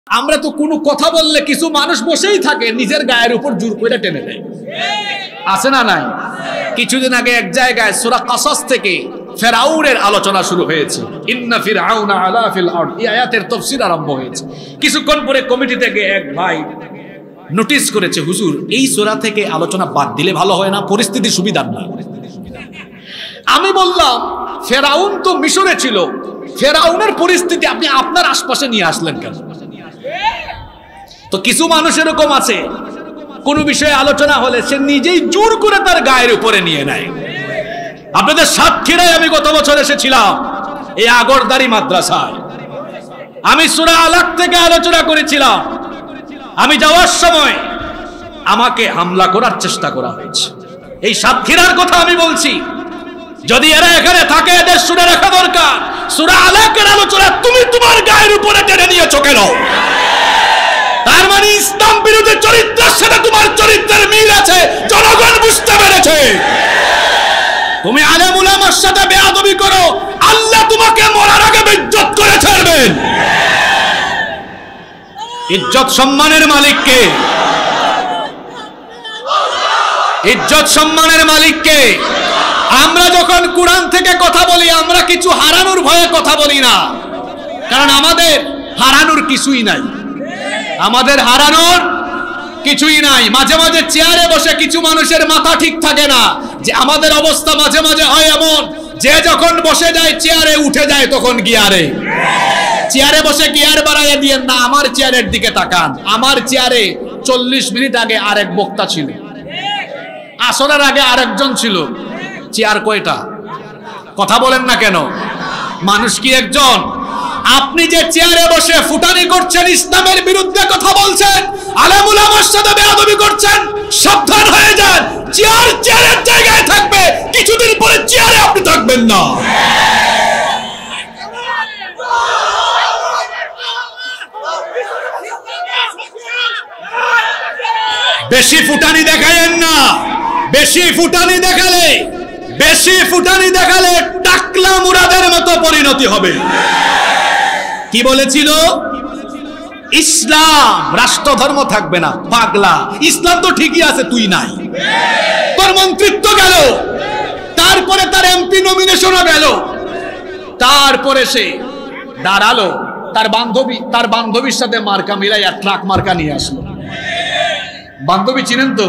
আমরা তো কোনো কথা বললে কিছু মানুষ বসেই থাকে, নিজের গায়ের উপর জোর করে টেনে দেয়, আছে না নাই? কিছুদিন আগে এক জায়গায় সূরা কাসাস থেকে ফেরাউনের আলোচনা শুরু হয়েছে, ইন্না ফিরআউনা আলা ফিল আরদ, এই আয়াতের তাফসীর আরম্ভ হয়েছে। কিছুক্ষণ পরে কমিটি থেকে এক ভাই নোটিস করেছে, হুজুর এই সূরা থেকে আলোচনা বাদ দিলে ভালো হয় না, পরিস্থিতি সুবিধার না। আমি বললাম ফেরাউন তো মিশরে ছিল, ফেরাউনের পরিস্থিতি আপনি আপনার আশপাশে নিয়ে আসলেন কেন? তো কিছু মানুষ এরকম আছে, কোন বিষয়ে আলোচনা হলে সে নিজেই জোর করে তার গায়ের উপরে নিয়ে নেয়। আপনাদের সাতক্ষীরায় আমি গত বছর এসেছিলাম, এই আগরদারি মাদ্রাসায় আমি সূরা আলাক থেকে আলোচনা করেছিলাম। আমি যাওয়ার সময় আমাকে হামলা করার চেষ্টা করা হয়েছে। এই সাতক্ষীরার কথা আমি বলছি, যদি এরা এখানে থাকে এদের শুনে রাখা দরকার, সূরা আলাকের আলোচনা তুমি তোমার গায়ের উপরে টেনে নিয়েছো কেন? তার মানে ইসলাম বিরোধী চরিত্রের সাথে তোমার চরিত্রের মিল আছে, জনগণ বুঝতে পেরেছে। তুমি আলেম উলামার সাথে বেয়াদবি করো, আল্লাহ তোমাকে মরার আগে বেইজ্জত করে ছাড়বেন। ইজ্জত সম্মানের মালিক কে? ইজ্জত সম্মানের মালিক কে? আমরা যখন কোরআন থেকে কথা বলি, আমরা কিছু হারানোর ভয়ে কথা বলি না, কারণ আমাদের হারানোর কিছুই নাই, আমাদের হারানোর কিছুই নাই। মাঝে মাঝে চেয়ারে বসে কিছু মানুষের মাথা ঠিক থাকে না, যে আমাদের অবস্থা মাঝে মাঝে হয় এমন, যে যখন বসে যায় চেয়ারে উঠে যায় তখন গিয়ারে। চেয়ারে বসে গিয়ার বাড়াইয়া দিয়েন না, আমার চেয়ারের দিকে তাকান। আমার চেয়ারে 40 মিনিট আগে আরেক বক্তা ছিল, আসরের আগে আরেকজন ছিল। চেয়ার কয়টা? কথা বলেন না কেন? মানুষ কি একজন? আপনি যে চেয়ারে বসে ফুটানি করছেন, ইসলামের বিরুদ্ধে কথা বলছেন, আলেম উলামার সাথে বেয়াদবি করছেন, সাবধান হয়ে যান। চেয়ার চেয়ারের জায়গায় থাকবে, কিছুদিন পরে চেয়ারে আপনি থাকবেন না। বেশি ফুটানি দেখায়েন না, বেশি ফুটানি দেখালে টাকলা মুরাদের মতো পরিণতি হবে। কি বলেছিল? ইসলাম রাষ্ট্র ধর্ম থাকবে না, পাগলা। ইসলাম তো ঠিকই আছে, তুই নাই। তোর মন্ত্রিত্ব গেল, তারপরে তার এমপি নমিনেশনও গেল, তারপরে সে দাঁড়ালো, তার বান্ধবীর সাথে মার্কা মিলাইয়া ট্রাক মার্কা নিয়ে আসলো। বান্ধবী চিনেন তো?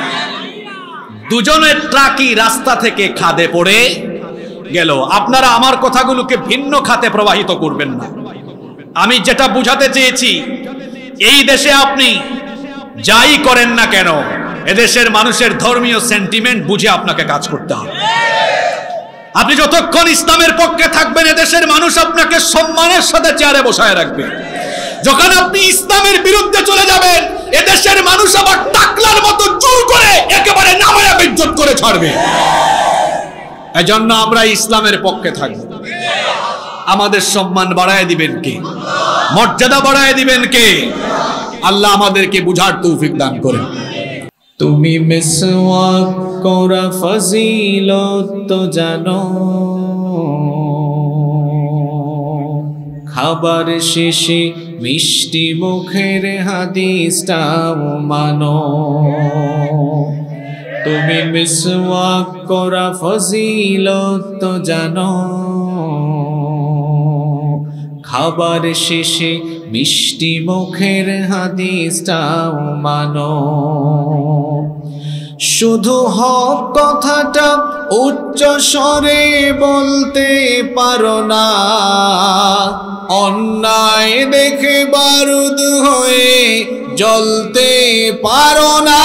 দুজনের ট্রাকই রাস্তা থেকে খাদে পড়ে গেল। আপনারা আমার কথাগুলোকে ভিন্ন খাতে প্রবাহিত করবেন না। আমি যেটা বুঝাতে চেয়েছি, এই দেশে আপনি যাই করেন না কেন, এদেশের মানুষের ধর্মীয় সেন্টিমেন্ট বুঝে আপনাকে কাজ করতে হবে। আপনি যতক্ষণ ইসলামের পক্ষে থাকবেন, এদেশের মানুষ আপনাকে সম্মানের সাথে চেয়ারে বসায় রাখবে। যখন আপনি ইসলামের বিরুদ্ধে চলে যাবেন, এদেশের মানুষ আবার টাকলার মতো জোর করে একেবারে নামায়া বেইজ্জত করে ছাড়বে। এজন্য আমরা ইসলামের পক্ষে থাকব। আমাদের সম্মান বাড়ায় দিবেন কে? মর্যাদা বাড়ায় দিবেন কে? আল্লাহ আমাদেরকে বুঝার তৌফিক দান করেন। তুমি মিসওয়াক করা ফজিলত তো জানো, খাবার শেষে মিষ্টি মুখের হাদিসটাও মানো। তুমি মিসওয়াক করা ফজিলত তো জানো, খাবার শেষে মিষ্টি মুখের হাদিসটাও মানো। শুধু হক কথাটা উচ্চ স্বরে বলতে পারো না, অন্যায় দেখে বারুদ হয়ে জ্বলতে পারো না।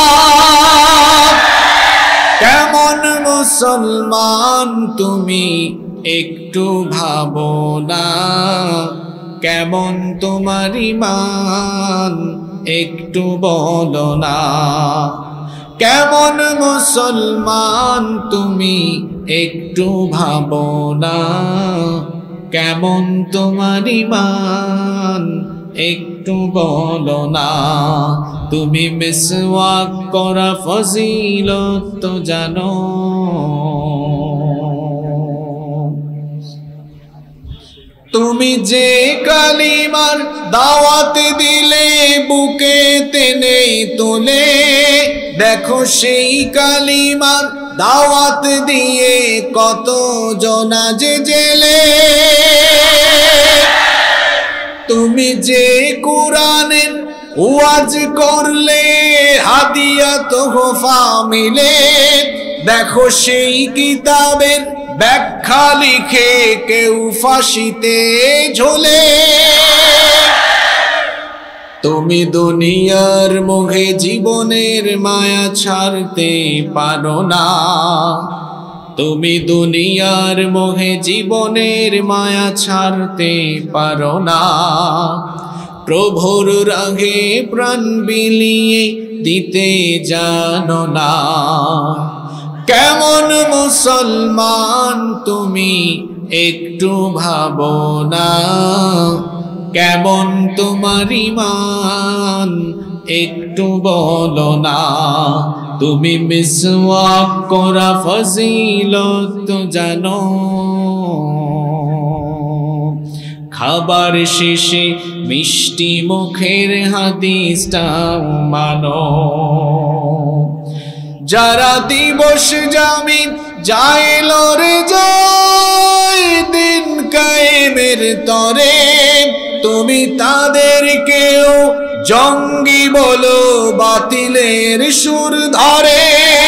কেমন মুসলমান তুমি একটু ভাবো না, কেমন তোমার ঈমান একটু বলো না। কেমন মুসলমান তুমি একটু ভাবো না, কেমন তোমার ঈমান একটু বলো না। তুমি মিসওয়াক করা ফজিলত তো জানো। তুমি যে কালিমার দাওয়াত দিলে বুকে টেনে তোলে, দেখো সেই কালিমার দাওয়াত দিয়ে কত জনা যে জেলে। তুমি যে কোরআনের ওয়াজ করলে হাদিয়া তোহফা মিলে, দেখো সেই কিতাবের ব্যাখ্যা লিখে কেউ ফাঁসিতে ঝোলে। তুমি দুনিয়ার মোহে জীবনের মায়া ছাড়তে পারো না, তুমি দুনিয়ার মোহে জীবনের মায়া ছাড়তে পারো না। প্রভুর রাগে প্রাণ বিলিয়ে দিতে জানো না। কেমন মুসলমান তুমি একটু ভাবো না, কেমন তোমার ঈমান একটু বলো না। তুমি মিসওয়াক করা ফজিলত জানো, খাবার শেষে মিষ্টি মুখের হাদিসটাও মানো। যারা দিবস জামিন যাইল রে যায় দিন কায়েমের তরে, তুমি তাদেরকেও জঙ্গি বলো বাতিলের সুর ধরে।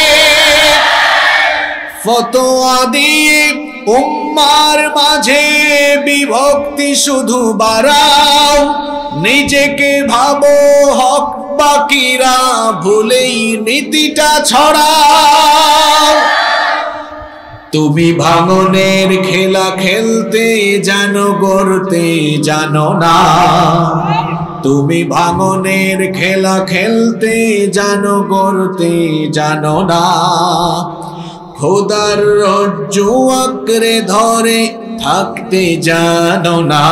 ফতোয়া দিয়ে উম্মার মাঝে বিভক্তি শুধু বাড়াও, নিজেকে ভাবো হক বাকিরা ভুলেই নীতিটা ছড়াও। তুমি ভাঙনের খেলা খেলতে জানো, গড়তে জানো না। তুমি ভাঙনের খেলা খেলতে জানো, গড়তে জানো না। খোদার রজ্জু আঁকড়ে ধরে থাকতে জানো না।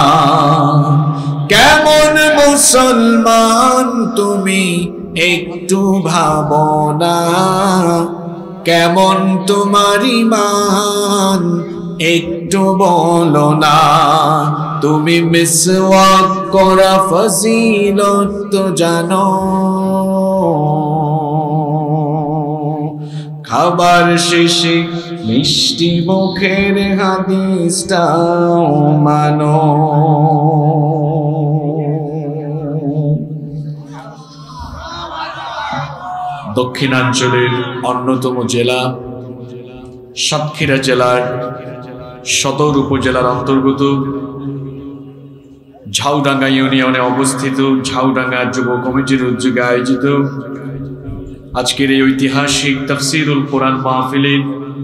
কেমন মুসলমান তুমি একটু ভাবো না, কেমন তোমার ঈমান একটু বলো না। তুমি মিসওয়াক করা ফজিলত জানো, খাবার শেষে মিষ্টি মুখের হাদিসটাও মানো। দক্ষিণাঞ্চলের অন্যতম জেলা সাতক্ষীরা জেলার সদর উপজেলার অন্তর্গত ঝাউডাঙ্গা ইউনিয়নে অবস্থিত ঝাউডাঙ্গা যুব কমিটির উদ্যোগে আয়োজিত আজকের এই ঐতিহাসিক তাফসীরুল কোরআন মাহফিলে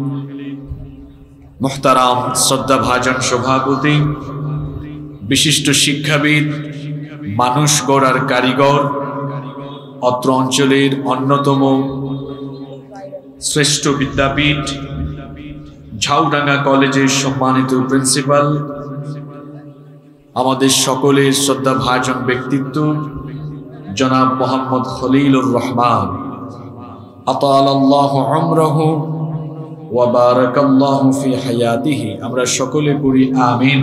মুহতারাম শ্রদ্ধাভাজন সভাপতি, বিশিষ্ট শিক্ষাবিদ, মানুষ গড়ার কারিগর, অত্র অঞ্চলের অন্যতম শ্রেষ্ঠ বিদ্যাপীঠ ঝাউডাঙ্গা কলেজের সম্মানিত প্রিন্সিপাল, আমাদের সকলের শ্রদ্ধাভাজন ব্যক্তিত্ব জনাব মোহাম্মদ খলিলুর রহমান, আতালাল্লাহু উমরাহু ওয়া বারাকাল্লাহু ফি হায়াতিহি। আমরা সকলে পড়ি আমিন।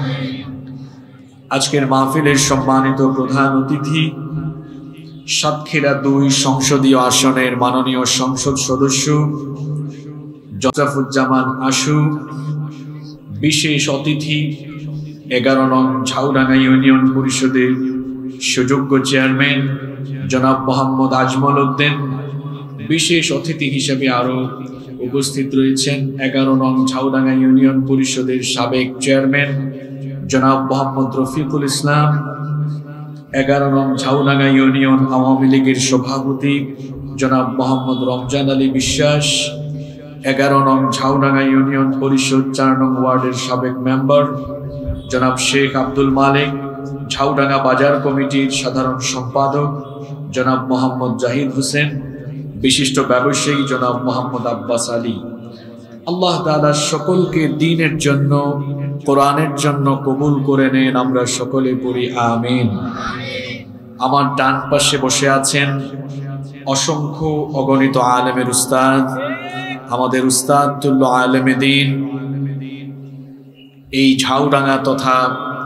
আজকের মাহফিলের সম্মানিত প্রধান অতিথি সাতক্ষীরা ২ সংসদীয় আসনের মাননীয় সংসদ সদস্য জসাফুজ্জামান আশু, বিশেষ অতিথি ১১ নং ঝাউডাঙ্গা ইউনিয়ন পরিষদের সুযোগ্য চেয়ারম্যান জনাব মোহাম্মদ আজমল উদ্দিন, বিশেষ অতিথি হিসেবে আরো উপস্থিত রয়েছেন ১১ নং ঝাউডাঙ্গা ইউনিয়ন পরিষদের সাবেক চেয়ারম্যান জনাব মোহাম্মদ রফিকুল ইসলাম, ১১ নং ঝাউডাঙ্গা ইউনিয়ন আওয়ামী লীগের সভাপতি জনাব মোহাম্মদ রমজান আলী বিশ্বাস, ১১ নং ঝাউডাঙ্গা ইউনিয়ন পরিষদ ৪ নং ওয়ার্ডের সাবেক মেম্বার জনাব শেখ আব্দুল মালিক, ঝাউডাঙ্গা বাজার কমিটির সাধারণ সম্পাদক জনাব মোহাম্মদ জাহিদ হোসেন, বিশিষ্ট ব্যবসায়ী জনাব মোহাম্মদ আব্বাস আলী। আল্লাহ তাআলা সকলকে দ্বীনের জন্য, কোরআনের জন্য কবুল করে নেন। আমরা সকলে পড়ি আমিন। আমার ডান পাশে বসে আছেন অসংখ্য অগণিত আলেমের উস্তাদ, আমাদের উস্তাদ তুল্য আলেমে দ্বীন, এই ঝাউডাঙ্গা তথা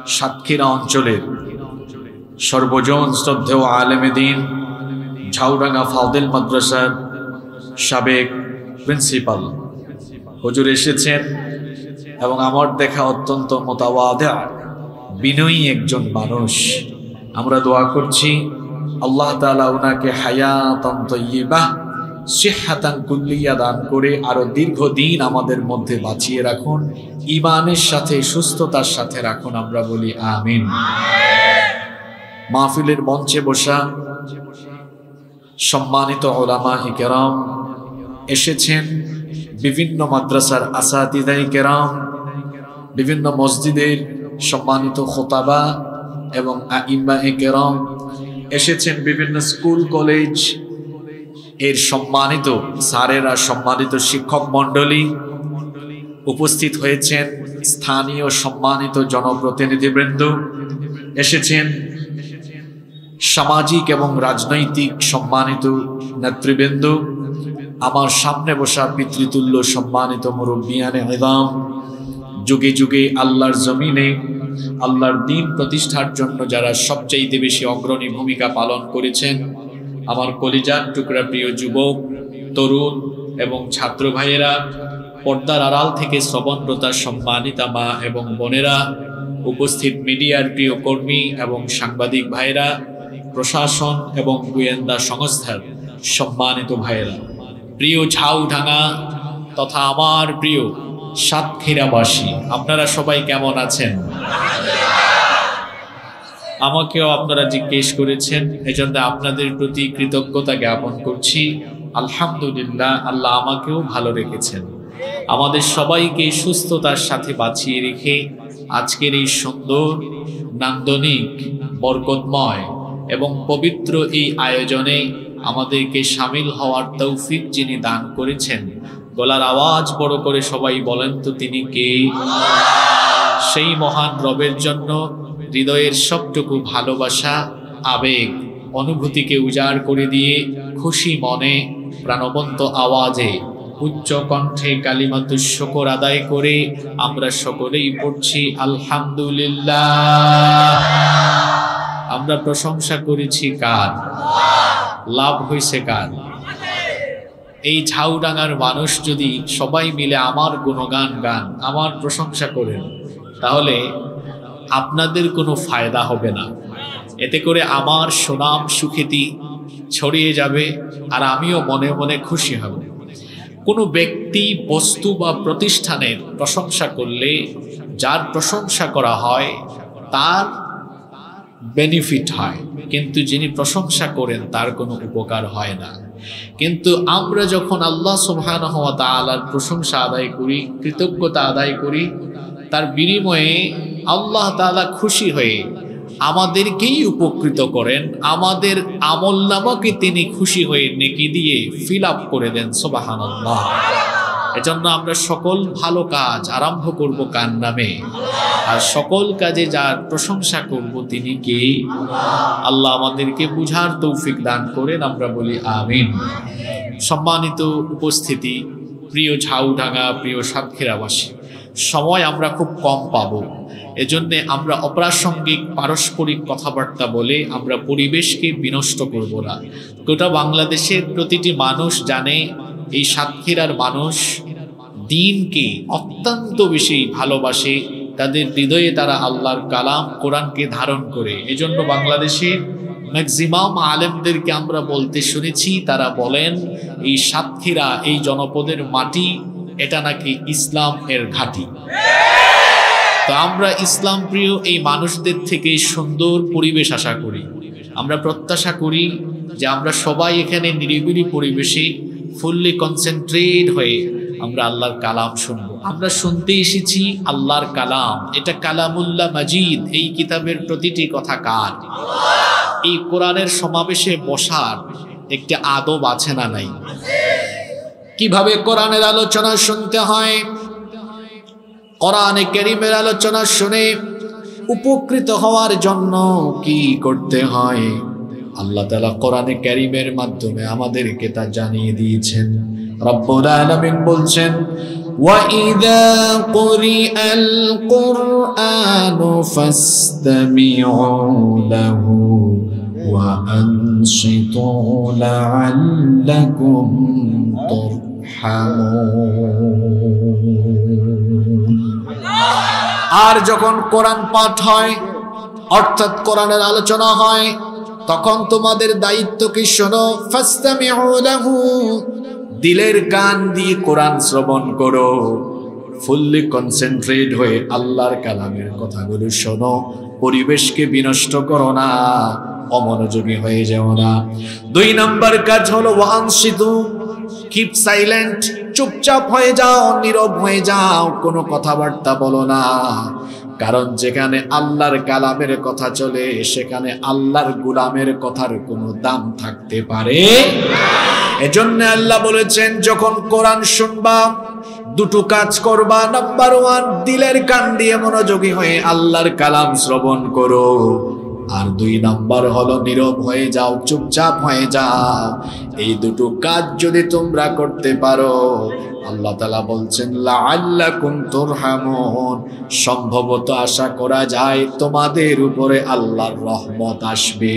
সাতক্ষীরা অঞ্চলের সর্বজন শ্রদ্ধেয় আলেমে দ্বীন ঝাউডাঙ্গা ফাউদেল মাদ্রাসার সাবেক প্রিন্সিপাল হুজুর এসেছেন এবং আমার দেখা অত্যন্ত মুতাওয়াদা বিনয়ী একজন মানুষ। আমরা দোয়া করছি আল্লাহ তাআলা উনাকে হায়াতান তাইয়্যিবাহ সিহহাতান কুল্লিয়া দান করে আরো দীর্ঘদিন আমাদের মধ্যে বাঁচিয়ে রাখুন, ঈমানের সাথে সুস্থতার সাথে রাখুন, আমরা বলি আমিন। মাহফিলের মঞ্চে বসা সম্মানিত উলামায়ে কেরাম এসেছেন, বিভিন্ন মাদ্রাসার আসাতিদায়ে কেরাম, বিভিন্ন মসজিদের সম্মানিত খোতাবা এবং আইম্মায়ে কেরাম এসেছেন, বিভিন্ন স্কুল কলেজ এর সম্মানিত স্যারেরা, সম্মানিত শিক্ষক মণ্ডলী উপস্থিত হয়েছেন, স্থানীয় সম্মানিত জনপ্রতিনিধিবৃন্দ এসেছেন, সামাজিক এবং রাজনৈতিক সম্মানিত নেতৃবৃন্দ, আমার সামনে বসা পিতৃতুল্য সম্মানিত মুরব্বিয়ানে ইযাম, যুগে যুগে আল্লাহর জমিনে আল্লাহর দ্বীন প্রতিষ্ঠার জন্য যারা সবচেয়ে বেশি অগ্রণী ভূমিকা পালন করেছেন, আমার কলিজার টুকরা প্রিয় যুবক, তরুণ এবং ছাত্র ভাইয়েরা, পর্দার আড়াল থেকে শ্রবণরতা সম্মানিতা মা এবং বোনেরা, উপস্থিত মিডিয়ার প্রিয় কর্মী এবং সাংবাদিক ভাইয়েরা, প্রশাসন এবং গোয়েন্দা সংস্থার সম্মানিত ভাইয়েরা, প্রিয় ঝাউডাঙ্গা তথা আমার প্রিয় সাতক্ষীরাবাসী, আপনারা সবাই কেমন আছেন? আমাকেও আপনারা জিজ্ঞেস করেছেন, এজন্য আপনাদের প্রতি কৃতজ্ঞতা জ্ঞাপন করছি। আলহামদুলিল্লাহ, আল্লাহ আমাকেও ভালো রেখেছেন, আমাদের সবাইকে সুস্থতার সাথে বাঁচিয়ে রেখে আজকের এই সুন্দর, নান্দনিক, বরকতময় এবং পবিত্র এই আয়োজনে আমাদেরকে শামিল হওয়ার তৌফিক যিনি দান করেছেন, গলার আওয়াজ বড় করে সবাই বলেন তো তিনি কে? সেই মহান রবের জন্য হৃদয়ের সবটুকু ভালোবাসা, আবেগ, অনুভূতিকে উজাড় করে দিয়ে খুশি মনে প্রাণবন্ত আওয়াজে উচ্চ কণ্ঠে কালিমাতুশ শুকর আদায় করে আমরা সকলেই পড়ছি আলহামদুলিল্লাহ। আমরা প্রশংসা করেছি কার? লাভ হয়েছে কার? এই ঝাউডাঙ্গার মানুষ যদি সবাই মিলে আমার গুণগান গান, আমার প্রশংসা করেন, তাহলে আপনাদের কোনো ফায়দা হবে না। এতে করে আমার সুনাম সুখ্যাতি ছড়িয়ে যাবে আর আমিও মনে মনে খুশি হব। কোনো ব্যক্তি, বস্তু বা প্রতিষ্ঠানের প্রশংসা করলে যার প্রশংসা করা হয় তার বেনিফিট হয়, কিন্তু যিনি প্রশংসা করেন তার কোনো উপকার হয় না। কিন্তু আমরা যখন আল্লাহ সুবহানাহু ওয়া তাআলার প্রশংসা আদায় করি, কৃতজ্ঞতা আদায় করি, তার বিনিময়ে আল্লাহ তাআলা খুশি হয়ে আমাদেরকেই উপকৃত করেন, আমাদের আমলনামাকে তিনি খুশি হয়ে নেকি দিয়ে ফিল আপ করে দেন। সুবহানাল্লাহ। এজন্য আমরা সকল ভালো কাজ আরম্ভ করব কার নামে? আর সকল কাজে যার প্রশংসা করব তিনি কে? আল্লাহ আমাদেরকে বুঝার তৌফিক দান করেন, আমরা বলি আমিন। সম্মানিত উপস্থিতি, প্রিয় ঝাউডাঙ্গা, প্রিয় সাতক্ষীরাবাসী, সময় আমরা খুব কম পাবো, এজন্যে আমরা অপ্রাসঙ্গিক পারস্পরিক কথাবার্তা বলে আমরা পরিবেশকে বিনষ্ট করব না। গোটা বাংলাদেশের প্রতিটি মানুষ জানে এই সাতক্ষীরার মানুষ দ্বীনকে অত্যন্ত বেশি ভালোবাসে, তাদের হৃদয়ে তারা আল্লাহর কালাম কোরআনকে ধারণ করে। এজন্য বাংলাদেশের ম্যাক্সিমাম আলেমদেরকে আমরা বলতে শুনেছি, তারা বলেন এই সাতক্ষীরা, এই জনপদের মাটি, এটা নাকি ইসলাম এর ঘাঁটি। তো আমরা ইসলাম প্রিয় এই মানুষদের থেকে সুন্দর পরিবেশ আশা করি। আমরা প্রত্যাশা করি যে আমরা সবাই এখানে নিরিবিলি পরিবেশে ফুললি কনসেন্ট্রেট হয়ে আমরা আল্লাহর কালাম শুনবো। আমরা শুনতে এসেছি আল্লাহর কালাম, এটা কালামুল্লাহ মাজিদ। এই কিতাবের প্রতিটি কথা কার? এই কোরআনের সমাবেশে বসার একটি আদব আছে না নাই? কিভাবে কোরআনের আলোচনা শুনতে হয়, কোরআনে কারীমের আলোচনা শুনে উপকৃত হওয়ার জন্য কি করতে হয়, আল্লাহ তাআলা কোরআনে কারীমের মাধ্যমে আমাদেরকে তা জানিয়ে দিয়েছেন। রব্বুল আলামিন বলছেন, وَإِذَا قُرِئَ الْقُرْآنُ فَاسْتَمِعُوا لَهُ وَأَنصِتُوا لَعَلَّكُمْ تُرْحَمُونَ। আর যখন কোরআন পাঠ হয় অর্থাৎ কোরআনের আলোচনা হয় তখন তোমাদের দায়িত্ব কি শোনো, ফাস্তামিউ লাহু, দিলের কান দিয়ে কোরআন শ্রবণ করো, ফুললি কনসেন্ট্রেট হয়ে আল্লাহর কালামের কথাগুলো শোনো, পরিবেশকে বিনষ্ট করো না, অমনোযোগী হয়ে যাও না। 2 নম্বর কাজ হলো ওয়ানসিতু, কিপ সাইলেন্ট, চুপচাপ হয়ে যাও, নীরব হয়ে যাও, কোনো কথাবার্তা বলো না। কারণ যেখানে আল্লাহর কালামের কথা চলে সেখানে আল্লাহর গোলামের কথার কোনো দাম থাকতে পারে। এজন্য আল্লাহ বলেছেন যখন কোরআন শুনবা 2টো কাজ করবা। নাম্বার 1, দিলের কান দিয়ে মনোযোগী হয়ে আল্লাহর কালাম শ্রবণ করো। আর 2 নাম্বার হলো নীরব হয়ে যাও, চুপচাপ হয়ে যাও। এই 2টো কাজ যদি তোমরা করতে পারো আল্লাহ তাআলা বলছেন লাআল্লাকুম তুরহামুন, সম্ভবত আশা করা যায় তোমাদের উপরে আল্লাহর রহমত আসবে।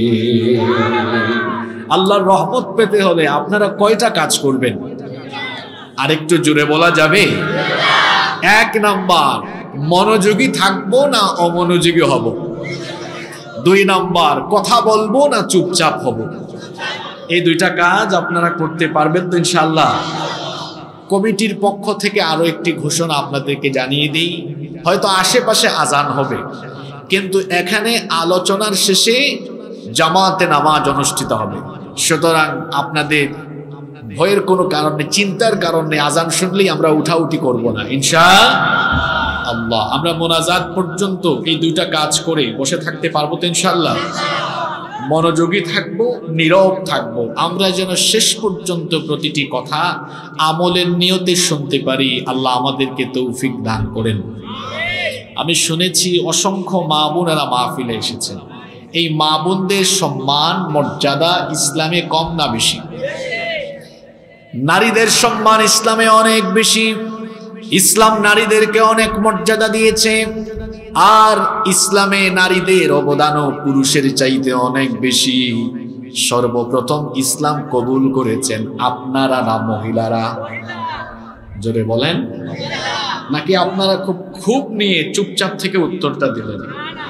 আল্লাহর রহমত পেতে হলে আপনারা কয়টা কাজ করবেন? আরেকটু জোরে বলা যাবে? 1 নাম্বার, মনোযোগী থাকবো না অমনোযোগী হব। 2 নাম্বার, কথা বলবো না চুপচাপ হব। এই 2টা কাজ আপনারা করতে পারবেন তো ইনশাআল্লাহ? কমিটির পক্ষ থেকে আরো একটি ঘোষণা আপনাদেরকে জানিয়ে দিই, হয়তো আশেপাশে আজান হবে কিন্তু এখানে আলোচনার শেষে জামাতে নামাজ অনুষ্ঠিত হবে। সুতরাং আপনাদের ভয়ের কোনো কারণ নেই, চিন্তার কারণ নেই, আজান শুনলেই আমরা উঠাউঠি করব না ইনশাআল্লাহ। আমরা মোনাজাত পর্যন্ত এই 2টা কাজ করে বসে থাকতে পারবো তো ইনশাআল্লাহ? মনোযোগী থাকবো, নীরব থাকবো, আমরা যেন শেষ পর্যন্ত প্রতিটি কথা আমলের নিয়তে শুনতে পারি। আল্লাহ আমাদেরকে তৌফিক দান করেন। আমি শুনেছি অসংখ্য মা বোনেরা মাহফিলে এসেছেন। এই মা বোনদের সম্মান মর্যাদা ইসলামে কম না বেশি? নারীদের সম্মান ইসলামে অনেক বেশি। ইসলাম নারীদেরকে অনেক মর্যাদা দিয়েছে, আর ইসলামে নারীদের অবদানও পুরুষের চাইতে অনেক বেশি। সর্বপ্রথম ইসলাম কবুল করেছেন আপনারা না মহিলারা? জোরে বলেন। নাকি আপনারা খুব নিয়ে চুপচাপ থেকে উত্তরটা দিলেন?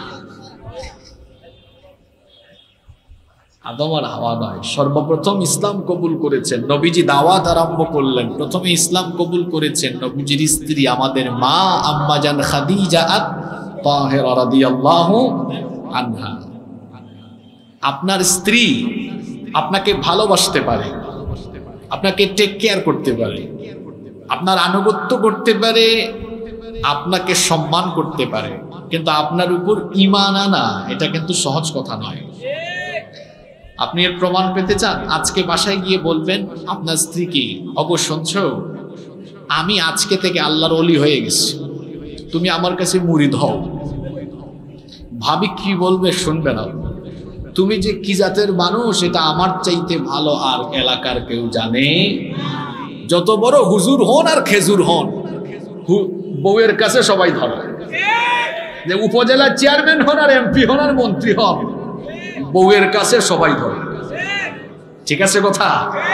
আদম আর হাওয়া নয়, সর্বপ্রথম ইসলাম কবুল করেছেন। নবীজি দাওয়াত আরম্ভ করলেন, প্রথমে ইসলাম কবুল করেছেন নবীজির স্ত্রী আমাদের মা আম্মা জান খাদিজা তাহেরা রাদিয়াল্লাহু আনহা। আপনার স্ত্রী আপনাকে ভালোবাসতে পারে, আপনাকে টেক কেয়ার করতে পারে, আপনার আনুগত্য করতে পারে, আপনাকে সম্মান করতে পারে, কিন্তু আপনার উপর ঈমান আনা এটা কিন্তু সহজ কথা নয়। আপনি এর প্রমাণ পেতে চান? আজকে বাসায় গিয়ে বলবেন আপনার স্ত্রীকে, ওগো শুনছো, আমি আজকে থেকে আল্লাহর ওলি হয়ে গেছি, তুমি আমার কাছে মুরিদ হও। ভাবি কি বলবে? শুনবে না। তুমি যে কি জাতের মানুষ এটা আমার চাইতে ভালো আর এলাকার কেউ জানে। যত বড় হুজুর হন আর খেজুর হন, বউয়ের কাছে সবাই ধরে। যে উপজেলার চেয়ারম্যান হন আর এমপি হন আর মন্ত্রী হন, বউয়ের কাছে সবাই ধরে। ঠিক আছে কথা?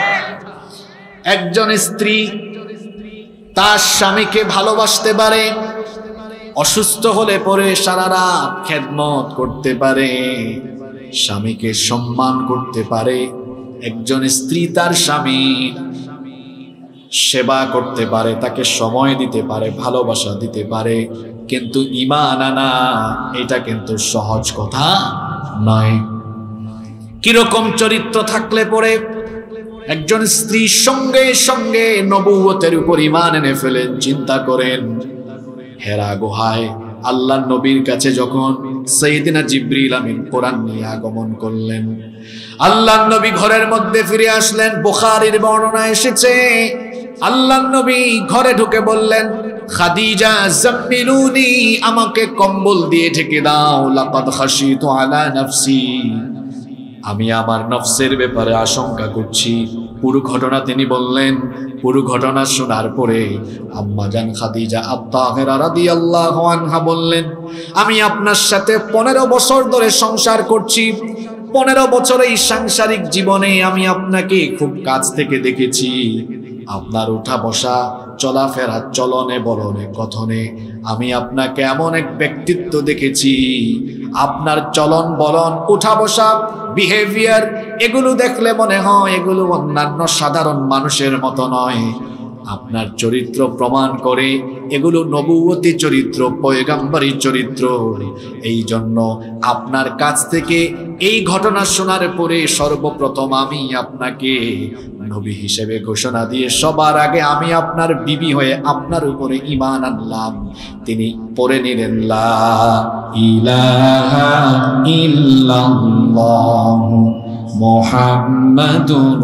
একজন স্ত্রী তার স্বামীকে ভালোবাসতে পারে, অসুস্থ হলে পরে সারা রাত খেদমত করতে পারে, স্বামীকে সম্মান করতে পারে। একজন স্ত্রী তার স্বামীর সেবা করতে পারে, তাকে সময় দিতে পারে, ভালোবাসা দিতে পারে, কিন্তু ঈমান আনা এটা কিন্তু সহজ কথা নয়। কিরকম চরিত্র থাকলে পরে একজন স্ত্রী সঙ্গে সঙ্গে নবুয়তের উপর ঈমান এনে ফেলেন? চিন্তা করেন, হেরা গুহায় আল্লাহর নবীর কাছে যখন সাইয়েদিনা জিবরিল আমিন কোরআন নিয়ে আগমন করলেন, আল্লাহর নবী ঘরের মধ্যে ফিরে আসলেন। বুখারীর বর্ণনা এসেছে, আল্লাহর নবী ঘরে ঢুকে বললেন, খাদিজা জাম্মিলুনি, আমাকে কম্বল দিয়ে ঢেকে দাও, লাকাদ খাশিতু আলা নাফসি, আমি আমার নফসের ব্যাপারে আশঙ্কা করছি। পুরো ঘটনা তিনি বললেন। পুরো ঘটনা শোনার পরে আম্মাজান খাদিজা আত-তাহেরা রাদিয়াল্লাহু আনহা বললেন, আমি আপনার সাথে 15 বছর ধরে সংসার করছি। 15 বছর এই সাংসারিক জীবনে আমি আপনাকে খুব কাছ থেকে দেখেছি। আপনার উঠা বসা, চলাফেরা, চলনে বলনে কথনে আমি আপনাকে এমন এক ব্যক্তিত্ব দেখেছি, আপনার চলন বলন, উঠা বসা, বিহেভিয়ার, এগুলো দেখলে মনে হয় এগুলো অন্যান্য সাধারণ মানুষের মতো নয়। আপনার চরিত্র প্রমাণ করে এগুলো নবুয়তি চরিত্র, পয়গম্বরী চরিত্র। এই জন্য আপনার কাছ থেকে এই ঘটনা শোনার পরে সর্বপ্রথম আমি আপনাকে নবী হিসেবে ঘোষণা দিয়ে সবার আগে আমি আপনার বিবি হয়ে আপনার উপরে ঈমান আনলাম। তিনি পড়ে নিলেন লা ইলাহা ইল্লাল্লাহু মুহাম্মাদুর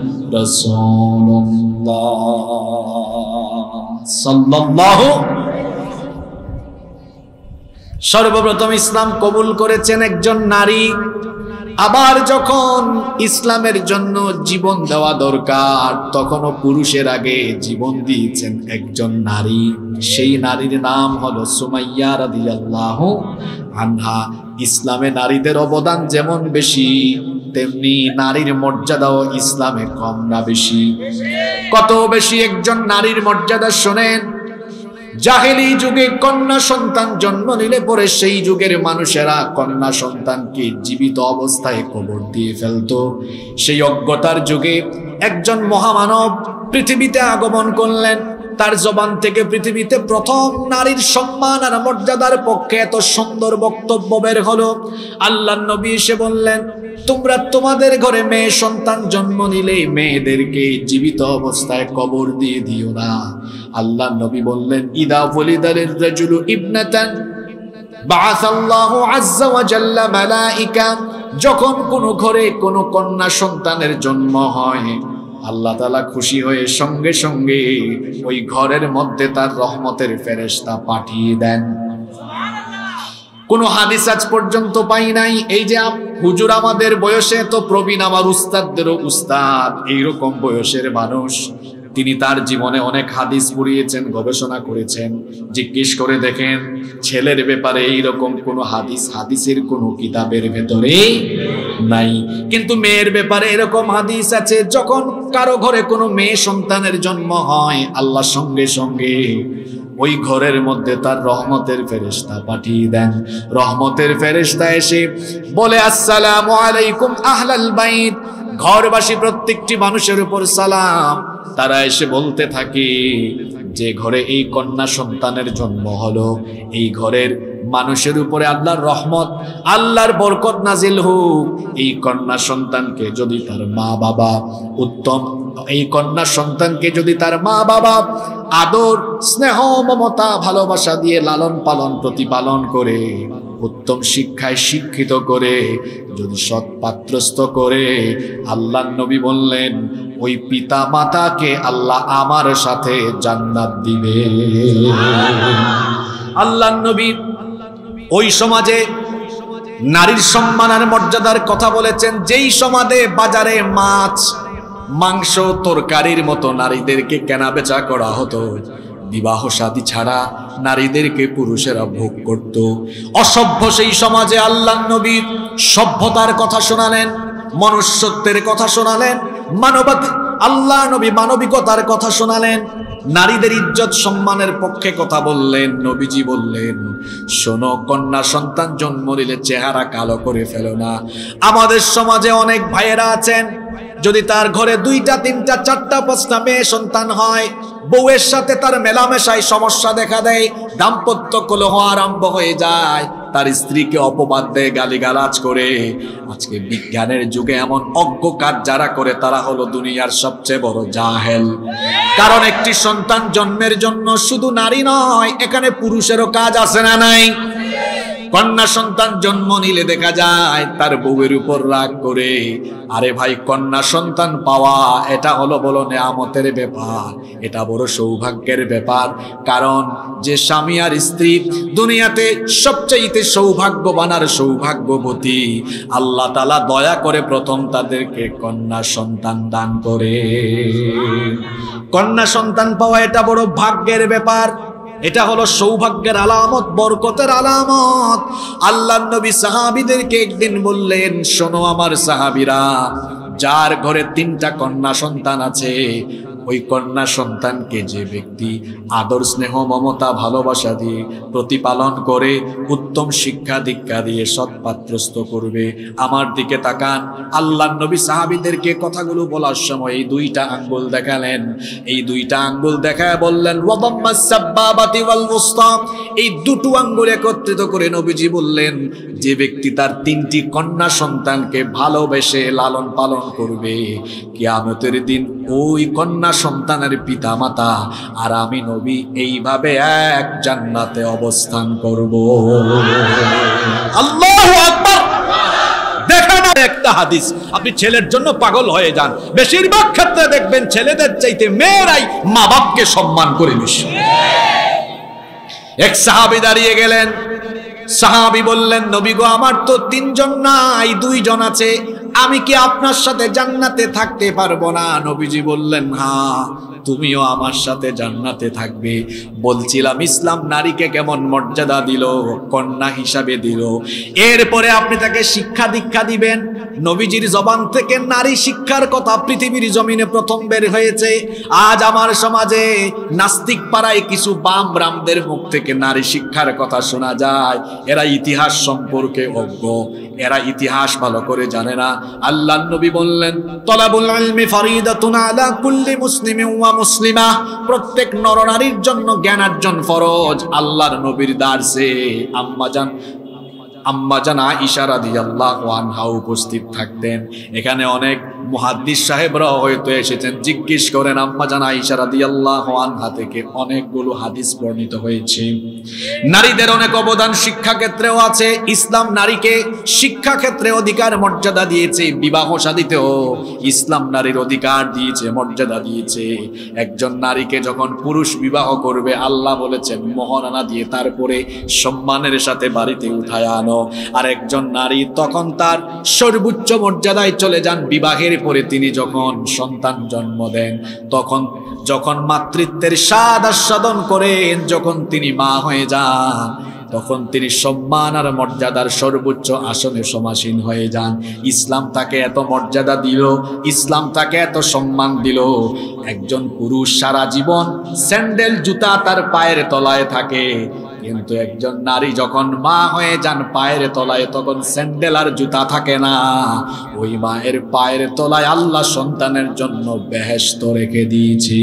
রাসূলুল্লাহ সাল্লাল্লাহু। সর্বপ্রথম ইসলাম কবুল করেছেন একজন নারী। আবার যখন ইসলামের জন্য জীবন দেওয়া দরকার তখনও পুরুষের আগে জীবন দিয়েছেন একজন নারী। সেই নারীর নাম হলো সুমাইয়া রাদিয়াল্লাহু আনহা। ইসলামে নারীদের অবদান যেমন বেশি, তেমনি নারীর মর্যাদাও ইসলামে কম না বেশি? কত বেশি একজন নারীর মর্যাদা শোনেন। জাহেলি যুগে কন্যা সন্তান জন্ম নিলে পরে সেই যুগের মানুষেরা কন্যা সন্তানকে জীবিত অবস্থায় কবর দিয়ে ফেলতো। সেই অজ্ঞতার যুগে একজন মহামানব পৃথিবীতে আগমন করলেন। তার জবান থেকে পৃথিবীতে প্রথম নারীর সম্মান আর মর্যাদার পক্ষে এত সুন্দর বক্তব্য বের হলো। আল্লাহর নবী এসে বললেন, তোমরা তোমাদের ঘরে মেয়ে সন্তান জন্ম নিলে মেয়েদেরকে জীবিত অবস্থায় কবর দিয়ে দিও না। আল্লাহর নবী বললেন, ইদা ওয়ালিদালির রাজুলু ইবনাতান বাআসাল্লাহু আযজা ওয়া জাল্লা মালাইকা। যখন কোনো ঘরে কোনো কন্যা সন্তানের জন্ম হয়, আল্লাহ তাআলা খুশি হয়ে সঙ্গে সঙ্গে ওই ঘরের মধ্যে তার রহমতের ফেরেশতা পাঠিয়ে দেন। কোন হাদিস আজ পর্যন্ত পাই নাই। এই যে হুজুর আমাদের বয়সে তো প্রবীণ, আমার উস্তাদদেরও উস্তাদ, এইরকম বয়সের মানুষ, তিনি তার জীবনে অনেক হাদিস পড়িয়েছেন, গবেষণা করেছেন। জিজ্ঞেস করে দেখেন ছেলের ব্যাপারে এইরকম কোন হাদিসের কোন কিতাবের ভেতরে নাই, কিন্তু মেয়ের ব্যাপারে এরকম হাদিস আছে। যখন কারো ঘরে কোনো মেয়ে সন্তানের জন্ম হয়, আল্লাহ সঙ্গে সঙ্গে ওই ঘরের মধ্যে তার রহমতের ফেরেশতা পাঠিয়ে দেন। রহমতের ফেরেশতা এসে বলে, আসসালামু আলাইকুম আহলাল বাইত, ঘরবাসী প্রত্যেকটি মানুষের উপর সালাম। তারা এসে বলতে থাকে, যে ঘরে এই কন্যা সন্তানের জন্ম হলো, এই ঘরের মানুষের উপরে আল্লাহর রহমত, আল্লাহর বরকত নাজিল হোক। এই কন্যা সন্তানকে যদি তার মা বাবা উত্তম, এই কন্যা সন্তানকে যদি তার মা বাবা আদর, স্নেহ, মমতা, ভালোবাসা দিয়ে লালন পালন, প্রতিপালন করে, উত্তম শিক্ষায় শিক্ষিত করে, যদি সৎ পাত্রস্থ করে, আল্লাহর নবী বললেন ওই পিতা মাতাকে আল্লাহ আমার সাথে জান্নাত দিবে। আল্লাহর নবী ওই সমাজে নারীর সম্মান আর মর্যাদার কথা বলেছেন, যেই সমাজে বাজারে মাছ, মাংস, তরকারির মতো নারীদেরকে কেনা বেচা করা হতো, বিবাহ শাদী ছাড়া নারীদেরকে পুরুষেরা ভোগ করত। অসভ্য সেই সমাজে আল্লাহর নবী সভ্যতার কথা শোনালেন, মনুষ্যত্বের কথা শোনালেন, আল্লাহ নবী মানবিকতার কথা শোনালেন, নারীদের ইজ্জত সম্মানের পক্ষে কথা বললেন। নবীজি বললেন, শোনো, কন্যা সন্তান জন্ম নিলে চেহারা কালো করে ফেলো না। আমাদের সমাজে অনেক ভাইয়েরা আছেন, যদি তার ঘরে 2টা 3টা 4টা 5টা মেয়ে সন্তান হয়, বউয়ের সাথে তার মেলামেশায় সমস্যা দেখা দেয়, দাম্পত্য কলহ আরম্ভ হয়ে যায়, তার স্ত্রীকে অপবাদ দেয়, গালিগালাজ করে। আজকে বিজ্ঞানের যুগে এমন অজ্ঞ কাজ যারা করে তারা হলো দুনিয়ার সবচেয়ে বড় জাহেল। কারণ একটি সন্তান জন্মের জন্য শুধু নারী নয়, এখানে পুরুষেরও কাজ আছে না নাই? কন্যা সন্তান জন্ম নিলে দেখা যায় তার বউয়ের উপর রাগ করে। আরে ভাই, কন্যা সন্তান পাওয়া এটা হলো বলো নেয়ামতের ব্যাপার, এটা বড় সৌভাগ্যের ব্যাপার। কারণ যে স্বামী আর স্ত্রী দুনিয়াতে সবচাইতে সৌভাগ্যবান আর সৌভাগ্যবতী, আল্লাহ তাআলা দয়া করে প্রথম তাদেরকে কন্যা সন্তান দান করে। কন্যা সন্তান পাওয়া এটা বড় ভাগ্যের ব্যাপার, এটা হলো সৌভাগ্যের আলামত, বরকতের আলামত। আল্লাহর নবী সাহাবীদেরকে একদিন বললেন, শোনো আমার সাহাবীরা, যার ঘরে 3টা কন্যা সন্তান আছে, ওই কন্যা সন্তানকে যে ব্যক্তি আদর স্নেহ মমতা ভালোবাসা দিয়ে প্রতিপালন করে উত্তম শিক্ষা দীক্ষা দিয়ে সৎপাত্রস্থ করবে। আমার দিকে তাকান। আল্লাহর নবী সাহাবীদেরকে কথাগুলো বলার সময় এই 2টা আঙ্গুল দেখালেন। এই 2টা আঙ্গুল দেখায় বললেন ওয়াদাম্মাস সাব্বাবাতি ওয়াল উসতা। এই 2টো আঙ্গুল একত্রিত করে নবীজি বললেন, যে ব্যক্তি তার 3টি কন্যা সন্তানকে ভালোবেসে লালন পালন করবে, কিয়ামতের দিন ওই কন্যা সন্তানের পিতা মাতা আর আমি নবী এইভাবে এক জান্নাতে অবস্থান করব। আল্লাহু আকবার। দেখেন একটা হাদিস, আপনি ছেলের জন্য পাগল হয়ে যান। বেশিরভাগ ক্ষেত্রে দেখবেন ছেলেদের চাইতে মেয়েরাই মা বাপকে সম্মান করে বেশি। এক সাহাবী দাঁড়িয়ে গেলেন, সাহাবী বললেন, নবী গো, আমার তো 3 জন নাই, 2 জন আছে, আমি কি আপনার সাথে জান্নাতে থাকতে পারবো না? নবীজি বললেন, হ্যাঁ, তুমিও আমার সাথে জান্নাতে থাকবে। বলছিলাম ইসলাম নারীকে কেমন মর্যাদা দিল, কন্যা হিসাবে দিল। এরপরে আপনি তাকে শিক্ষা দীক্ষা দিবেন। নবীজির জবান থেকে নারী শিক্ষার কথা পৃথিবীর জমিনে প্রথম বের হয়েছে। আজ আমার সমাজে নাস্তিক পাড়ায় কিছু বাম রামদের মুখ থেকে নারী শিক্ষার কথা শোনা যায়। এরা ইতিহাস সম্পর্কে অজ্ঞ, এরা ইতিহাস ভালো করে জানে না। আল্লাহর নবী বললেন, তলাবুল ইলমি ফারিদাতুন আলা কুল্লি মুসলিমিন ওয়া মুসলিমা। প্রত্যেক নরনারীর জন্য জ্ঞান অর্জন ফরজ। আল্লাহর নবীর দারসে আম্মাজান আয়েশা রাদিয়াল্লাহু আনহা উপস্থিত থাকতেন। এখানে অনেক মুহাদ্দিস সাহেবরাও হয়তো এসেছেন। জিজ্ঞেস করেন, আম্মাজান আয়েশা রাদিয়াল্লাহু আনহা থেকে অনেকগুলো হাদিস বর্ণিত হয়েছে। নারীদের অনেক অবদান শিক্ষা ক্ষেত্রেও আছে। ইসলাম নারীকে শিক্ষা ক্ষেত্রে অধিকার মর্যাদা দিয়েছে। বিবাহ শাদীতেও ইসলাম নারীর অধিকার দিয়েছে, মর্যাদা দিয়েছে। একজন নারীকে যখন পুরুষ বিবাহ করবে, আল্লাহ বলেছেন মোহরানা দিয়ে তারপরে সম্মানের সাথে বাড়িতে উঠায় আনো। আর একজন নারী তখন তার সর্বোচ্চ মর্যাদায় চলে যান বিবাহের পরে। তিনি যখন সন্তান জন্ম দেন, তখন যখন মাতৃত্বের স্বাদ আস্বাদন করেন, যখন তিনি মা হয়ে যান, তখন তিনি সম্মান আর মর্যাদার সর্বোচ্চ আসনে সমাসীন হয়ে যান। ইসলাম তাকে এত মর্যাদা দিল, ইসলাম তাকে এত সম্মান দিল। একজন পুরুষ সারা জীবন স্যান্ডেল জুতা তার পায়ের তলায় থাকে, কিন্তু একজন নারী যখন মা হয়ে যান পায়ের তলায়, তখন স্যান্ডেল আর জুতা থাকে না। ওই মায়ের পায়ের তলায় আল্লাহ সন্তানের জন্য বেহেশত রেখে দিয়েছে।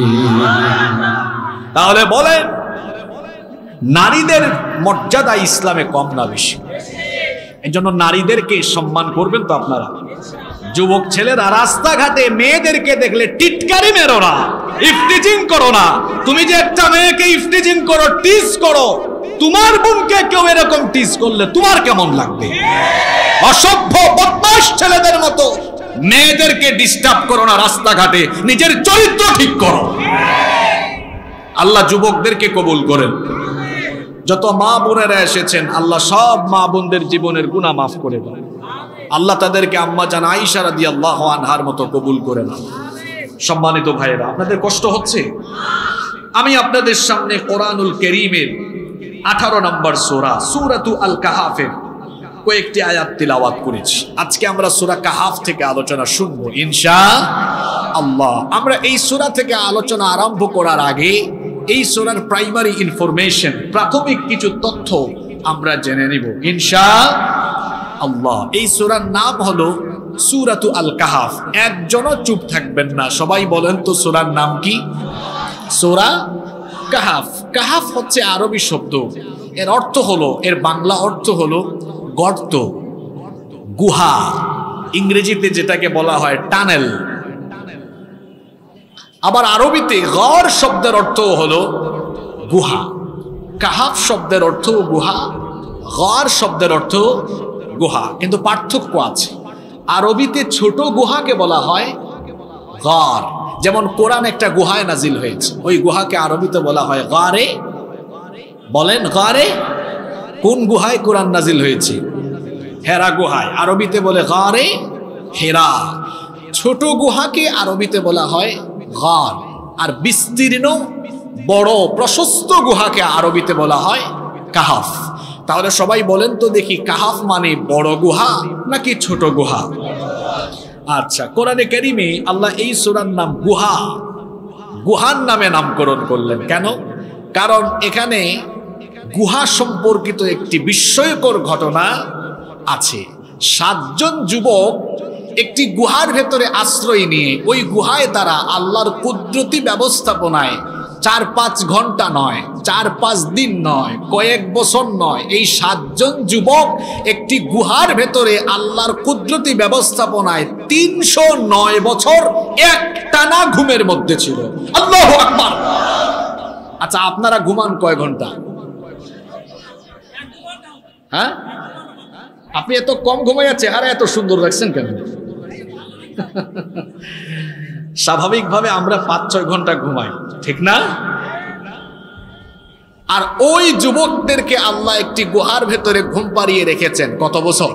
তাহলে বলেন, নারীদের মর্যাদা ইসলামে কম না বেশি? এই জন্য নারীদেরকে সম্মান করবেন তো আপনারা। যুবক ছেলেরা রাস্তাঘাটে মেয়েদেরকে দেখলে টিটকারি মেরো না, ইফটিজিং করো না। তুমি যে একটা মেয়েকে ইফটিজিং করো, টিজ করো, তোমার বোনকে কেউ এরকম টিজ করলে তোমার কেমন লাগবে? অসভ্য বদমাশ ছেলেদের মতো মেয়েদেরকে ডিস্টার্ব করো না রাস্তাঘাটে, নিজের চরিত্র ঠিক করো। আল্লাহ যুবকদেরকে কবুল করেন। যত মা বোনেরা এসেছেন, আল্লাহ সব মা বোনদের জীবনের গুনাহ মাফ করে দেন। আল্লাহ তাদেরকে আম্মাজান আয়েশা রাদিয়াল্লাহু আনহার মতো কবুল করে নেন। সম্মানিত ভাইয়েরা, আপনাদের কষ্ট হচ্ছে? আমি আপনাদের সামনে কোরআনুল কারীমের 18 নম্বর সূরা সূরাতু আল কাহাফের কয়েকটি আয়াত তিলাওয়াত করেছি। আজকে আমরা সূরা কাহাফ থেকে আলোচনা শুনবো ইনশাআল্লাহ। আমরা এই সূরা থেকে আলোচনা আরম্ভ করার আগে এই সূরার প্রাইমারি ইনফরমেশন, প্রাথমিক কিছু তথ্য আমরা জেনে নিব ইনশাআল্লাহ। এই সূরার নাম হলো সূরাতু আল কাহাফ। একজনও চুপ থাকবেন না, সবাই বলেন তো সূরার নাম কি? সূরা কাহাফ। কাহাফ হচ্ছে আরবি শব্দ। এর অর্থ হলো, এর বাংলা অর্থ হলো গর্ত, গুহা। ইংরেজিতে যেটাকে বলা হয় টানেল। আবার আরবিতে গর শব্দের অর্থ হলো গুহা। কাহাফ শব্দের অর্থ গুহা, গার শব্দের অর্থ গুহা, কিন্তু পার্থক্য আছে। আরবিতে ছোট গুহাকে বলা হয় গার। যেমন কোরআন একটা গুহায় নাজিল হয়েছে, ওই গুহাকে আরবিতে বলা হয় গারে। বলেন গারে? কোন গুহায় কোরআন নাজিল হয়েছে? হেরা গুহায়, আরবিতে বলে গারে হেরা। ছোট গুহাকে আরবিতে বলা হয় গার, আর বিস্তীর্ণ বড় প্রশস্ত গুহাকে আরবিতে বলা হয় কাহাফ। তাহলে সবাই বলেন তো দেখি, কাহাফ মানে বড় গুহা নাকি ছোট গুহা? আচ্ছা, কোরআনে কারিমে আল্লাহ এই সূরার নাম গুহা, গুহার নামে নামকরণ করলেন কেন? কারণ এখানে গুহা সম্পর্কিত একটি বিস্ময়কর ঘটনা আছে। 7 জন যুবক একটি গুহার ভেতরে আশ্রয় নিয়ে ওই গুহায় তারা আল্লাহর কুদরতি ব্যবস্থাপনায় 4-5 ঘন্টা নয়, 4-5 দিন নয়, কয়েক বছর নয়, এই 7 জন যুবক একটি গুহার ভেতরে আল্লাহর কুদরতি ব্যবস্থাপনায় 309 বছর একটানা ঘুমের মধ্যে ছিল। আল্লাহু আকবার। আচ্ছা, আপনারা ঘুমান কয় ঘন্টা? হ্যাঁ, আপনি এত কম ঘুমাইয়া চেহারা এত সুন্দর রাখছেন কেন? স্বাভাবিকভাবে আমরা 5-6 ঘন্টা ঘুমাই, ঠিক না? আর ওই যুবকদেরকে আল্লাহ একটি গুহার ভেতরে ঘুম পাড়িয়ে রেখেছেন কত বছর?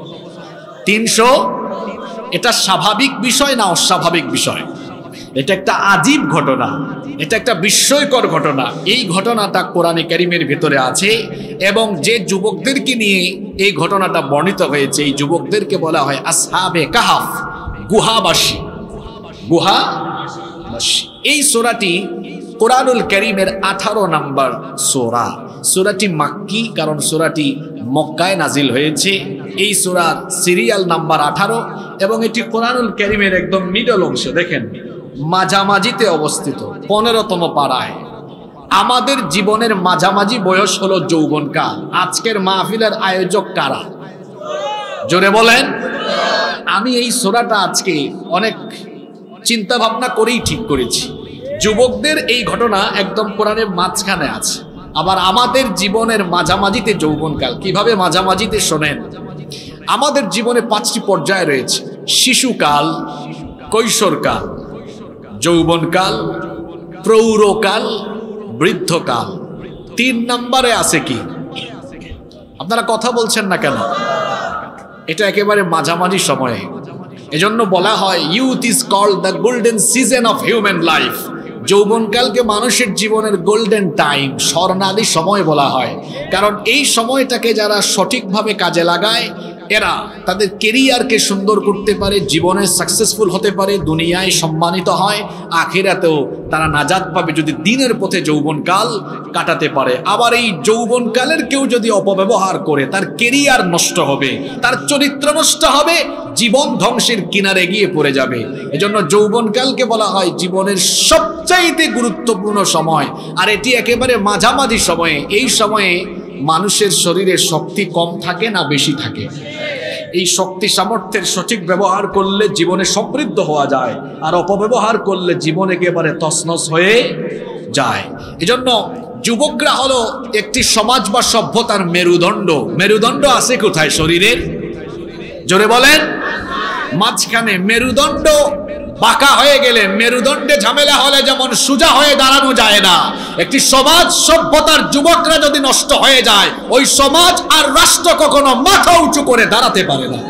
300। এটা স্বাভাবিক বিষয় না অস্বাভাবিক বিষয়? এটা একটা আজীব ঘটনা, এটা একটা বিস্ময়কর ঘটনা। এই ঘটনাটা কোরআনে কারিমের ভিতরে আছে, এবং যে যুবকদেরকে নিয়ে এই ঘটনাটা বর্ণিত হয়েছে এই যুবকদেরকে বলা হয় আসহাবে কাহাফ, গুহাবাসী। গুহাবাসী। এই সূরাটি কোরআনুল কারীমের 18 নম্বর সূরা। সূরাটি মাক্কি, কারণ সূরাটি মক্কায় নাজিল হয়েছে। এই সূরার সিরিয়াল নাম্বার 18, এবং এটি কোরআনুল কারীমের একদম মিডল অংশে, দেখেন মাঝামাঝিতে অবস্থিত, 15তম পারায়। আমাদের জীবনের মাঝামাঝি বয়স হলো যৌবনকাল। আজকের মাহফিলের আয়োজক কারা? জোরে বলেন। আমি এই সূরাটা আজকে অনেক চিন্তা ভাবনা করেই ঠিক করেছি। যুবকদের এই ঘটনা একদম কোরআনের মাঝখানে আছে, আবার আমাদের জীবনের মাঝামাঝিতে যৌবনকাল। কিভাবে মাঝামাঝিতে? শোনেন, আমাদের জীবনে 5টি পর্যায় রয়েছে: শিশুকাল, কৈশোরকাল, যৌবনকাল, প্রৌঢ়কাল, বৃদ্ধকাল। 3 নম্বরে আছে কি? আপনারা কথা বলছেন না কেন? এটা একেবারে মাঝামাঝি সময়ে। এজন্য বলা হয় youth is called the golden season of human life. যৌবনকালকে মানুষের জীবনের গোল্ডেন টাইম, স্বর্ণালী সময় বলা হয়। কারণ এই সময়টাকে যারা সঠিকভাবে কাজে লাগায়, এরা তাদের কেরিয়ারকে সুন্দর করতে পারে, জীবনে সাকসেসফুল হতে পারে, দুনিয়ায় সম্মানিত হয়, আখিরাতেও তারা নাজাত পাবে যদি দিনের পথে যৌবনকাল কাটাতে পারে। আবার এই যৌবনকালের কেউ যদি অপব্যবহার করে, তার কেরিয়ার নষ্ট হবে, তার চরিত্র নষ্ট হবে, জীবন ধ্বংসের কিনারে গিয়ে পড়ে যাবে। এজন্য যৌবনকালকে বলা হয় জীবনের সবচাইতে গুরুত্বপূর্ণ সময়, আর এটি একেবারে মাঝামাঝি সময়ে। এই সময়ে মানুষের শরীরে শক্তি কম থাকে না বেশি থাকে? এই শক্তি সামর্থ্যের সঠিক ব্যবহার করলে জীবনে সমৃদ্ধ হওয়া যায়, আর অপব্যবহার করলে জীবন একেবারে তছনছ হয়ে যায়। এজন্য যুবকরা হলো একটি সমাজ বা সভ্যতার মেরুদণ্ড। মেরুদণ্ড আছে কোথায় শরীরের? জোরে বলেন। মাঝখানে। মেরুদণ্ড বাঁকা হয়ে গেলে, মেরুদণ্ডে ঝামেলা হলে যেমন সোজা হয়ে দাঁড়ানো যায় না, একটি সমাজ সভ্যতার যুবকরা যদি নষ্ট হয়ে যায়, ওই সমাজ আর রাষ্ট্র কখনো মাথা উঁচু করে দাঁড়াতে পারে না।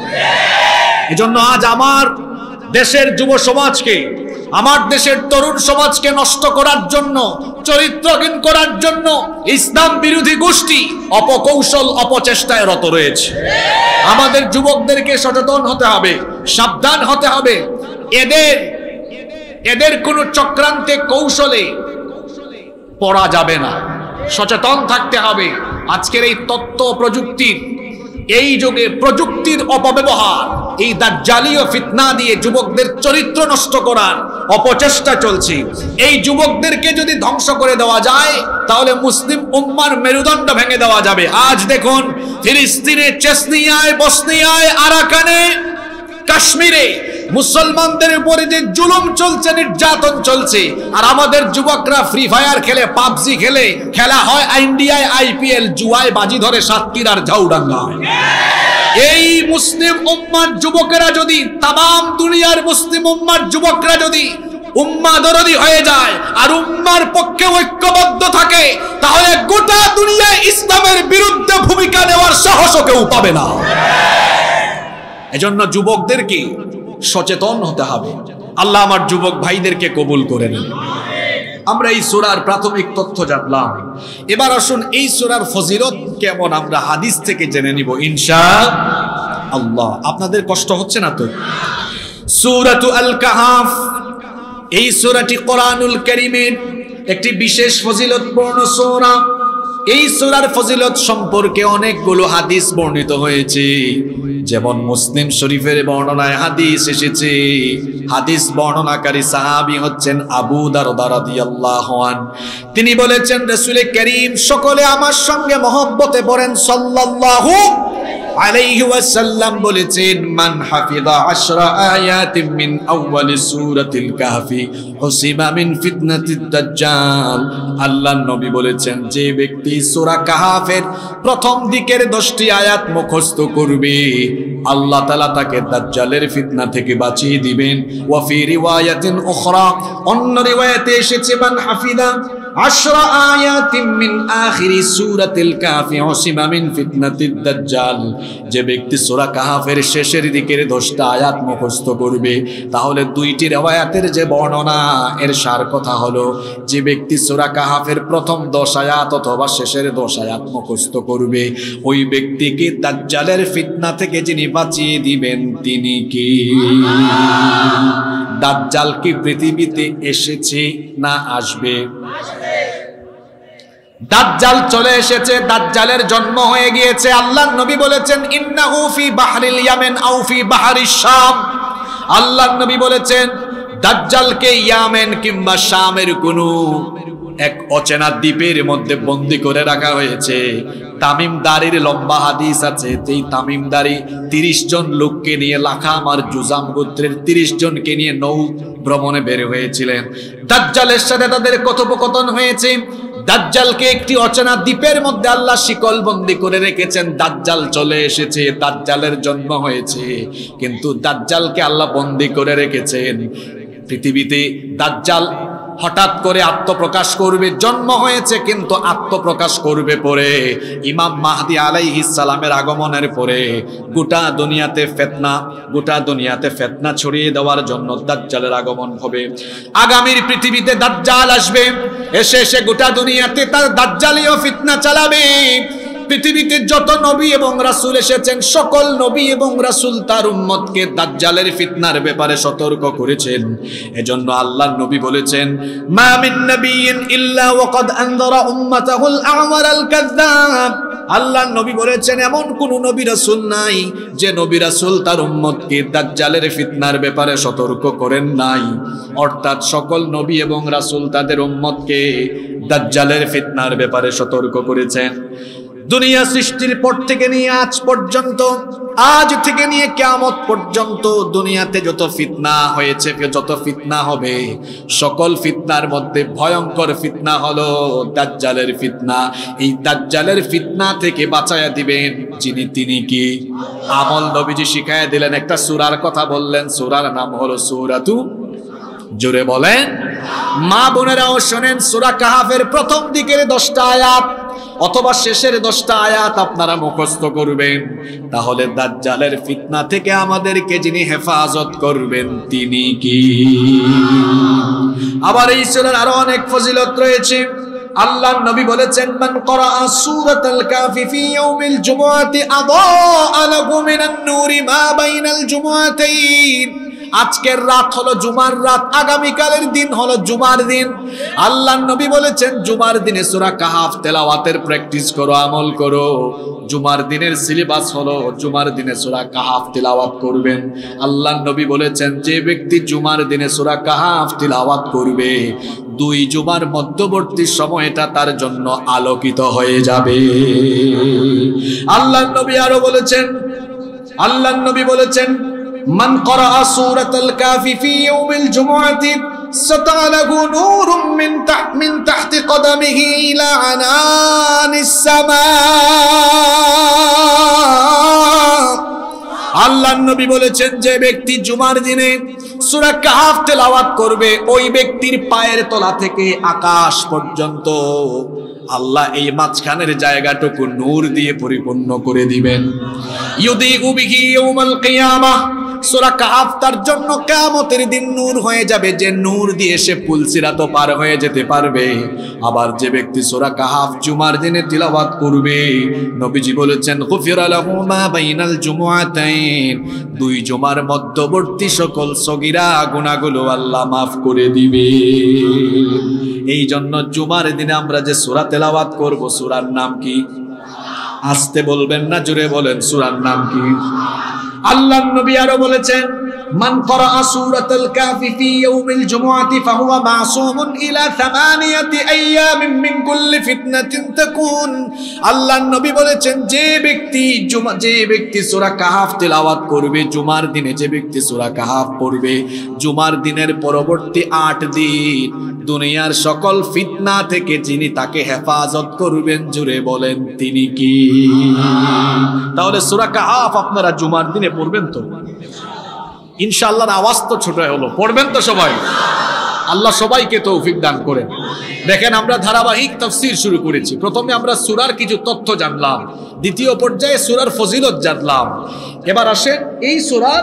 এজন্য আজ আমার দেশের যুব সমাজকে, আমার দেশের তরুণ সমাজকে নষ্ট করার জন্য, চরিত্রহীন করার জন্য ইসলাম বিরোধী গোষ্ঠী অপকৌশল অপচেষ্টায় রত রয়েছে। আমাদের যুবকদেরকে সচেতন হতে হবে, সাবধান হতে হবে। এদের কোনো চক্রান্তে কৌশলে পড়া যাবে না, সচেতন থাকতে হবে। আজকের এই তথ্য প্রযুক্তির এই যুগে প্রযুক্তির অপব্যবহার, এই দাজ্জালীয় ফিতনা দিয়ে যুবকদের চরিত্র নষ্ট করার অপচেষ্টা চলছে। এই যুবকদেরকে যদি ধ্বংস করে দেওয়া যায়, তাহলে মুসলিম উম্মার মেরুদণ্ড ভেঙে দেওয়া যাবে। আজ দেখুন, ফিলিস্তিনে, চেচনিয়ায়, বসনিয়ায়, আরাকানে, কাশ্মীরে মুসলমানদের উপরে যে জুলুম চলছে, নির্যাতন চলছে, আর আমাদের যুবকরা ফ্রি ফায়ার খেলে, পাবজি খেলে, খেলা হয় ইন্ডিয়ায় আইপিএল, জুয়ায় বাজি ধরে সাতক্ষীরার ঝাউডাঙ্গায়। এই মুসলিম উম্মার যুবকেরা যদি, তামাম দুনিয়ার মুসলিম উম্মার যুবকরা যদি উম্মা দরদি হয়ে যায় আর উম্মার পক্ষে ঐক্যবদ্ধ থাকে, তাহলে গোটা দুনিয়ায় ইসলামের বিরুদ্ধে ভূমিকা নেওয়ার সাহসও কেউ পাবে না। এজন্য যুবকদেরকে সচেতন হতে হবে। আল্লাহ আমার যুবক ভাইদেরকে কবুল করে নেন। আমরা এই সূরার প্রাথমিক তথ্য জানলাম। এবার আসুন এই সূরার ফজিলত কেমন আমরা হাদিস থেকে জেনে নিব ইনশাআল্লাহ। আপনাদের কষ্ট হচ্ছে না তো? সূরাতু আল কাহাফ, এই সূরাটি কোরআনুল কারীমের একটি বিশেষ ফজিলতপূর্ণ সূরা। এই সূরার ফজিলত সম্পর্কে অনেকগুলো হাদিস বর্ণিত হয়েছে। যেমন মুসলিম শরীফের বর্ণনায় হাদিস এসেছে, হাদিস বর্ণনাকারী সাহাবী হচ্ছেন আবু দারদা রাদিয়াল্লাহু আনহু। তিনি বলেছেন, রাসূল করিম সকলে আমার সঙ্গে মহব্বতে পড়েন সাল্লাল্লাহু আলাইহি ওয়াসাল্লাম বলেছেন, মান হাফিযা 10 আয়াতিন মিন আউয়ালি সূরাতিল কাহফি হুসিবা মিন ফিতনাতিদ দাজ্জাল। আল্লাহর নবী বলেছেন, যে ব্যক্তি সূরা কাহফের প্রথম দিকের 10টি আয়াত মুখস্থ করবে, আল্লাহ তাআলা তাকে দাজ্জালের ফিতনা থেকে বাঁচিয়ে দিবেন। ওয়া ফি রিওয়ায়াতিন উখরা, অন্য রিওয়ায়াতে এসেছে, মান হাফিযা 10 আয়াতিন মিন আখিরি সূরাতিল কাহফি হুসিবা মিন ফিতনাতিদ দাজ্জাল। যে ব্যক্তি সূরা কাহফের শেষের দিকের 10টা আয়াত মুখস্থ করবে, তাহলে দুইটি রিওয়ায়াতের যে বর্ণনা, এর সার কথা হলো, যে ব্যক্তি সূরা কাহফের প্রথম 10 আয়াত অথবা শেষের 10 আয়াত মুখস্থ করবে, ওই ব্যক্তিকে দাজ্জালের ফিতনা থেকে যিনি বাঁচিয়ে দিবেন তিনি কি? দাজ্জাল কি পৃথিবীতে এসেছে না আসবে? দাজ্জাল চলে এসেছে, দাজ্জালের জন্ম হয়ে গিয়েছে। আল্লাহর নবী বলেছেন, ইন্নাহু ফি বাহরিল ইয়ামেন আও ফি বাহরিশ শাম। আল্লাহর নবী বলেছেন, দাজ্জালকে ইয়ামেন কিংবা শামের কোনো এক অচেনা দ্বীপের মধ্যে বন্দী করে রাখা হয়েছে। তামিমদারির লম্বা হাদিস আছে, এই তামিমদারি 30 জন লোককে নিয়ে, লাখাম আর জুজাম গোত্রের 30 জনকে নিয়ে নৌ ভ্রমণে বের হয়েছিলেন। দাজ্জালের সাথে তাদের কথোপকথন হয়েছে। দাজ্জালকে একটি অচেনা দ্বীপের মধ্যে আল্লাহ শিকল বন্দী করে রেখেছেন। দাজ্জাল চলে এসেছে, দাজ্জালের জন্ম হয়েছে, কিন্তু দাজ্জালকে আল্লাহ বন্দী করে রেখেছেন। পৃথিবীতে দাজ্জাল হঠাৎ করে আত্মপ্রকাশ করবে, জন্ম হয়েছে কিন্তু আত্মপ্রকাশ করবে পরে। ইমাম মাহদি আলাইহিস সালামের আগমনের পরে গোটা দুনিয়াতে ফিতনা ছড়িয়ে দেওয়ার জন্য দাজ্জালের আগমন হবে। আগামীর পৃথিবীতে দাজ্জাল আসবে, এসে গোটা দুনিয়াতে তার দাজ্জালীয় ফিতনা চালাবে। পৃথিবীতে যত নবী এবং রাসূল এসেছেন, সকল নবী এবং রাসূল তার উম্মতকে দাজ্জালের ফিতনার ব্যাপারে সতর্ক করেছেন। এজন্য আল্লাহর নবী বলেছেন, মা মিন নাবিয়্যিন ইল্লা ওয়াকাদ আনযারা উম্মাতাহুল আ'ওয়ারাল কাযযাব। আল্লাহর নবী বলেছেন, এমন কোন নবী রাসূল নাই যে নবী রাসূল তার উম্মতকে দাজ্জালের ফিতনার ব্যাপারে সতর্ক করেন নাই। অর্থাৎ সকল নবী এবং রাসূল তাদের উম্মতকে দাজ্জালের ফিতনার ব্যাপারে সতর্ক করেছেন। দুনিয়া সৃষ্টির পর থেকে নিয়ে আজ পর্যন্ত, আজ থেকে নিয়ে কিয়ামত পর্যন্ত দুনিয়াতে যত ফিতনা হয়েছে, যত ফিতনা হবে, সকল ফিতনার মধ্যে ভয়ঙ্কর ফিতনা হলো দাজ্জালের ফিতনা। এই দাজ্জালের ফিতনা থেকে বাঁচায়া দিবেন যিনি, তিনি কি? আমল নবীজি শিখায়া দিলেন। একটা সূরার কথা বললেন, সূরার নাম হলো সূরাতু, জোরে বলেন মা বোনেরাও শোনেন, সূরা কাহফের প্রথম দিকের 10টা আয়াত অথবা শেষের 10টা আয়াত আপনারা মুখস্থ করবেন, তাহলে দাজ্জালের ফিতনা থেকে আমাদেরকে যিনি হেফাজত করবেন তিনি কি? আবার এই সূরার আরো অনেক ফজিলত রয়েছে। আল্লাহর নবী বলেছেন, মান ক্বরাআ সূরাতাল কাহফি ফি ইয়াউমিল জুমআতি আযা লাহু মিনান নূরি মা বাইনাল জুমআতাইন। আজকের রাত হলো জুমার রাত, আগামীকালের দিন হলো জুমার দিন। আল্লাহর নবী বলেছেন, জুমার দিনে সূরা কাহফ তেলাওয়াতের প্র্যাকটিস করো, আমল করো। জুমার দিনের সিলেবাস হলো জুমার দিনে সূরা কাহফ তেলাওয়াত করবেন। আল্লাহর নবী বলেছেন, যে ব্যক্তি জুমার দিনে সূরা কাহফ তেলাওয়াত করবে, 2 জুমার মধ্যবর্তী সময়টা তার জন্য আলোকিত হয়ে যাবে। আল্লাহর নবী আরো বলেছেন, মান ক্বারাআ সূরাতাল কাফি ফি ইয়াউমিল জুমআতি সাতা লাহু নূরুম মিন তাহতি কদামিহি ইলা আনানিস সামা। আল্লাহর নবী বলেছেন, যে ব্যক্তি জুমার দিনে সূরা কাহফ তেলাওয়াত করবে, ওই ব্যক্তির পায়ের তলা থেকে আকাশ পর্যন্ত আল্লাহ এই মাঝখানের জায়গাটুকু নূর দিয়ে পরিপূর্ণ করে দিবেন। ইউদিউ বিহি ইয়াউমাল কিয়ামাহ, সূরা কাহফ তার জন্য কিয়ামতের দিন নূর হয়ে যাবে, যে নূর দিয়ে সে পুলসিরাত পার হয়ে যেতে পারবে। আবার যে ব্যক্তি সূরা কাহফ জুমার দিনে তিলাওয়াত করবে, নবীজি বলেছেন গুফিরা লাহু মা বাইনাল জুমআতাইন, দুই জুমার মধ্যবর্তী সকল সগীরা গুনাহগুলো আল্লাহ মাফ করে দিবে। এই জন্য জুমার দিনে আমরা যে সূরা তেলাওয়াত করব, সূরার নাম কি? আস্তে বলবেন না, জোরে বলেন, সূরার নাম কি? আল্লাহর নবী আরো বলেছেন, মান ক্বারাআ সূরাতাল কাফি ফি ইয়াউমিল জুমআতি ফাহুয়া মাসুমুন ইলা 8 আইয়ামিন মিন কুল্লি ফিতনাতিন তাকুন। আল্লাহর নবী বলেছেন, যে ব্যক্তি সূরা কাহফ তেলাওয়াত করবে জুমার দিনে, যে ব্যক্তি সূরা কাহফ পড়বে জুমার দিনের পরবর্তী 8 দিন দুনিয়ার সকল ফিতনা থেকে যিনি তাকে হেফাজত করবেন, জুড়ে বলেন তিনি কি? তাহলে সূরা কাহফ আপনারা জুমার দিনে পড়বেন তো ইনশাআল্লাহর আওয়াজ তো ছোট হলো, পড়বেন তো সবাই? আল্লাহ সবাইকে তৌফিক দান করেন। দেখেন, আমরা ধারাবাহিক তাফসীর শুরু করেছি। প্রথমে আমরা সূরার কিছু তথ্য জানলাম, দ্বিতীয় পর্যায়ে সূরার ফজিলত জানলাম। এবার আসেন এই সূরার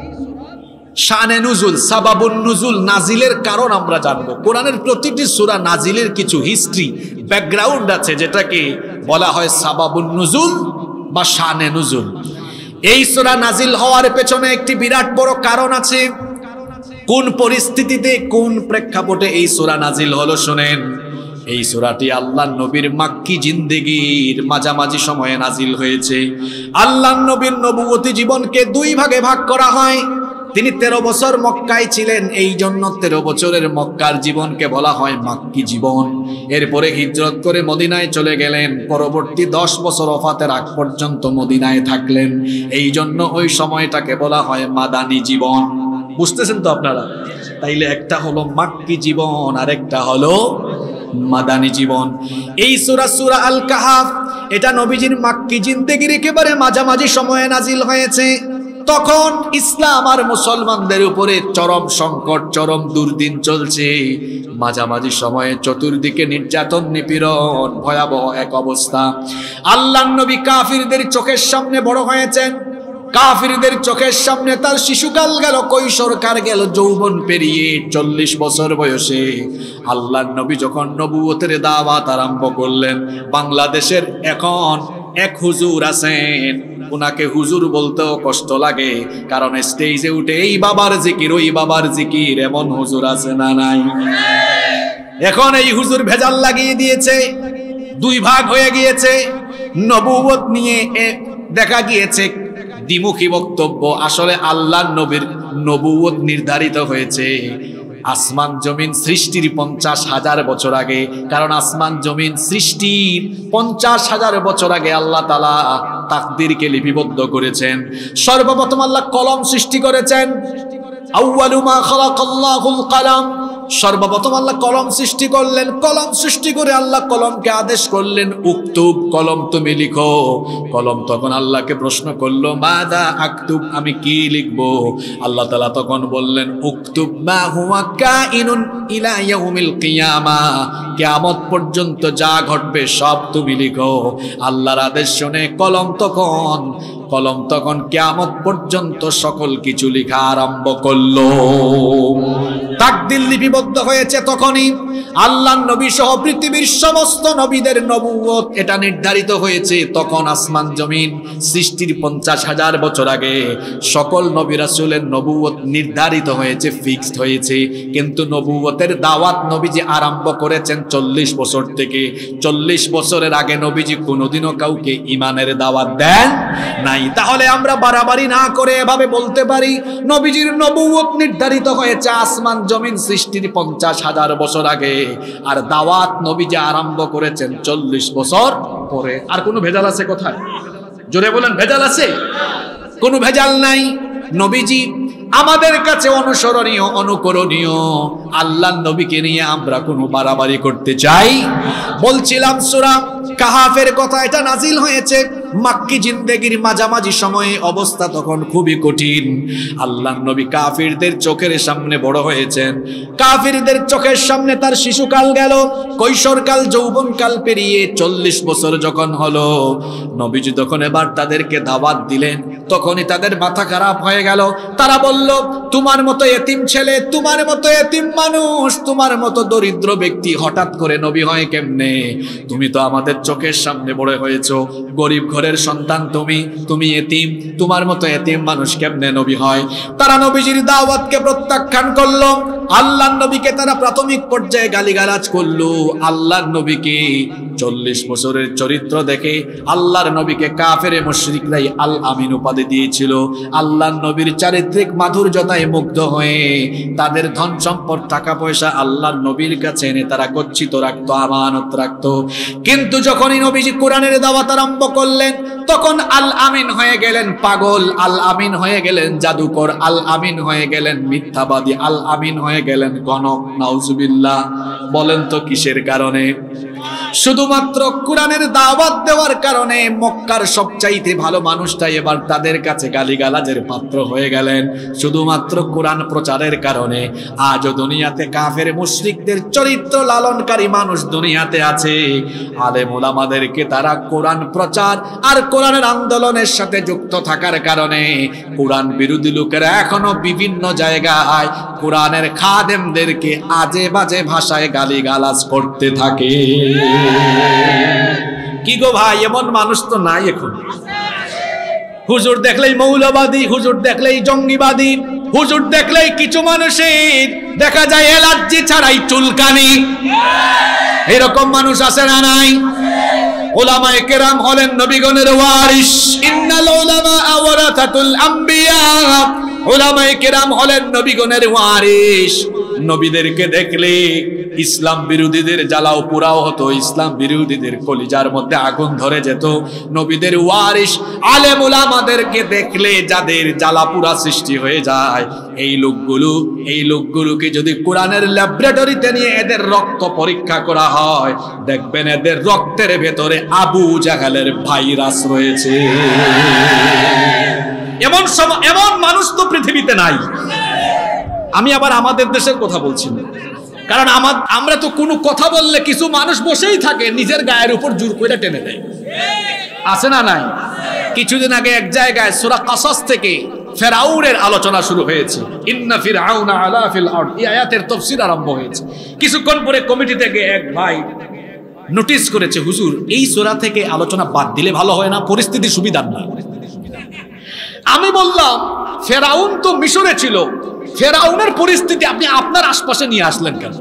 শানে নুজুল, সাবাবুন নুজুল, নাজিলের কারণ আমরা জানবো। কোরআনের প্রতিটি সূরা নাজিলের কিছু হিস্ট্রি, ব্যাকগ্রাউন্ড আছে, যেটাকে বলা হয় সাবাবুন নুজুল বা শানে নুজুল। এই সূরা নাজিল হওয়ার পেছনে একটি বিরাট বড় কারণ আছে। কোন পরিস্থিতিতে, কোন প্রেক্ষাপটে এই সূরা নাজিল হলো শুনেন। এই সূরাটি আল্লাহর নবীর মাক্কি জিন্দেগীর মাঝামাঝি সময়ে নাজিল হয়েছে। আল্লাহর নবীর নবুয়তি জীবনকে দুই ভাগে ভাগ করা হয়। তিনি 13 বছর মক্কায় ছিলেন, এই জন্য 13 বছরের মক্কার জীবনকে বলা হয় মাক্কি জীবন। এরপরে হিজরত করে মদিনায় চলে গেলেন, পরবর্তী 10 বছর ওফাতের আগ পর্যন্ত মদিনায় থাকলেন, এই জন্য ওই সময়টাকে বলা হয় মাদানী জীবন। বুঝতেছেন তো আপনারা? তাইলে একটা হলো মাক্কি জীবন আর একটা হলো মাদানী জীবন। এই সূরা আল কাহফ, এটা নবীজির মাক্কি জিন্দেগির একেবারে মাঝামাঝি সময়ে নাজিল হয়েছে। তখন ইসলাম আর মুসলমানদের উপরে চরম সংকট, চরম দুর্দিন চলছে। মাঝামাঝি সময়ে চতুর্দিকে নির্যাতন, নিপীড়ন, ভয়াবহ এক অবস্থা। আল্লাহর নবী কাফিরদের চোখের সামনে বড় হয়েছেন, কাফিরদের চোখের সামনে তার শিশুকাল গেল, কৈশোরকাল গেল, যৌবন পেরিয়ে 40 বছর বয়সে আল্লাহর নবী যখন নবুয়তের দাওয়াত আরম্ভ করলেন। বাংলাদেশের এখন এক হুজুর আছেন, ওনাকে হুজুর বলতেও কষ্ট লাগে, কারণ স্টেজে উঠে এই বাবার জিকির, ওই বাবার জিকির, এমন হুজুর আছে না নাই? এখন এই হুজুর ভেজাল লাগিয়ে দিয়েছে, দুই ভাগ হয়ে গিয়েছে। নবুয়ত নিয়ে দেখা গিয়েছে দ্বিমুখী বক্তব্য। আসলে আল্লাহর নবীর নবুয়ত নির্ধারিত হয়েছে আসমান জমিন সৃষ্টির 50,000 বছর আগে, কারণ আসমান জমিন সৃষ্টির 50,000 বছর আগে আল্লাহ তাআলা তাকদীরকে লিপিবদ্ধ করেছেন। সর্বপ্রথম আল্লাহ কলম সৃষ্টি করেছেন। আউয়ালু মা খালাকাল্লাহুল কলম, সর্বপ্রথম আল্লাহ কলম সৃষ্টি করলেন। কলম সৃষ্টি করে আল্লাহ কলমকে আদেশ করলেন, উক্তুব, কলম তুমি লিখো। কলম তখন আল্লাহকে প্রশ্ন করলো, মাযা আকতুব, আমি কি লিখবো? আল্লাহ তাআলা তখন বললেন, উক্তুব মা হুয়া কাইনুন ইলা ইয়াউমিল কিয়ামাহ, কিয়ামত পর্যন্ত যা ঘটবে সব তুমি লিখো। আল্লাহর আদেশ শুনে কলম তখন কিয়ামত পর্যন্ত সকল কিছু লেখা আরম্ভ করলো। তাকদীর লিপিবদ্ধ হয়েছে তখনই। আল্লাহর নবী সহ পৃথিবীর সমস্ত নবীদের নবুয়ত এটা নির্ধারিত হয়েছে তখন। আসমান জমিন সৃষ্টির 50,000 বছর আগে সকল নবী রাসূলের নবুয়ত নির্ধারিত হয়েছে, ফিক্সড হয়েছে। কিন্তু নবুয়তের দাওয়াত নবীজি আরম্ভ করেছেন 40 বছর থেকে। 40 বছরের আগে নবীজি কোনোদিনও কাউকে ঈমানের দাওয়াত দেন নাই। তাহলে আমরা বাড়াবাড়ি না করে এভাবে বলতে পারি, নবীজির নবুয়ত নির্ধারিত হয়েছে আসমান জমিন সৃষ্টির 50,000 বছর আগে, আর দাওয়াত নবীজি আরম্ভ করেছেন 40 বছর পরে। আর কোনো ভেজাল আছে কোথায়? জোরে বলেন, ভেজাল আছে? কোনো ভেজাল নাই। নবীজি আমাদের কাছে অনুসরণীয়, অনুকরণীয়। আল্লাহর নবীকে নিয়ে আমরা কোনো বাড়াবাড়ি করতে চাই? বলছিলাম সূরা কাহাফের কথা, এটা নাজিল হয়েছে মাক্কি জিন্দেগির মাঝামাঝি সময়ে। অবস্থা তখন খুবই কঠিন। আল্লাহর নবী কাফিরদের চোখের সামনে বড় হয়েছেন। কাফিরদের চোখের সামনে তার শিশুকাল গেল, কৈশোরকাল, যৌবনকাল পেরিয়ে 40 বছর যখন হলো, নবীজি তখন এবার তাদেরকে দাওয়াত দিলেন। তখনই তাদের মাথা খারাপ হয়ে গেল। তারা বলল, তোমার মতো এতিম ছেলে, তোমার মতো এতিম মানুষ, তোমার মতো দরিদ্র ব্যক্তি হঠাৎ করে নবী হয় কেমনে? তুমি তো আমাদের চোখের সামনে বড় হয়েছো, গরিব ঘরের সন্তান তুমি এতিম, তোমার মতো এতিম মানুষ কেমনে নবী হয়? তারা নবীজির দাওয়াতকে প্রত্যাখ্যান করলো। আল্লাহর নবীকে তারা প্রাথমিক পর্যায়ে গালিগালাজ করলো। আল্লাহর নবীকে 40 বছরের চরিত্র দেখে আল্লাহর নবীকে কাফেরে মুশরিকরাই আল আমিন উপাধি দিয়েছিল। আল্লাহর নবীর চারিত্রিক মাধুর্যতায় মুগ্ধ হয়ে তাদের ধন সম্পদ, টাকা পয়সা আল্লাহর নবীর কাছে এনে তারা গচ্ছিত রাখতো, আমানত রাখতো। কিন্তু যখনই নবীজি কোরআনের দাওয়াত আরম্ভ করলেন, তখন আল আমিন হয়ে গেলেন পাগল, আল আমিন হয়ে গেলেন জাদুকর, আল আমিন হয়ে গেলেন মিথ্যাবাদী, আল আমিন হয়ে গেলেন গণক। নাউজুবিল্লাহ। বলেন তো কিসের কারণে? শুধুমাত্র কোরআনের দাওয়াত দেওয়ার কারণে মক্কার সবচাইতে ভালো মানুষটাই এবার তাদের কাছে গালিগালাজের পাত্র হয়ে গেলেন। শুধুমাত্র কোরআন প্রচারের কারণে আজও দুনিয়াতে কাফের মুশরিকদের চরিত্র লালনকারী মানুষ দুনিয়াতে আছে। আলেম ওলামাদেরকে তারা কোরআন প্রচার আর কোরআনের আন্দোলনের সাথে যুক্ত থাকার কারণে কোরআন বিরোধী লোকেরা এখনো বিভিন্ন জায়গায় কোরআনের খাদেমদেরকে আজে বাজে ভাষায় গালিগালাজ করতে থাকে। কি গো ভাই, এমন মানুষ তো নাই এখন। হুজুর দেখলেই মৌলবাদী, হুজুর দেখলেই জঙ্গিবাদী, হুজুর দেখলেই কিছু মানুষের দেখা যায় এলার্জি ছাড়াই চুলকানি। এরকম মানুষ আছে না নাই? উলামায়ে কেরাম হলেন নবীগণের ওয়ারিস। ইন্নাল উলামা ওয়ারাসাতুল আম্বিয়া। উলামায়ে কেরাম হলেন নবীগণের ওয়ারিস। নবীদেরকে দেখলে ইসলাম বিরোধীদের জ্বালাও পোড়াও হতো, ইসলাম বিরোধীদের কলিজার মধ্যে আগুন ধরে যেত। নবীদের ওয়ারিস আলেম উলামাদেরকে দেখলে যাদের জ্বালা পোড়া সৃষ্টি হয়ে যায়, এই লোকগুলোকে যদি কোরআনের ল্যাবরেটরিতে নিয়ে এদের রক্ত পরীক্ষা করা হয়, দেখবেন এদের রক্তের ভেতরে আবু জাহেলের ভাইরাস রয়েছে। এমন মানুষ তো পৃথিবীতে নাই। আমি আবার আমাদের দেশের কথা বলছি না, কারণ আমরা তো কোনো কথা বললে কিছু মানুষ বসেই থাকে, নিজের গায়ের উপর জোর করে টেনে দেয়। আছে না নাই? কিছুদিন আগে এক জায়গায় সূরা কাসাস থেকে ফেরাউনের আলোচনা শুরু হয়েছে। ইন্না ফিরআউনা আলা ফিল আরদ, এই আয়াতের তাফসীর আরম্ভ হয়েছে। কিছুক্ষণ পরে কমিটি থেকে এক ভাই নোটিশ করেছে, হুজুর এই সূরা থেকে আলোচনা বাদ দিলে ভালো হয় না, পরিস্থিতি সুবিধার না। আমি বললাম, ফেরাউন তো মিশরে ছিল, ফেরাউনের পরিস্থিতি আপনি আপনার আশপাশে নিয়ে আসলেন কেন?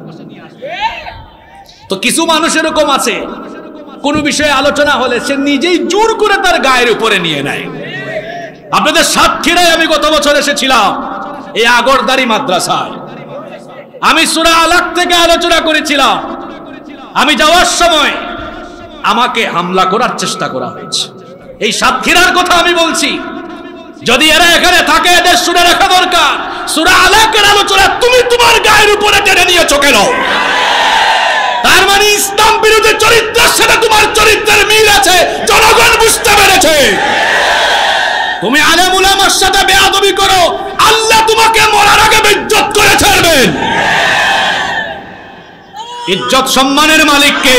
তো কিছু মানুষ এরকম আছে, কোন বিষয়ে আলোচনা হলে সে নিজেই জোর করে তার গায়ের উপরে নিয়ে নেয়। আপনাদের সাতক্ষীরায় আমি গত বছর এসেছিলাম, এই আগরদারি মাদ্রাসায়। আমি সূরা আলাক থেকে আলোচনা করেছিলাম। আমি যাওয়ার সময় আমাকে হামলা করার চেষ্টা করা হয়েছে। এই সাতক্ষীরার কথা আমি বলছি। যদি এরা এখানে থাকে, এদের শুনে রাখা দরকার, সূরা আলাকের আলোচনা তুমি তোমার গায়ের উপরে টেনে নিয়েছো কেন? তার মানে ইসলাম বিরোধী চরিত্রের সাথে তোমার চরিত্রের মিল আছে, জনগণ বুঝতে পেরেছে। তুমি আলেম উলামার সাথে বেয়াদবি করো, আল্লাহ তোমাকে মরার আগে বেইজ্জত করে ছাড়বেন। ইজ্জত সম্মানের মালিক কে?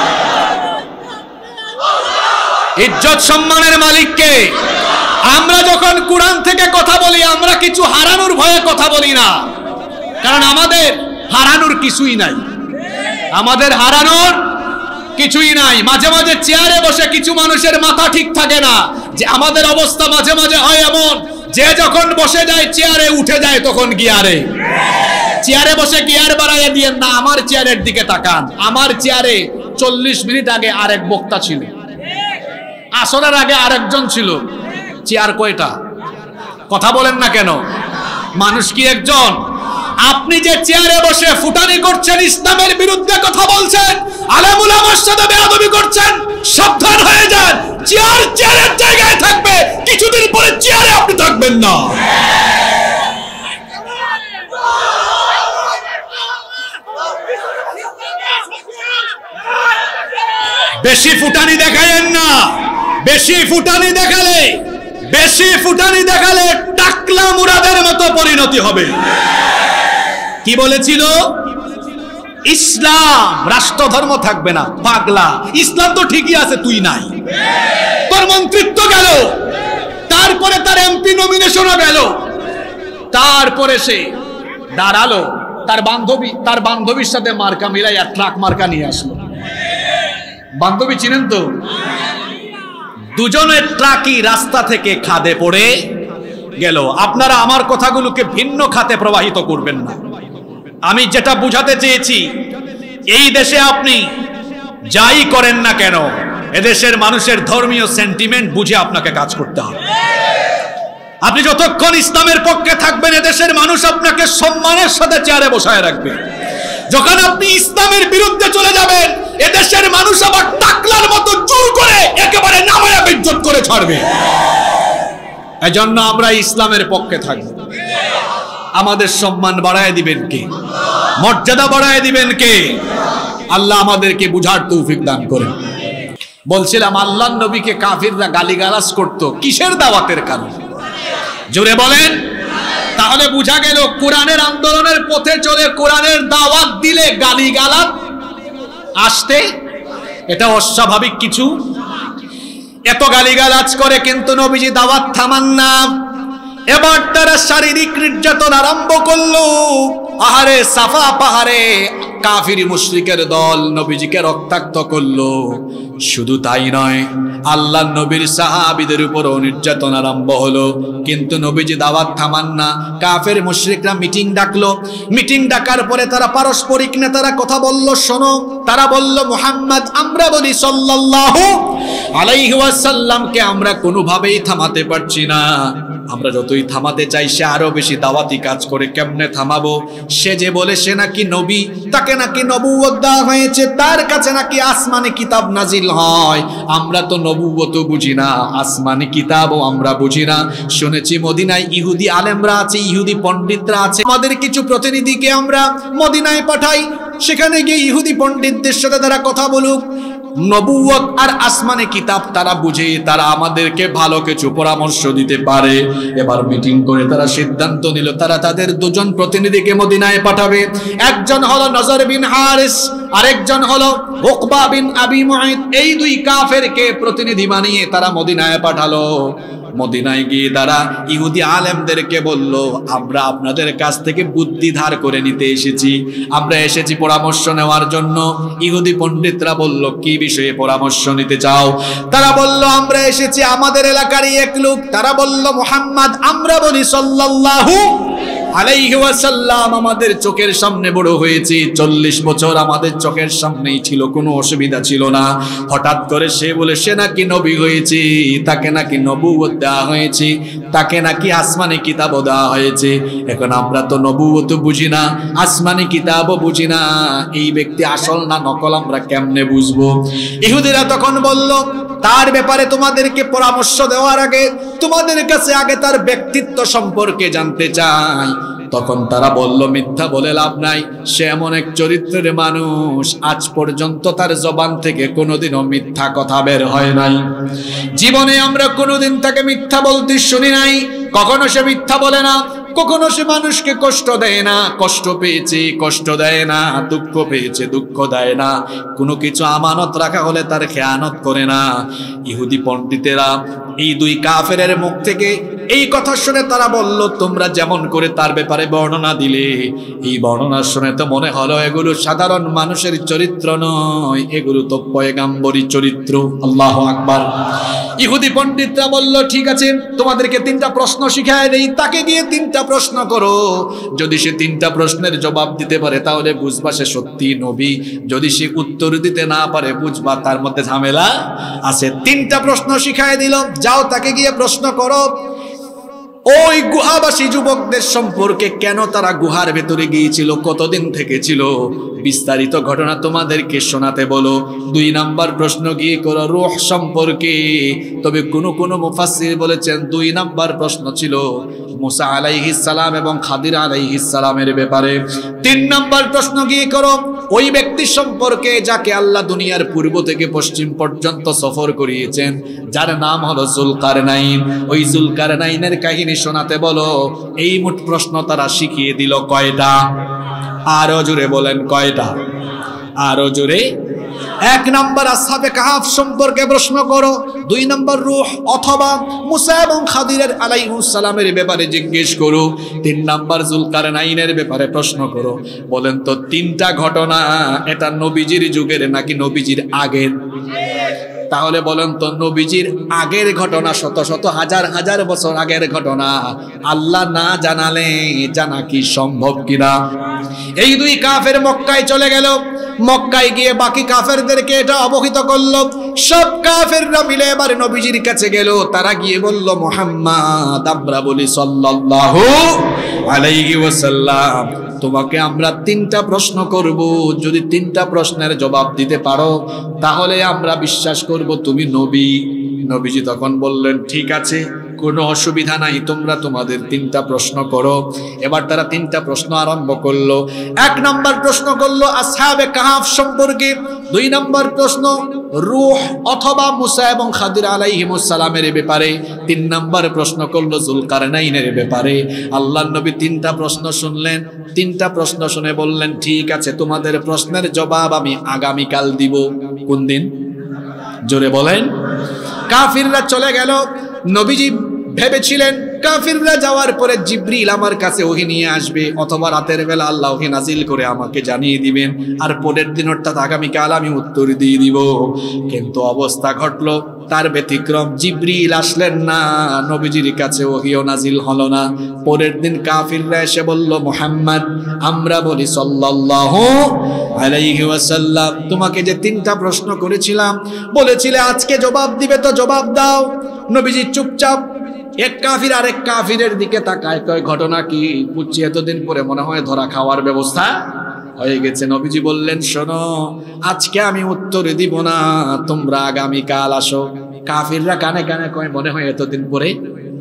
ইজ্জত সম্মানের মালিক কে? আমরা যখন কোরআন থেকে কথা বলি, আমরা কিছু হারানোর ভয়ে কথা বলি না, কারণ আমাদের হারানোর কিছুই নাই। আমাদের হারানোর কিছুই নাই। মাঝে মাঝে চেয়ারে বসে কিছু মানুষের মাথা ঠিক থাকে না, যে আমাদের অবস্থা মাঝে মাঝে হয় এমন, যে যখন বসে যায় চেয়ারে উঠে যায় তখন গিয়ারে। চেয়ারে বসে গিয়ার বাড়াইয়া দিয়েন না, আমার চেয়ারের দিকে তাকান। আমার চেয়ারে 40 মিনিট আগে আরেক বক্তা ছিল, আসরের আগে আরেকজন ছিল। চেয়ার কয়টা? কথা বলেন না কেন? মানুষ কি একজন? আপনি যে চেয়ারে বসে ফুটানি করছেন, ইসলামের বিরুদ্ধে কথা বলছেন, আলেম উলামার সাথে বেয়াদবি করছেন, সাবধান হয়ে যান। চেয়ারের জায়গায় থাকবে, কিছুদিন পরে চেয়ারে আপনি থাকবেন না। বেশি ফুটানি দেখায়েন না। বেশি ফুটানি দেখালে টাকলা মুরাদের মতো পরিণতি হবে। কি বলেছিল? ইসলাম রাষ্ট্র ধর্ম থাকবে না। পাগলা, ইসলাম তো ঠিকই আছে, তুই নাই। তোর মন্ত্রিত্ব গেল, তারপরে তার এমপি নমিনেশনও গেল, তারপরে সে দাঁড়ালো, তার বান্ধবীর সাথে মার্কা মিলাইয়া ট্রাক মার্কা নিয়ে আসলো। বান্ধবী চিনেন তো? দুজনের ট্রাকই রাস্তা থেকে খাদে পড়ে গেল। আপনারা আমার কথাগুলোকে ভিন্ন খাতে প্রবাহিত করবেন না। আমি যেটা বুঝাতে চেয়েছি, এই দেশে আপনি যাই করেন না কেন, এদেশের মানুষের ধর্মীয় সেন্টিমেন্ট বুঝে আপনাকে কাজ করতে হবে। আপনি যতক্ষণ ইসলামের পক্ষে থাকবেন, এদেশের মানুষ আপনাকে সম্মানের সাথে চেয়ারে বসায় রাখবে। যখন আপনি ইসলামের বিরুদ্ধে চলে যাবেন, এদেশের মানুষ আবার টাকলার মতো জোর করে একেবারে নামায়া বেইজ্জত করে ছাড়বে। এজন্য আমরা ইসলামের পক্ষে থাকব। আমাদের সম্মান বাড়ায় দিবেন কে? মর্যাদা বাড়ায় দিবেন কে? আল্লাহ আমাদেরকে বুঝার তৌফিক দান করেন। বলছিলাম, আল্লাহর নবীকে কাফিররা গালিগালাজ করত কিসের দাওয়াতের কারণে? জোরে বলেন। তাহলে বোঝা গেল, কোরআনের আন্দোলনের পথে চলে কোরআনের দাওয়াত দিলে গালিগালাজ আসতে এটা অস্বাভাবিক কিছু। এত গালিগালাজ করে কিন্তু নবীজি দাওয়াত থামান না। এবার তারা শারীরিক নির্যাতন আরম্ভ করলো। আহারে সাফা পাহাড়ে কাফির মুশরিকের দল নবীজিকে রক্তাক্ত করলো। শুধু তাই নয়, আল্লাহর নবীর সাহাবীদের উপরও নির্যাতন আরম্ভ হলো। কিন্তু নবীজি দাওয়াত থামান না। কাফের মুশরিকরা মিটিং ডাকলো। মিটিং ডাকার পরে তারা পারস্পরিক নেতারা কথা বলল, শোনো। তারা বলল, মুহাম্মদ, আমরা বলি সাল্লাল্লাহু আলাইহি ওয়াসাল্লামকে আমরা কোনোভাবেই থামাতে পারছি না। আমরা যতই থামাতে চাই, সে আরো বেশি দাওয়াতি কাজ করে। কেমনে থামাবো? সে যে বলে সে নাকি নবী, তাকে নাকি নবুয়ত দেওয়া হয়েছে, তার কাছে নাকি আসমানি কিতাব নাজিল হয়। আমরা তো নবুয়ত বুঝি না, আসমানি কিতাবও আমরা বুঝি না। শুনেছি মদিনায় ইহুদি আলেমরা আছে, ইহুদি পণ্ডিতরা আছে। আমাদের কিছু প্রতিনিধিকে আমরা মদিনায় পাঠাই, সেখানে গিয়ে ইহুদি পণ্ডিতদের সাথে তারা কথা বলুক। নবুয়ত আর আসমানি কিতাব তারা বুঝে, তারা আমাদেরকে ভালো কিছু পরামর্শ দিতে পারে। এবার মিটিং করে তারা সিদ্ধান্ত নিল, তারা তাদের দুজন প্রতিনিধিকে মদিনায় পাঠাবে। একজন হলো নজর বিন হারিস, আরেকজন হলো উকবা বিন আবি মুআইত। এই দুই কাফেরকে প্রতিনিধি বানিয়ে তারা মদিনায় পাঠালো। মদিনায় গিয়ে তারা ইহুদি আলেমদেরকে বলল, আমরা আপনাদের কাছ থেকে বুদ্ধি ধার করে নিতে এসেছি, আমরা এসেছি পরামর্শ নেওয়ার জন্য। ইহুদি পণ্ডিতরা বলল, কি বিষয়ে পরামর্শ নিতে চাও? তারা বলল, আমরা এসেছি আমাদের এলাকারই এক লোক। তারা বলল, মুহাম্মদ, আমরা বলি সাল্লাল্লাহু আলাইহি ওয়াসাল্লাম আমাদের চোখের সামনে বড় হয়েছে, 40 বছর আমাদের চোখের সামনেই ছিল, কোনো অসুবিধা ছিল না। হঠাৎ করে সে বলে সে নাকি নবী হয়েছে, তাকে নাকি নবুয়ত দেওয়া হয়েছে, তাকে নাকি আসমানি কিতাবও দেওয়া হয়েছে। এখন আমরা তো নবুয়ত বুঝি না, আসমানি কিতাবও বুঝি না, এই ব্যক্তি আসল না নকল আমরা কেমনে বুঝবো? ইহুদিরা তখন বলল, তার ব্যাপারে তোমাদেরকে পরামর্শ দেওয়ার আগে তোমাদের কাছে আগে তার ব্যক্তিত্ব সম্পর্কে জানতে চাই। তখন তারা বলল, মিথ্যা বলে লাভ নাই, সে এমন এক চরিত্রের মানুষ, আজ পর্যন্ত তার জবান থেকে কোনোদিনও মিথ্যা কথা বের হয় নাই। জীবনে আমরা কোনোদিন তাকে মিথ্যা বলতে শুনি নাই। কখনো সে মিথ্যা বলে না, কখনো সে মানুষকে কষ্ট দেয় না, কষ্ট পেয়েছে কষ্ট দেয় না, দুঃখ পেয়েছে দুঃখ দেয় না, কোনো কিছু আমানত রাখা হলে তার খেয়ানত করে না। ইহুদি পণ্ডিতেরা এই দুই কাফেরের মুখ থেকে এই কথা শুনে তারা বলল, তোমরা যেমন করে তার ব্যাপারে বর্ণনা দিলে, এই বর্ণনা শুনে তো মনে হলো এগুলো সাধারণ মানুষের চরিত্র নয়, এগুলো তো পয়গাম্বরী চরিত্র। আল্লাহু আকবার। ইহুদি পণ্ডিতরা বলল, ঠিক আছে, তোমাদেরকে 3টা প্রশ্ন শিখায় দেই, তাকে গিয়ে 3টা প্রশ্ন করো। যদি সে 3টা প্রশ্নের জবাব দিতে পারে তাহলে বুঝবা সে সত্যি নবী, যদি সে উত্তর দিতে না পারে বুঝবা তার মধ্যে ঝামেলা আছে। 3টা প্রশ্ন শিখায় দিল, যাও তাকে গিয়ে প্রশ্ন করো। ওই গুহাবাসী যুবকদের সম্পর্কে, কেন তারা গুহার ভেতরে গিয়েছিল, কতদিন থেকে ছিল, বিস্তারিত ঘটনা তোমাদেরকে শোনাতে বলো। 2 নাম্বার প্রশ্ন গিয়ে করো রূহ সম্পর্কে। তবে কোন মুফাসসির বলেছেন 2 নাম্বার প্রশ্ন ছিল মুসা আলাইহিস সালাম এবং খাদির আলাইহিস সালামের ব্যাপারে। 3 নাম্বার প্রশ্ন গিয়ে করো ওই ব্যক্তি সম্পর্কে যাকে আল্লাহ দুনিয়ার পূর্ব থেকে পশ্চিম পর্যন্ত সফর করিয়েছেন, যার নাম হলো যুলকারনাইন। ওই যুলকারনাইনের কাহিনী শোনাতে বলো। এই মোট প্রশ্ন তারা শিখিয়ে দিল কয়টা? আরো জোরে বলেন কয়টা? আরো জোরে। 1 নাম্বার আসহাবে কাহাফ সম্পর্কে প্রশ্ন করো। 2 নাম্বার রূহ অথবা মুসা এবং খাদিরের আলাইহিস সালামের ব্যাপারে জিজ্ঞেস করো। 3 নাম্বার যুলকারনাইনের ব্যাপারে প্রশ্ন করো। বলেন তো 3টা ঘটনা এটা নবীজির যুগের নাকি নবীজির আগের? তাহলে বলেন তো নবীজির আগের ঘটনা, শত শত হাজার হাজার বছর আগের ঘটনা আল্লাহ না জানালে জানা কি সম্ভব কিনা? এই 2 কাফের মক্কায় চলে গেল। মক্কায় গিয়ে বাকি কাফেরদেরকে এটা অবহিত করলো। সব কাফেররা মিলে এবার নবীজির কাছে গেল। তারা গিয়ে বলল, মুহাম্মদ, আমরা বলি সাল্লাল্লাহু আলাইহি ওয়াসাল্লাম, তোমাকে আমরা 3টা প্রশ্ন করব। যদি 3টা প্রশ্নের জবাব দিতে পারো তাহলে আমরা বিশ্বাস করব তুমি নবী। নবীজি তখন বললেন, ঠিক আছে, কোনো অসুবিধা নাই, তোমরা তোমাদের 3টা প্রশ্ন করো। এবার তারা 3টা প্রশ্ন আরম্ভ করলো। 1 নাম্বার প্রশ্ন করলো আসহাবে কাহাফ সম্পর্কে। 2 নাম্বার প্রশ্ন রূহ অথবা মুসা এবং খাদির আলাইহিস সালামের ব্যাপারে। 3 নাম্বার প্রশ্ন করলো যুলকারনাইনের ব্যাপারে। আল্লাহর নবী 3টা প্রশ্ন শুনলেন। 3টা প্রশ্ন শুনে বললেন, ঠিক আছে, তোমাদের প্রশ্নের জবাব আমি আগামীকাল দিব। কোন দিন? জোরে বলেন। কাফিররা চলে গেল। নবীজি ভেবেছিলেন কাফিররা যাওয়ার পরে জিবরিল আমার কাছে ওহী নিয়ে আসবে, অথবা রাতের বেলা আল্লাহ ওহী নাজিল করে আমাকে জানিয়ে দিবেন, আর পরের দিন অর্থাৎ আগামীকাল আমি উত্তর দিয়ে দিব। কিন্তু অবস্থা ঘটলো তার ব্যতিক্রম। জিবরিল আসলেন না, নবীজির কাছে ওহীও নাজিল হলো না। পরের দিন কাফিররা এসে বলল, মুহাম্মদ, আমরা বলি সাল্লাল্লাহু আলাইহি ওয়াসাল্লাম, তোমাকে যে 3টা প্রশ্ন করেছিলাম, বলেছিলে আজকে জবাব দিবে, তো জবাব দাও। নবীজি চুপচাপ। এক কাফির আরেক কাফিরের দিকে তাকায়, কয় ঘটনা কি? বুঝছি এতদিন পরে মনে হয় ধরা খাওয়ার ব্যবস্থা হয়ে গেছে। নবীজি বললেন, শোনো, আজকে আমি উত্তর দিব না, তোমরা আগামীকাল আসো। কাফিররা কানে কানে কয়, মনে হয় এতদিন পরে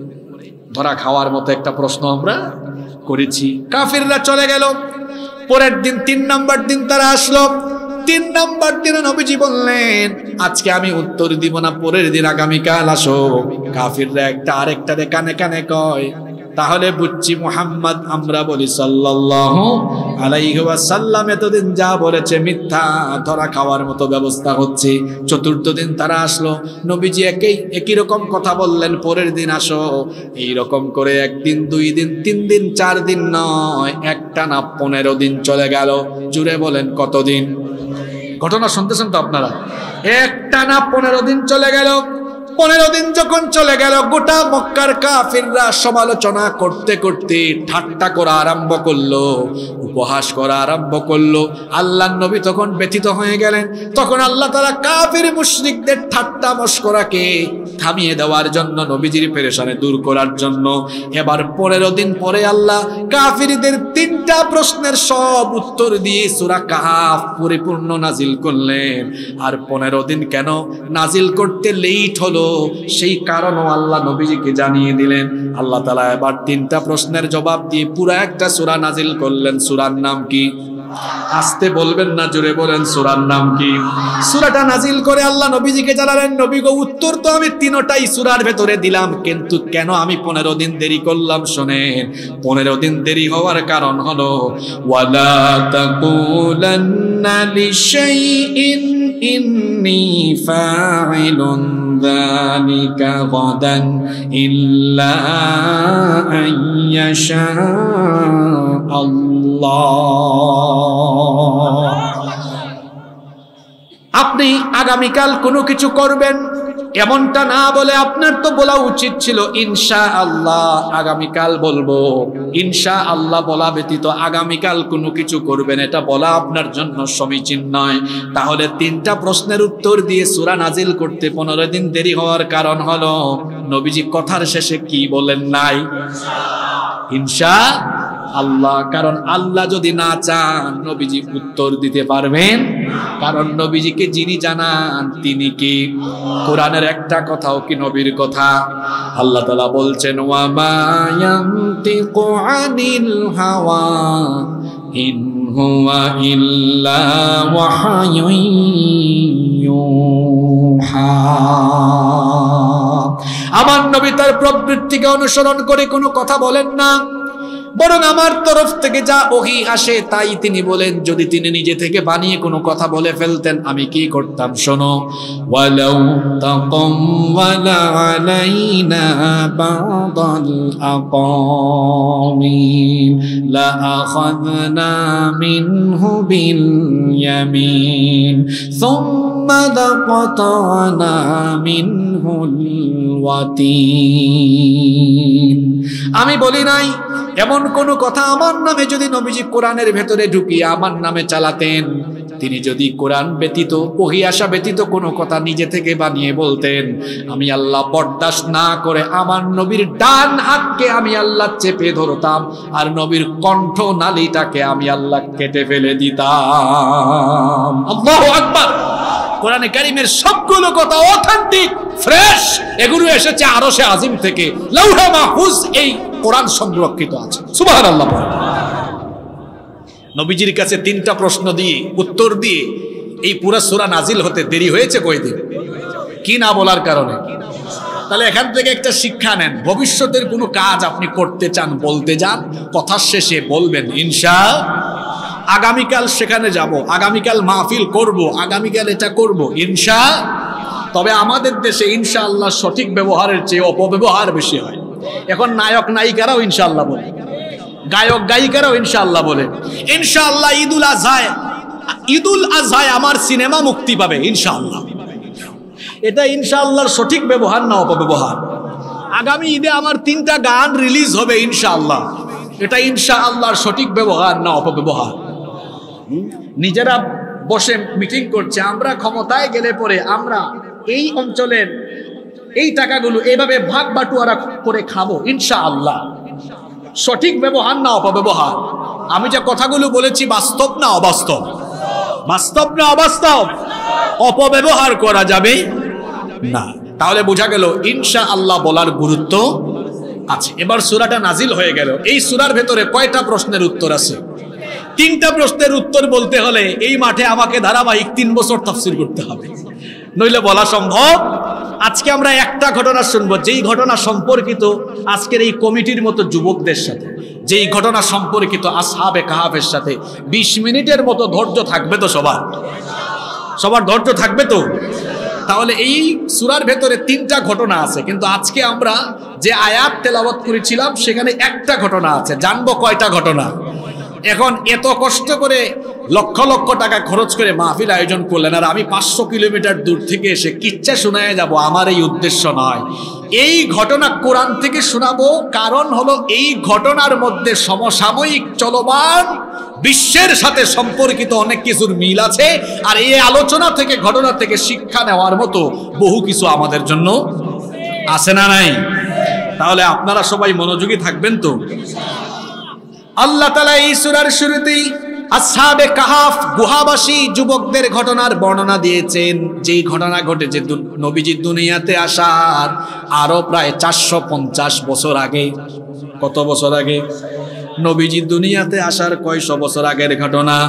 ধরা খাওয়ার মতো একটা প্রশ্ন আমরা করেছি। কাফিররা চলে গেল। পরের দিন 3 নাম্বার দিন তারা আসলো। 3 নাম্বার দিনে নবীজি বললেন, আজকে আমি উত্তর দিব না, পরের দিন আগামীকাল আসো। কাফিররা একটা আরেকটারে কানে কানে কয়, তাহলে বুঝছি মুহাম্মদ, আমরা বলি সাল্লাল্লাহু আলাইহি ওয়াসাল্লাম এতদিন যা বলেছে মিথ্যা, ধরা খাওয়ার মতো ব্যবস্থা হচ্ছে। 4র্থ দিন তারা আসলো। নবীজি একই রকম কথা বললেন, পরের দিন আসো। এই রকম করে 1 দিন 2 দিন 3 দিন 4 দিন নয়, একটানা 15 দিন চলে গেল। জুড়ে বলেন কতদিন? ঘটনা শুনতেছেন তো আপনারা? একটানা 15 দিন চলে গেল। 15 দিন যখন চলে গেল, গোটা মক্কার কাফিররা সমালোচনা করতে করতে ঠাট্টা করা আরম্ভ করলো, উপহাস করা আরম্ভ করলো। আল্লাহর নবী তখন ব্যথিত হয়ে গেলেন। তখন আল্লাহ তাআলা কাফির মুশরিকদের ঠাট্টা মশকরাকে থামিয়ে দেওয়ার জন্য, নবীজির পেরেশানি দূর করার জন্য, এবার 15 দিন পরে আল্লাহ কাফিরদের 3টা প্রশ্নের সব উত্তর দিয়ে সূরা কাহাফ পরিপূর্ণ নাজিল করলেন। আর 15 দিন কেন নাজিল করতে লেট হলো, সেই কারণও আল্লাহ নবীজিকে জানিয়ে দিলেন। আল্লাহ তাআলা এবার 3টা প্রশ্নের জবাব দিয়ে পুরো একটা সূরা নাজিল করলেন। সূরার নাম কি? আস্তে বলবেন না, জোরে বলেন, সূরার নাম কি? সূরাটা নাজিল করে আল্লাহ নবীজিকে জানালেন, নবী গো, উত্তর তো আমি 3টাই সূরার ভেতরে দিলাম, কিন্তু কেন আমি 15 দিন দেরি করলাম শোনেন। 15 দিন দেরি হওয়ার কারণ হলো, ওয়ালা তাকুলান্না লিশাইইন ইন্নী ফাইলুন যালিকা গাদান ইল্লা আইয়াশা আল্লাহ। আপনি আগামীকাল কোনো কিছু করবেন, এমনটা না বলে আপনার তো বলা উচিত ছিল ইনশাআল্লাহ আগামীকাল বলবো। ইনশাআল্লাহ বলা ব্যতীত আগামীকাল কোনো কিছু করবেন, এটা বলা আপনার জন্য সমীচীন নয়। তাহলে 3টা প্রশ্নের উত্তর দিয়ে সূরা নাজিল করতে 15 দিন দেরি হওয়ার কারণ হলো নবীজি কথার শেষে কি বলেন নাই? ইনশাআল্লাহ। কারণ আল্লাহ যদি না চান নবীজি উত্তর দিতে পারবেন, কারণ নবীজিকে যিনি জানান তিনি কি? কোরআনের একটা কথাও কি নবীর কথা? আল্লাহ তাআলা বলছেন ওয়া মা ইয়ানতিকু আনিল হাওয়া ইন হুয়া ইল্লা ওয়াহয়ুন ইউহা। আমার নবী তার প্রবৃত্তিকে অনুসরণ করে কোনো কথা বলেন না, বরং আমার তরফ থেকে যা ওহী আসে তাই তিনি বলেন। যদি তিনি নিজে থেকে বানিয়ে কোনো কথা বলে ফেলতেন আমি কি করতাম শোনো, ওয়ালাউ তাকাওয়ালা আলাইনা বা'দাল আকাওমিল লা আখাযনা মিনহু বিল ইয়ামিন সুম্মা লাকাতানা মিনহুল ওয়াতিন। আমি বলি নাই এমন কোন কথা আমার নামে যদি নবীজি কোরআনের ভেতরে ঢুকিয়ে আমার নামে চালাতেন, তিনি যদি কোরআন ব্যতীত ওহী আসা ব্যতীত কোনো কথা নিজে থেকে বানিয়ে বলতেন, আমি আল্লাহ বরদাস্ত না করে আমার নবীর ডান হাতকে আমি আল্লাহ চেপে ধরতাম আর নবীর কণ্ঠ নালীটাকে আমি আল্লাহ কেটে ফেলে দিতাম। আল্লাহু আকবার। কোরআনে কারীমের সবগুলো কথা অথেন্টিক, ফ্রেশ, এগুলো এসেছে আরশে আজিম থেকে, লাউহে মাহফুজ এই কোরআন সংরক্ষিত আছে। সুবহানাল্লাহ। নবীজির কাছে 3টা প্রশ্ন দিয়ে উত্তর দিয়ে এই পুরা সূরা নাজিল হতে দেরি হয়েছে কয়দিন? কি না বলার কারণে? তাহলে এখান থেকে একটা শিক্ষা নেন, ভবিষ্যতের কোনো কাজ আপনি করতে চান, বলতে যান, কথার শেষে বলবেন আগামীকাল সেখানে যাব, আগামীকাল মাহফিল করব, আগামীকাল এটা করব ইনশা। তবে আমাদের দেশে ইনশাআল্লাহ সঠিক ব্যবহারের চেয়ে অপব্যবহার বেশি হয়। এখন নায়ক নায়িকারাও ইনশাআল্লাহ বলে, গায়ক গায়িকারাও ইনশাআল্লাহ বলে। ইনশাআল্লাহ ঈদুল আজহায় আমার সিনেমা মুক্তি পাবে ইনশাআল্লাহ। এটা ইনশাআল্লাহর সঠিক ব্যবহার না অপব্যবহার? আগামী ঈদে আমার 3টা গান রিলিজ হবে ইনশাআল্লাহ, এটা ইনশাআল্লাহর সঠিক ব্যবহার না অপব্যবহার? নিজেরা বসে মিটিং করছে, আমরা ক্ষমতায় গেলে পরে আমরা এই অঞ্চলের এই টাকাগুলো এইভাবে ভাগ বাটোয়ারা করে খাবো ইনশাআল্লাহ। সঠিক ব্যবহার না অপব্যবহার? আমি যে কথাগুলো বলেছি বাস্তব না অবাস্তব? বাস্তব না অবাস্তব? অপব্যবহার করা যাবে না। তাহলে বোঝা গেল ইনশাআল্লাহ বলার গুরুত্ব আছে। এবার সূরাটা নাজিল হয়ে গেল। এই সূরার ভেতরে কয়টা প্রশ্নের উত্তর আছে? 3টা প্রশ্নের উত্তর বলতে হলে এই মাঠে আমাকে ধারাবাহিক 3 বছর তাফসীর করতে হবে, নইলে বলা সম্ভব। আজকে আমরা একটা ঘটনা শুনবো, যেই ঘটনা সম্পর্কিত আজকের এই কমিটির মতো যুবকদের সাথে, যেই ঘটনা সম্পর্কিত আসহাবে কাহাফের সাথে। 20 মিনিটের মতো ধৈর্য থাকবে তো সবার? সবার ধৈর্য থাকবে তো? তাহলে এই সূরার ভেতরে 3টা ঘটনা আছে, কিন্তু আজকে আমরা যে আয়াত তেলাওয়াত করেছিলাম সেখানে একটা ঘটনা আছে। জানবো কয়টা ঘটনা? এখন এত কষ্ট করে লক্ষ লক্ষ টাকা খরচ করে মাহফিল আয়োজন করলেন, আর আমি 500 কিলোমিটার দূর থেকে এসে কিচ্ছা শোনায় যাব, আমার এই উদ্দেশ্য নয়। এই ঘটনা কোরআন থেকে শোনাবো, কারণ হলো এই ঘটনার মধ্যে সমসাময়িক চলমান বিশ্বের সাথে সম্পর্কিত অনেক কিছুর মিল আছে, আর এই আলোচনা থেকে, ঘটনা থেকে শিক্ষা নেওয়ার মতো বহু কিছু আমাদের জন্য আছে না নাই? তাহলে আপনারা সবাই মনোযোগী থাকবেন তো? আল্লাহ তাআলা এই সূরার শুরুতেই আসহাবে কাহাফ গুহাবাসী যুবকদের ঘটনার বর্ণনা দিয়েছেন, যেই ঘটনা ঘটেছে নবীজির দুনিয়াতে আসার আরো প্রায় 450 বছর আগে। কত বছর আগে? নবীজির দুনিয়াতে আসার কয়শো বছর আগের ঘটনা।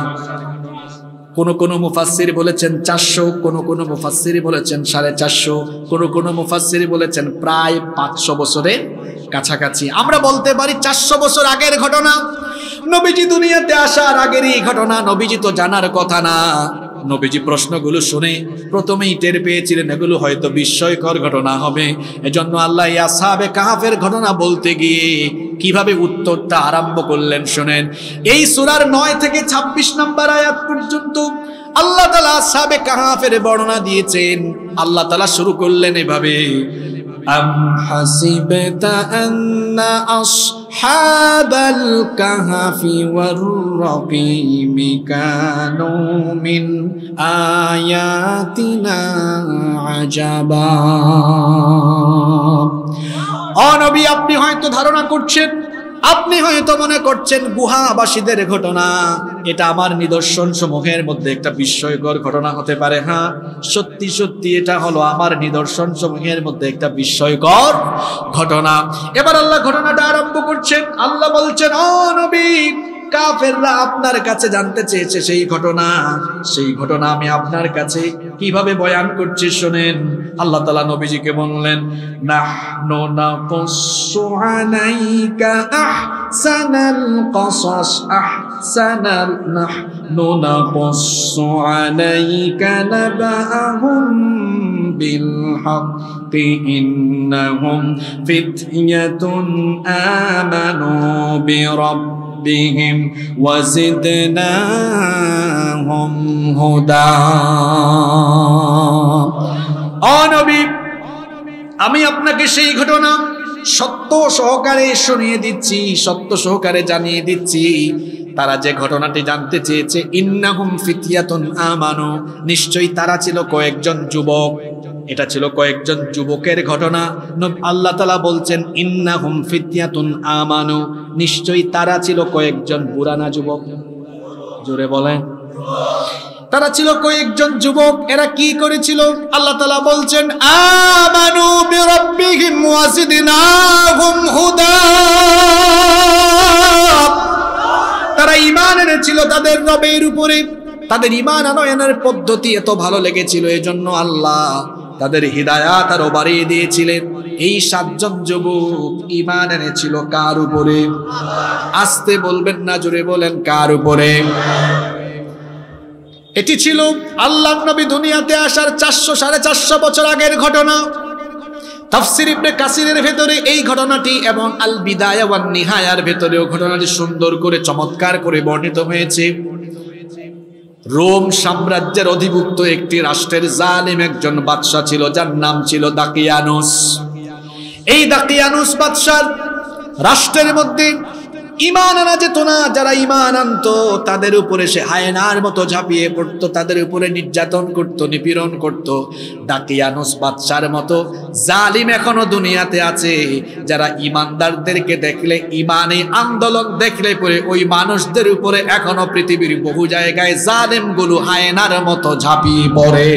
কোন মুফাসসির বলেছেন 400, কোন মুফাসসির বলেছেন 450, কোন মুফাসসির বলেছেন প্রায় 500 বছরের কাছাকাছি। আমরা বলতে পারি 400 বছর আগের ঘটনা। নবীজি দুনিয়াতে আসার আগের এই ঘটনা, নবীজি তো জানার কথা না। নবীজি প্রশ্নগুলো শুনে প্রথমেই টের পেয়েছিলেন এগুলো হয়তো বিস্ময়কর ঘটনা হবে। এজন্য আল্লাহ আসহাবে কাহাফের ঘটনা বলতে গিয়ে কিভাবে উত্তরটা আরম্ভ করলেন শুনেন। এই সূরার 9 থেকে 26 নম্বর আয়াত পর্যন্ত আল্লাহ তাআলা আসহাবে কাহাফের বর্ণনা দিয়েছেন। আল্লাহ তাআলা শুরু করলেন এভাবে, أم حسبت أن أصحاب الكهف والرقيم كانوا من آياتنا عجبا। ও নবী, আপনি হয়তো ধারণা করছেন, আপনি হয়তো মনে করছেন গুহাবাসীদের ঘটনা এটা আমার নিদর্শন সমূহের মধ্যে একটা বিস্ময়কর ঘটনা হতে পারে। হ্যাঁ, সত্যি সত্যি এটা হলো আমার নিদর্শন সমূহের মধ্যে একটা বিস্ময়কর ঘটনা। এবার আল্লাহ ঘটনাটা আরম্ভ করছেন। আল্লাহ বলছেন, ও নবী, কাফেররা আপনার কাছে জানতে চেয়েছে সেই ঘটনা আমি আপনার কাছে কিভাবে বয়ান করছি শুনেন। আল্লাহ তাআলা নবীজিকে বললেন, নাহনু নাকুসসু আলাইকা আহসানাল কসাস নাহনু নাকুসসু আলাইকা নাবাআহুম বিল হাক্কি ইন্নাহুম ফিতয়াতুন আমানু বিরাব্বিহিম ওয়াজিদনাহুম হুদা। ও নবী, আমি আপনাকে সেই ঘটনা সত্য সহকারে শুনিয়ে দিচ্ছি, সত্য সহকারে জানিয়ে দিচ্ছি। তারা যে ঘটনাটি জানতে চেয়েছে, ইন্নাহুম ফিতয়াতুন আমানু, নিশ্চয়ই তারা ছিল কয়েকজন যুবক। এটা ছিল কয়েকজন যুবকের ঘটনা। আল্লাহ তাআলা বলছেন, ইন্নাহুম ফিতয়াতুন আমানু, নিশ্চয়ই তারা ছিল কয়েকজন বুড়ানা যুবক। জোরে বলেন, তারা ছিল কয়েকজন যুবক। এরা কি করেছিল? আল্লাহ তাআলা বলছেন, আমানু বিরাব্বিহিম ওয়াজিদনাহুম হুদা। তারা ঈমান এনেছিল তাদের রবের উপরে। তাদের ঈমান আনয়নের পদ্ধতি এত ভালো লেগেছিল, এজন্য আল্লাহ তাদের হিদায়াত আরো বাড়িয়ে দিয়েছিলেন। এই 7 জন যুবক ঈমান এনেছিল কার উপরে? আস্তে বলবেন না, জোরে বলেন, কার উপরে? এটি ছিল আল্লাহর নবী দুনিয়াতে আসার 400-450 বছর আগের ঘটনা। তাফসীর ইবনে কাসিরের ভেতরে এই ঘটনাটি এবং আল বিদায়া ওয়ান নিহায়ার ভেতরেও ঘটনাটি সুন্দর করে চমৎকার করে বর্ণিত হয়েছে। রোম সাম্রাজ্যের অধিভুক্ত একটি রাষ্ট্রের জালিম একজন বাদশা ছিল, যার নাম ছিল দাকিয়ানুস। এই দাকিয়ানুস বাদশার রাষ্ট্রের মধ্যে ঈমান আনা যেত না। যারা ঈমান আনতো তাদের উপরে সে হায়নার মতো ঝাঁপিয়ে পড়তো, তাদের উপরে নির্যাতন করত, নিপীড়ন করত। দাকিয়ানুস বাদশার মতো জালিম এখনো দুনিয়াতে আছে, যারা ঈমানদারদেরকে দেখলে, ঈমানি আন্দোলন দেখলে পরে ওই মানুষদের উপরে এখনো পৃথিবীর বহু জায়গায় জালিমগুলো হায়নার মতো ঝাঁপিয়ে পড়ে।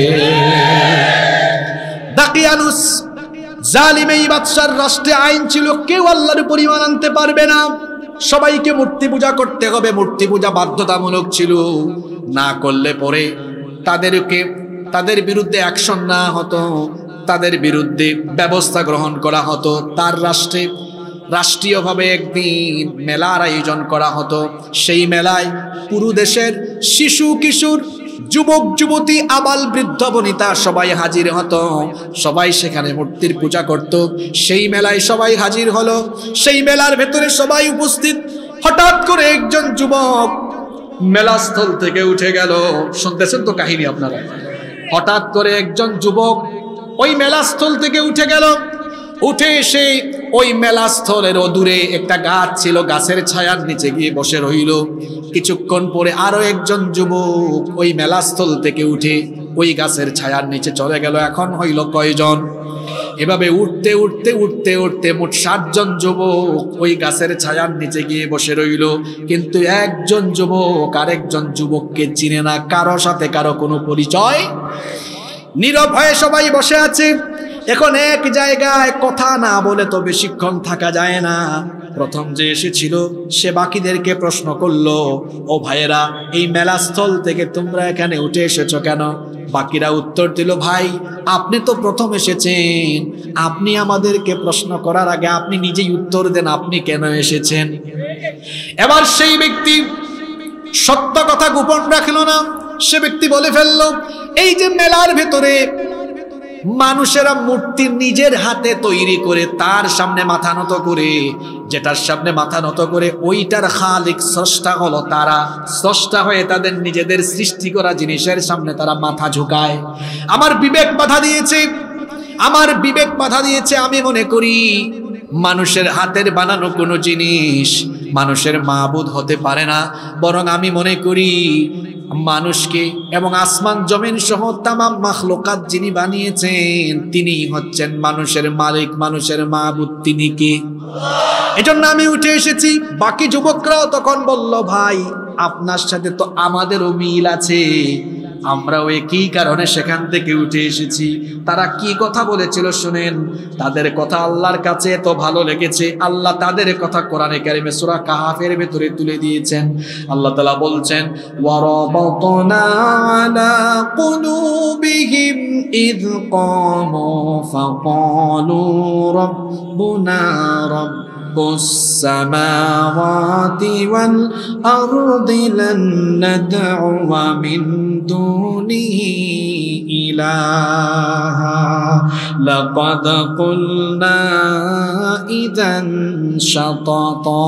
দাকিয়ানুস জালিম এই বাদশার রাষ্ট্রে আইন ছিল, কেউ আল্লাহর উপর ঈমান আনতে পারবে না, সবাইকে মূর্তি পূজা করতে হবে। মূর্তি পূজা বাধ্যতামূলক ছিল, না করলে পরে তাদের বিরুদ্ধে অ্যাকশন না হতো, তাদের বিরুদ্ধে ব্যবস্থা গ্রহণ করা হতো। তার রাষ্ট্রে রাষ্ট্রীয়ভাবে একদিন মেলার আয়োজন করা হতো। সেই মেলায় পুরো দেশের শিশু কিশোর, যুবক যুবতী, আবাল বৃদ্ধ বনিতা সবাই হাজির হতো। সবাই সেখানে মূর্তির পূজা করত। সেই মেলায় সবাই হাজির হলো, সেই মেলার ভেতরে সবাই উপস্থিত। হঠাৎ করে একজন যুবক মেলাস্থল থেকে উঠে গেল। শুনতেছেন তো কাহিনী আপনারা? হঠাৎ করে একজন যুবক ওই মেলাস্থল থেকে উঠে গেল। উঠে এসে ওই মেলাস্থলের দূরে একটা গাছ ছিল, গাছের ছায়ার নিচে গিয়ে বসে রইল। কিছুক্ষণ পরে আরো একজন যুবক ওই মেলাস্থল থেকে উঠে ওই গাছের ছায়ার নিচে চলে গেল। এখন হইল কয়জন? এভাবে উঠতে উঠতে উঠতে উঠতে মোট 7 জন যুবক ওই গাছের ছায়ার নিচে গিয়ে বসে রইল। কিন্তু একজন যুবক আরেকজন যুবককে চিনে না, কারো সাথে কারো কোনো পরিচয়। নীরব হয়ে সবাই বসে আছে। এখন এক জায়গায় কথা না বলে তো বেশিক্ষণ থাকা যায় না। প্রথম যে এসেছিল সে বাকিদেরকে প্রশ্ন করলো, ও ভাইয়েরা, এই মেলাস্থল থেকে তোমরা এখানে উঠে এসেছো কেন? বাকিরা উত্তর দিল, ভাই, আপনি তো প্রথম এসেছেন, আপনি আমাদেরকে প্রশ্ন করার আগে আপনি নিজেই উত্তর দেন, আপনি কেন এসেছেন? এবার সেই ব্যক্তি সত্য কথা গোপন রাখলো না, সে ব্যক্তি বলে ফেললো, এই যে মেলার ভেতরে মানুষেরা মূর্তি নিজের হাতে তৈরি করে তার সামনে মাথা নত করে, যেটার সামনে মাথা নত করে ওইটার খালিক স্রষ্টা হলো তারা। স্রষ্টা হয়ে তাদের নিজেদের সৃষ্টি করা জিনিসের সামনে তারা মাথা ঝুঁকায়। আমার বিবেক বাধা দিয়েছে, আমার বিবেক বাধা দিয়েছে। আমি মনে করি মানুষের হাতের বানানো কোনো জিনিস মানুষের মাবুদ হতে পারে না, বরং আমি মনে করি মানুষকে এবং আসমান জমিন সহ তামাম মাখলুকাত যিনি বানিয়েছেন তিনি হচ্ছেন মানুষের মালিক, মানুষের মাবুদ তিনি কে? এজন্য আমি উঠে এসেছি। বাকি যুবকরাও তখন বলল, ভাই আপনার সাথে তো আমাদেরও মিল আছে, আমরাও একই কারণে সেখান থেকে উঠে এসেছি। তারা কি কথা বলেছিল শুনেন, তাদের কথা আল্লাহর কাছে এত ভালো লেগেছে, আল্লাহ তাদের কথা কোরআনে কারিমে সূরা কাহাফের ভেতরে তুলে দিয়েছেন। আল্লাহ তাআলা বলছেন, ওয়ারাবাতনা আলা কুলুবিহিম ইয কামু ফাকালু রাব্বুনা রাব্বুস সামাওয়াতি ওয়াল আরদি লান নাদ'উয়া মিন দুনিহি ইলাহা লাকাদ কুলনা ইযান শাতাতা।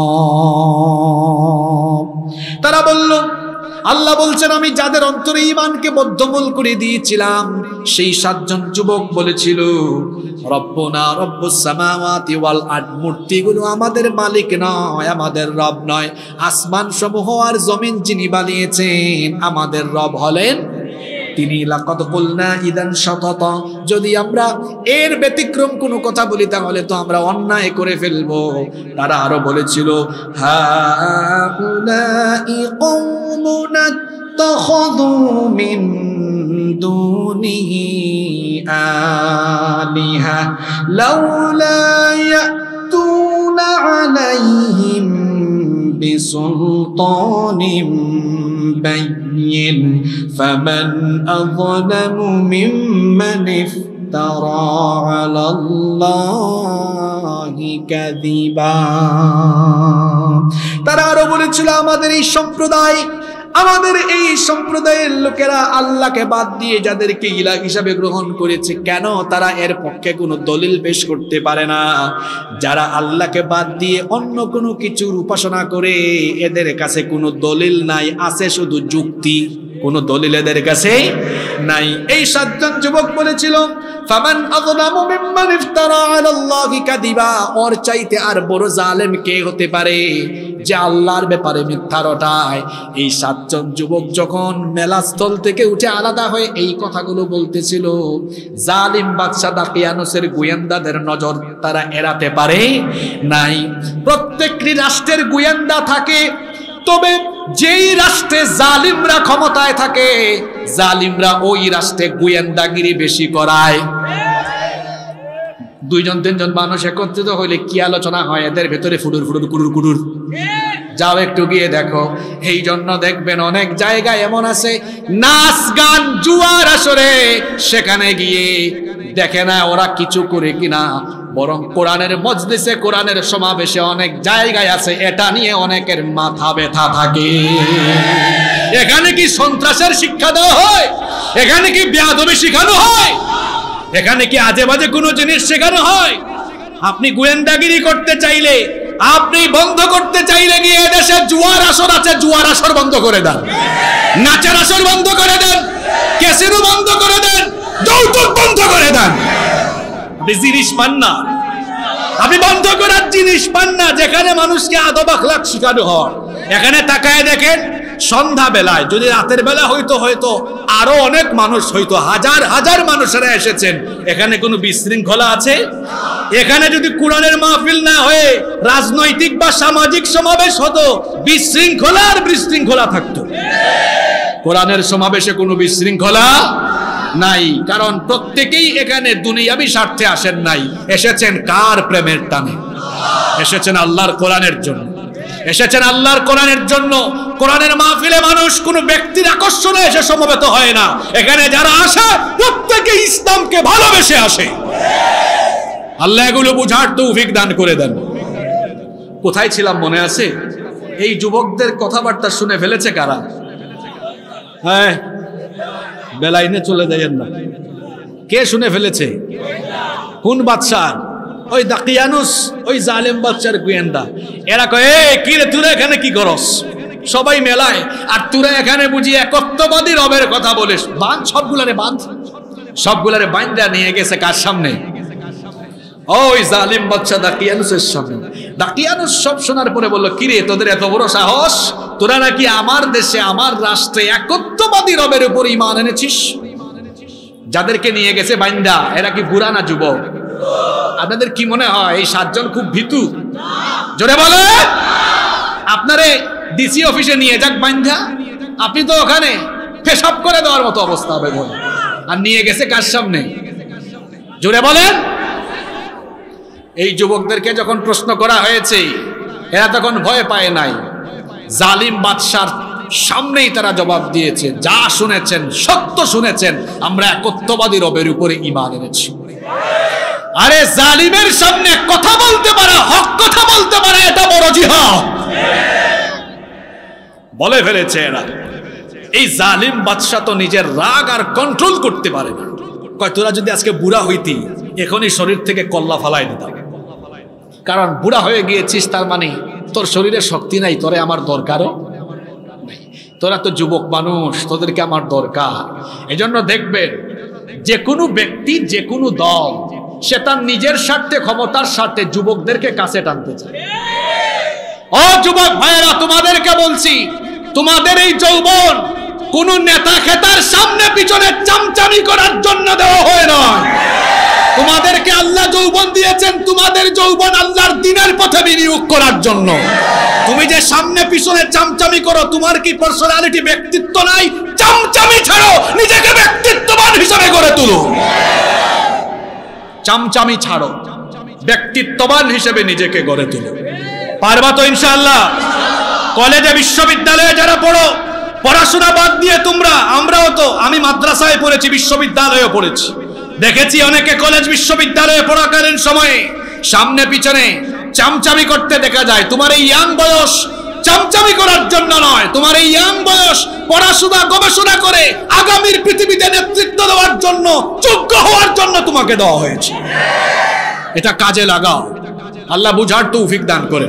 তারা বলল, আল্লাহ বলছেন আমি যাদের অন্তরে ঈমানকে বদ্ধমূল করে দিয়েছিলাম সেই 7 জন যুবক বলেছিল, রব্বুনা রব্বুস সামাওয়াতি ওয়াল আরদ, মূর্তিগুলো আমাদের মালিক নয়, আমাদের রব নয়। আসমান সমূহ আর জমিন যিনি বানিয়েছেন আমাদের রব হলেন তিনি। লাকাদ কুলনা ইযান শাতাতা, যদি আমরা এর ব্যতিক্রম কোনো কথা বলি তাহলে তো আমরা অন্যায় করে ফেলবো। তারা আরো বলেছিল, হাউলাই কওমুনা তাখাযু মিন দুনিহি আলিহা লাউলা ইয়াতুনা আলাইহিম বিসুলতানিন বাইয়িন ফামান আযলামু মিম্মান ইফতারা আলাল্লাহি কাযিবা। তারা আরো বলেছিল, আমাদের এই সম্প্রদায়ের লোকেরা আল্লাহকে বাদ দিয়ে যাদেরকে ইলাহ হিসাবে গ্রহণ করেছে, কেন তারা এর পক্ষে কোনো দলিল পেশ করতে পারে না? যারা আল্লাহকে বাদ দিয়ে অন্য কোনো কিছুর উপাসনা করে এদের কাছে কোনো দলিল নাই, আছে শুধু যুক্তি, কোনো দলিল এদের কাছে নাই। এই 7 জন যুবক বলেছিল, ফামান আযলামু মিম্মান ইফতারা আলাল্লাহি কাযিবা, ওর চাইতে আর বড় জালেম কে হতে পারে যে আল্লাহর ব্যাপারে মিথ্যা রটায়। এই 7 জন যুবক যখন মেলাস্থল থেকে উঠে আলাদা হয়ে এই কথাগুলো বলতেছিল, জালিম বাদশা দাকিয়ানুসের গোয়েন্দাদের নজর তারা এড়াতে পারে নাই। প্রত্যেকটি রাষ্ট্রের গোয়েন্দা থাকে, তবে যেই রাষ্ট্রে জালিমরা ক্ষমতায় থাকে জালিমরা ওই রাষ্ট্রে গোয়েন্দাগিরি বেশি করায়। 2 জন 3 জন মানুষ একত্রিত হইলে কি আলোচনা হয় এদের ভেতরে, ফুডুর ফুডুর কুড়ুর কুড়ুর। যাও একটু গিয়ে দেখো। এই জন্য দেখবেন অনেক জায়গায় এমন আছে নাচ গান জুয়ার আসরে, সেখানে গিয়ে দেখে না ওরা কিছু করে কিনা, বরং কোরআনের মজলিসে কোরআনের সমাবেশে অনেক জায়গায় আছে এটা নিয়ে অনেকের মাথা ব্যথা থাকে। এখানে কি সন্ত্রাসের শিক্ষা দেওয়া হয়? এখানে কি বেয়াদবি শেখানো হয়? এখানে কি আজে বাজে কোনো জিনিস শেখানো হয়? আপনি গোয়েন্দাগিরি করতে চাইলে, আপনি বন্ধ করতে চাইলে গিয়ে এদেশে জুয়ার আসর আছে, জুয়ার আসর বন্ধ করে দেন, নাচের আসর বন্ধ করে দেন, ক্যাসিনো বন্ধ করে দেন, যৌতুক বন্ধ করে দেন। আপনি জিনিস পান না, আপনি বন্ধ করার জিনিস পান না যেখানে মানুষকে আদব আখলাক শেখানো হয়। এখানে তাকায় দেখেন, সন্ধ্যা বেলায় যদি রাতের বেলা হয়তো আরো অনেক মানুষ হয়তো, হাজার হাজার মানুষেরা এসেছেন, এখানে কোনো বিশৃঙ্খলা আছে? এখানে যদি কোরআনের মাহফিল না হয়ে রাজনৈতিক বা সামাজিক সমাবেশ হতো, বিশৃঙ্খলা আর বিশৃঙ্খলা থাকতো। কোরআনের সমাবেশে কোনো বিশৃঙ্খলা নাই, কারণ প্রত্যেকেই এখানে দুনিয়াবি স্বার্থে আসেন নাই, এসেছেন কার প্রেমের টানে? এসেছেন আল্লাহর কোরআনের জন্য, এসেছেন আল্লাহর কোরআনের জন্য। কোরআনের মাহফিলে মানুষ কোনো ব্যক্তির আকর্ষণে এসে সমবেত হয় না, এখানে যারা আসে প্রত্যেকে ইসলামকে ভালোবেসে আসে। আল্লাহ এগুলো বুঝার তৌফিক দান করে দেন। কোথায় ছিলাম মনে আছে? এই যুবকদের কথাবার্তা শুনে ফেলেছে কারা? হ্যাঁ, বেলাইনে চলে যাইয়েন না। কে শুনে ফেলেছে? কোন বাদশা? ওই দাকিয়ানুস, ওই জালেম বাদশার গোয়েন্দা। এরা কয়, এ কি রে তোরা এখানে কি করস? সবাই মেলায়, আর তোরা এখানে বুঝি একত্ববাদী রবের কথা বলিস। বাঁধ সবগুলারে, বাঁধ সবগুলারে, বাইন্দা নিয়ে গেছে কার সামনে? ওই জালিম বাদশা দাকিয়ানুসের সামনে। দাকিয়ানুস সব শোনার পরে বলল, কি রে তোদের এত বড় সাহস, তোরা নাকি আমার দেশে আমার রাষ্ট্রে একত্ববাদী রবের উপর ঈমান এনেছিস? যাদেরকে নিয়ে গেছে বাইন্দা, এরা কি বুড়া না যুবক? আপনাদের কি মনে হয় এই 7 জন খুব ভীতু? জোরে বলে। আপনারে ডিসি অফিসে নিয়ে যাক বাইন্দা, আপনি তো ওখানে পেশাব করে দেওয়ার মতো অবস্থা হবে বলে। আর নিয়ে গেছে কার সামনে? জোরে বলেন। এই যুবকদেরকে যখন প্রশ্ন করা হয়েছে, এরা তখন ভয় পায় নাই। জালিম বাদশার সামনেই তারা জবাব দিয়েছে, যা শুনেছেন সত্য শুনেছেন, আমরা একত্ববাদী রবের উপরে ঈমান এনেছি। আরে জালিমের সামনে কথা বলতে পারা, হক কথা বলতে পারা, এটা বড় জিহাদ। বলে ফেলেছে এরা। এই জালিম বাদশা তো নিজের রাগ আর কন্ট্রোল করতে পারে না। কয়, তোরা যদি আজকে বুড়া হইতি, এখনই শরীর থেকে কল্লা ফালাই দিতাম। কারণ বুড়া হয়ে গিয়েছিস, তার মানে তোর শরীরে শক্তি নাই, তোরে আমার দরকারও নাই। তোরা তো যুবক মানুষ, তোদেরকে আমার দরকার। এজন্য দেখবেন, যে কোনো ব্যক্তি, যে কোনো দল, সে তার নিজের স্বার্থে, ক্ষমতার স্বার্থে যুবকদেরকে কাছে টানতে চায়। ও যুবক ভাইয়েরা, তোমাদেরকে বলছি, তোমাদের এই যৌবন কোন নেতা খেতার সামনে পিছনে চামচামি করার জন্য দেওয়া হয় না। তোমাদেরকে আল্লাহ যৌবন দিয়েছেন, তোমাদের যৌবন আল্লাহর দ্বীনের পথে বিনিয়োগ করার জন্য। তুমি যে সামনে পিছনে চামচামি করো, তোমার কি পার্সোনালিটি, ব্যক্তিত্ব নাই? চামচামি ছাড়ো, নিজেকে ব্যক্তিত্ববান হিসেবে গড়ে তুলো। চামচামি ছাড়ো, ব্যক্তিত্ববান হিসেবে নিজেকে গড়ে তুলো। পারবা তো ইনশাআল্লাহ? কলেজে বিশ্ববিদ্যালয়ে যারা পড়ো, পড়াশোনা বাদ দিয়ে তোমরা, আমরাও তো, আমি মাদ্রাসায় পড়েছি, বিশ্ববিদ্যালয়েও পড়েছি, দেখেছি অনেকে কলেজ বিশ্ববিদ্যালয়ে পড়াকালীন সময়ে সামনে পিছনে চামচামি করতে দেখা যায়। তোমার এই ইয়াং বয়স চামচামি করার জন্য নয়, তোমার এই ইয়াং বয়স পড়াশোনা গবেষণা করে আগামীর পৃথিবীতে নেতৃত্ব দেওয়ার জন্য, যোগ্য হওয়ার জন্য তোমাকে দেওয়া হয়েছে। এটা কাজে লাগাও, আল্লাহ বুঝার তৌফিক দান করেন।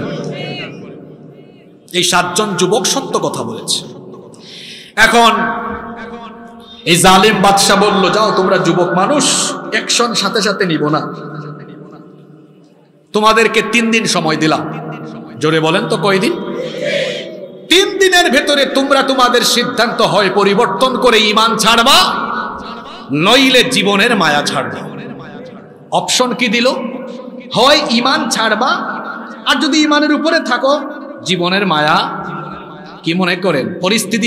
এই 7 জন যুবক সত্য কথা বলেছে। এখন এই জালিম বাদশা বলল, যাও তোমরা যুবক মানুষ, অ্যাকশন সাথে সাথে নিব না, তোমাদেরকে 3 দিন সময় দিলাম। জোরে বলেন তো কয়দিন? 3 দিনের ভেতরে তোমরা তোমাদের সিদ্ধান্ত হয় পরিবর্তন করে ঈমান ছাড়বা, নইলে জীবনের মায়া ছাড়বা। অপশন কি দিল? হয় ঈমান ছাড়বা, আর যদি ঈমানের উপরে থাকো জীবনের মায়া। কি মনে করেন পরিস্থিতি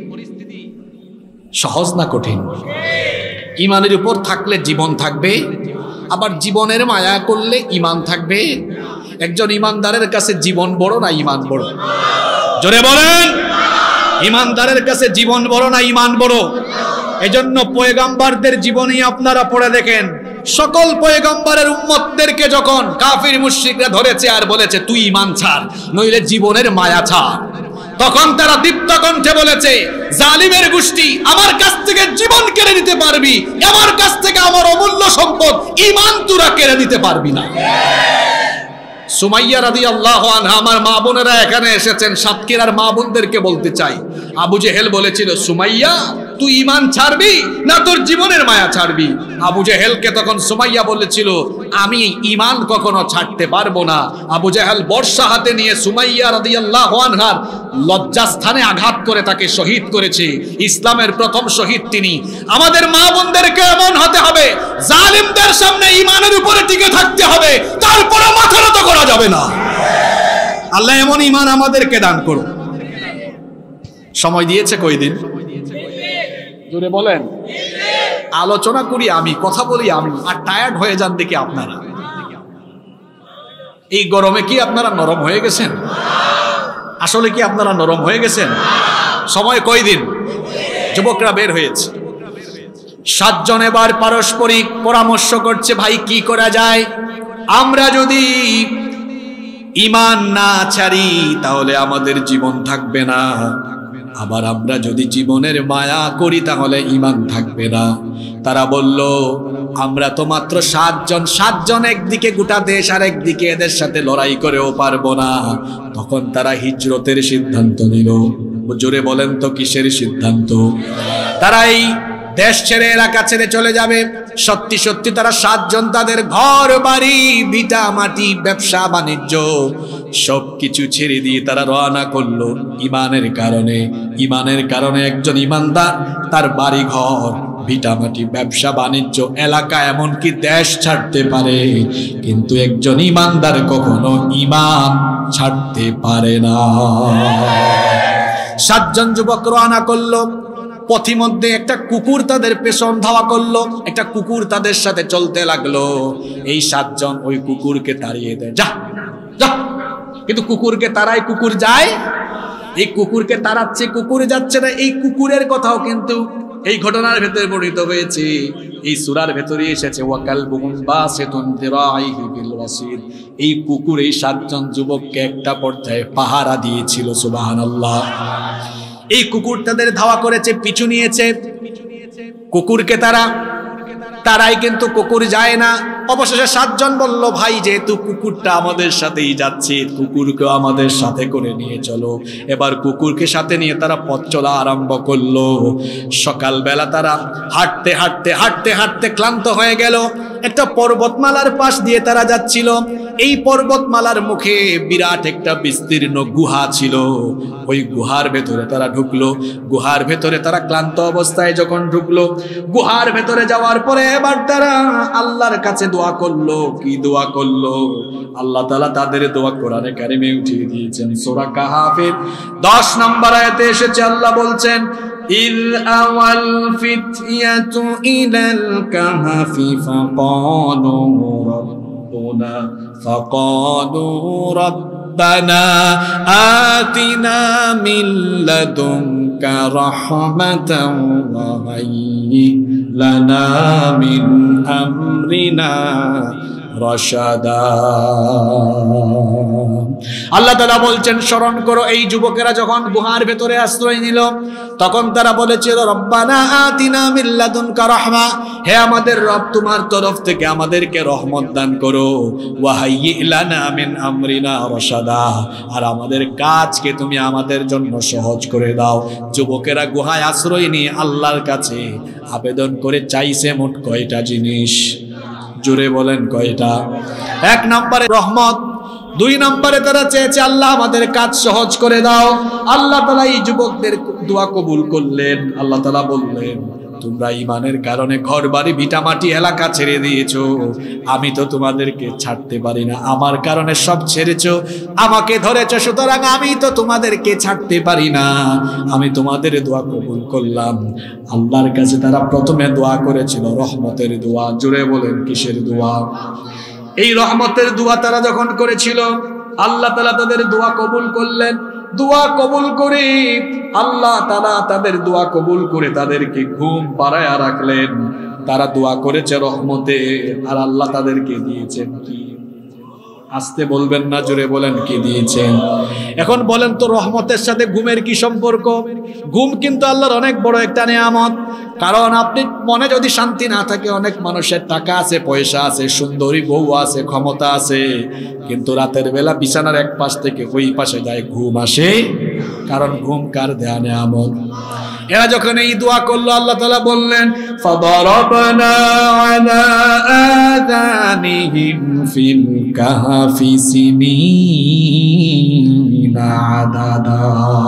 সহজ না কঠিন? ঈমানের উপর থাকলে জীবন থাকবে, আবার জীবনের মায়া করলে ঈমান থাকবে। একজন ঈমানদারের কাছে জীবন বড় না ঈমান বড়? জোরে বলেন। ঈমানদারের কাছে জীবন বড় না ঈমান বড়? এজন্য পয়গম্বরদের জীবনী আপনারা পড়ে দেখেন, সকল পয়গম্বরের উম্মতদেরকে যখন কাফির মুশরিকরা ধরেছে আর বলেছে তুই ঈমান ছাড় নইলে জীবনের মায়া ছাড়, তখন তারা দীপ্ত কণ্ঠে বলেছে, জালিমের গোষ্ঠী, আমার কাছ থেকে জীবন কেড়ে নিতে পারবি, আমার কাছ থেকে আমার অমূল্য সম্পদ ঈমান তোরা কেড়ে নিতে পারবি না। সুমাইয়া রাদিয়াল্লাহু আনহা, আমার মা বোনেরা এখানে এসেছেন, সাতক্ষীরার মা বোনদেরকে বলতে চাই, আবু জেহেল বলেছিল, সুমাইয়া তুই ঈমান ছাড়বি না তোর জীবনের মায়া ছাড়বি? আবু জেহেলকে তখন সুমাইয়া বলেছিল, আমি ঈমান কখনো ছাড়তে পারবো না। আবু জেহেল বর্ষা হাতে নিয়ে সুমাইয়া রাদিয়াল্লাহু আনহার লজ্জাস্থানে আঘাত করে তাকে শহীদ করেছে। ইসলামের প্রথম শহীদ তিনি। আমাদের মা বোনদেরকে এমন হতে হবে, জালিমদের সামনে ঈমানের উপরে টিকে থাকতে হবে, তারপরে মাথা নত করা যাবে না। আল্লাহ এমন ঈমান আমাদেরকে দান করুন। সময় দিয়েছে কয়দিন? জোরে বলেন। আলোচনা করি আমি, কথা বলি আমি, আর টায়ার্ড হয়ে যান দেখি আপনারা। এই গরমে কি আপনারা নরম হয়ে গেছেন? আসলে কি আপনারা নরম হয়ে গেছেন? সময় কয়দিন? যুবকরা বের হয়েছে, 7 জন এবার পারস্পরিক পরামর্শ করছে, ভাই কি করা যায়? আমরা যদি ঈমান না ছাড়ি তাহলে আমাদের জীবন থাকবে না, আবার আমরা যদি জীবনের মায়া করি তাহলে ঈমান থাকবে না। তারা বলল আমরা তো মাত্র 7 জন একদিকে গোটা দেশ আর একদিকে এদের সাথে লড়াই করেও পারবো না। তখন তারা হিজরতের সিদ্ধান্ত নিল। জোরে বলেন তো কিসের সিদ্ধান্ত? তারা এই দেশ ছেড়ে এলাকা ছেড়ে চলে যাবে। সত্যি সত্যি তারা 7 জন তাদের ঘর বাড়ি ভিটা মাটি ব্যবসা বাণিজ্য সবকিছু ছেড়ে দিয়ে তারা রওনা করলো ঈমানের কারণে। ঈমানের কারণে একজন ঈমানদার তার বাড়ি ঘর ভিটামাটি ব্যবসা বাণিজ্য এলাকা এমনকি দেশ ছাড়তে পারে, কিন্তু একজন ঈমানদার কখনো ঈমান ছাড়তে পারে না। 7 জন যুবক রওনা করলো। পথিমধ্যে একটা কুকুর তাদের পেছন ধাওয়া করলো। একটা কুকুর তাদের সাথে চলতে লাগলো। এই 7 জন ওই কুকুরকে তাড়িয়ে দেয়, যা যা। কিন্তু কুকুরকে তাড়ায়, কুকুর যায়। এই কুকুরকে তাড়াচ্ছে, কুকুর যাচ্ছে না। এই কুকুরের কথাও কিন্তু এই ঘটনার ভেতরে বর্ণিত হয়েছে। এই সূরার ভেতরে এসেছে ওয়াকালবুহুম বাসিতুন যিরাইহি বিল ওয়াসিদ। এই কুকুর এই 7 জন যুবককে একটা পর্যায়ে পাহারা দিয়েছিল। সুবহানাল্লাহ। এই কুকুর তাদের ধাওয়া করেছে, পিছু নিয়েছে। কুকুরকে তারাই কিন্তু কুকুর যায় না। অবশেষে 7 জন বলল, ভাই যেহেতু কুকুরটা আমাদের সাথেই যাচ্ছে, কুকুরকে আমাদের সাথে করে নিয়ে চলো। এবার কুকুরকে সাথে নিয়ে তারা পথ চলা আরম্ভ করলো। সকালবেলা তারা হাঁটতে হাঁটতে হাঁটতে হাঁটতে ক্লান্ত হয়ে গেল। একটা পর্বতমালার পাশ দিয়ে তারা যাচ্ছিল। এই পর্বতমালার মুখে বিরাট একটা বিস্তীর্ণ গুহা ছিল। ওই গুহার ভেতরে তারা ঢুকলো। গুহার ভেতরে তারা ক্লান্ত অবস্থায় যখন ঢুকলো, গুহার ভেতরে যাওয়ার পরে এবার তারা আল্লাহর কাছে দোয়া করলো। কি দোয়া করলো? আল্লাহ তাআলা তাদের দোয়া কোরআনে কারিমে উঠিয়ে দিয়েছেন। সূরা কাহাফের 10 নম্বর আয়াতে এসেছে, আল্লাহ বলছেন إذ أوى الفتية إلى الكهف فقالوا ربنا آتنا من لدنك رحمة وهيئ لنا من أمرنا রশাদা। আল্লাহ তাআলা বলছেন, স্মরণ করো এই যুবকেরা যখন গুহার ভেতরে আশ্রয় নিল, তখন তারা বলেছিল রব্বানা আতিনা মিন লাদুনকা রাহমা, হে আমাদের রব তোমার তরফ থেকে আমাদেরকে রহমত দান করো। ওয়া হাইয়্যি লানা মিন আমরিনা রশাদা, আর আমাদের কাজকে তুমি আমাদের জন্য সহজ করে দাও। যুবকেরা গুহায় আশ্রয় নিয়ে আল্লাহর কাছে আবেদন করে চাইছে মোট কয়টা জিনিস? জোরে বলেন কয়টা? 1 নম্বরে রহমত, 2 নম্বরে তারা চেয়েছে আল্লাহ আমাদের কাজ সহজ করে দাও। আল্লাহ তাআলা এই যুবকদের দোয়া কবুল করলেন। আল্লাহ তাআলা বললেন, তোমরা ঈমানের কারণে ঘর বাড়ি ভিটামাটি এলাকা ছেড়ে দিয়েছো, আমি তো তোমাদেরকে ছাড়তে পারি না। আমার কারণে সব ছেড়েছো, আমাকে ধরেছো, সুতরাং আমি তো তোমাদেরকে ছাড়তে পারি না। আমি তোমাদের দোয়া কবুল করলাম। আল্লাহর কাছে তারা প্রথমে দোয়া করেছিল রহমতের দোয়া। জোরে বলেন কিসের দোয়া? এই রহমতের দোয়া তারা যখন করেছিল, আল্লাহ তাআলা তাদের দোয়া কবুল করলেন। দোয়া কবুল করে আল্লাহ তাআলা তাদের দোয়া কবুল করে তাদেরকে ঘুম পাড়ায় রাখলেন। তারা দোয়া করেছে রহমতে, আর আল্লাহ তাদেরকে দিয়েছেন কি? আসতে বলবেন না, জোরে বলেন কি দিয়েছেন? এখন বলেন তো রহমতের সাথে ঘুমের কি সম্পর্ক? ঘুম কিন্তু আল্লাহর অনেক বড় একটা নিয়ামত। কারণ আপনি মনে যদি শান্তি না থাকে, অনেক মানুষের টাকা আছে, পয়সা আছে, সুন্দরী বউ আছে, ক্ষমতা আছে, কিন্তু রাতের বেলা বিছানার এক পাশ থেকে ওই পাশে যায়, ঘুম আসে। কারণ ঘুম কার দেয়া নিয়ামত। এরা যখন এই দোয়া করলো, আল্লাহ তাআলা বললেন ফাদারাবনা আলা আযানিহিম ফিল কাহফি সিনিনা আদাদা,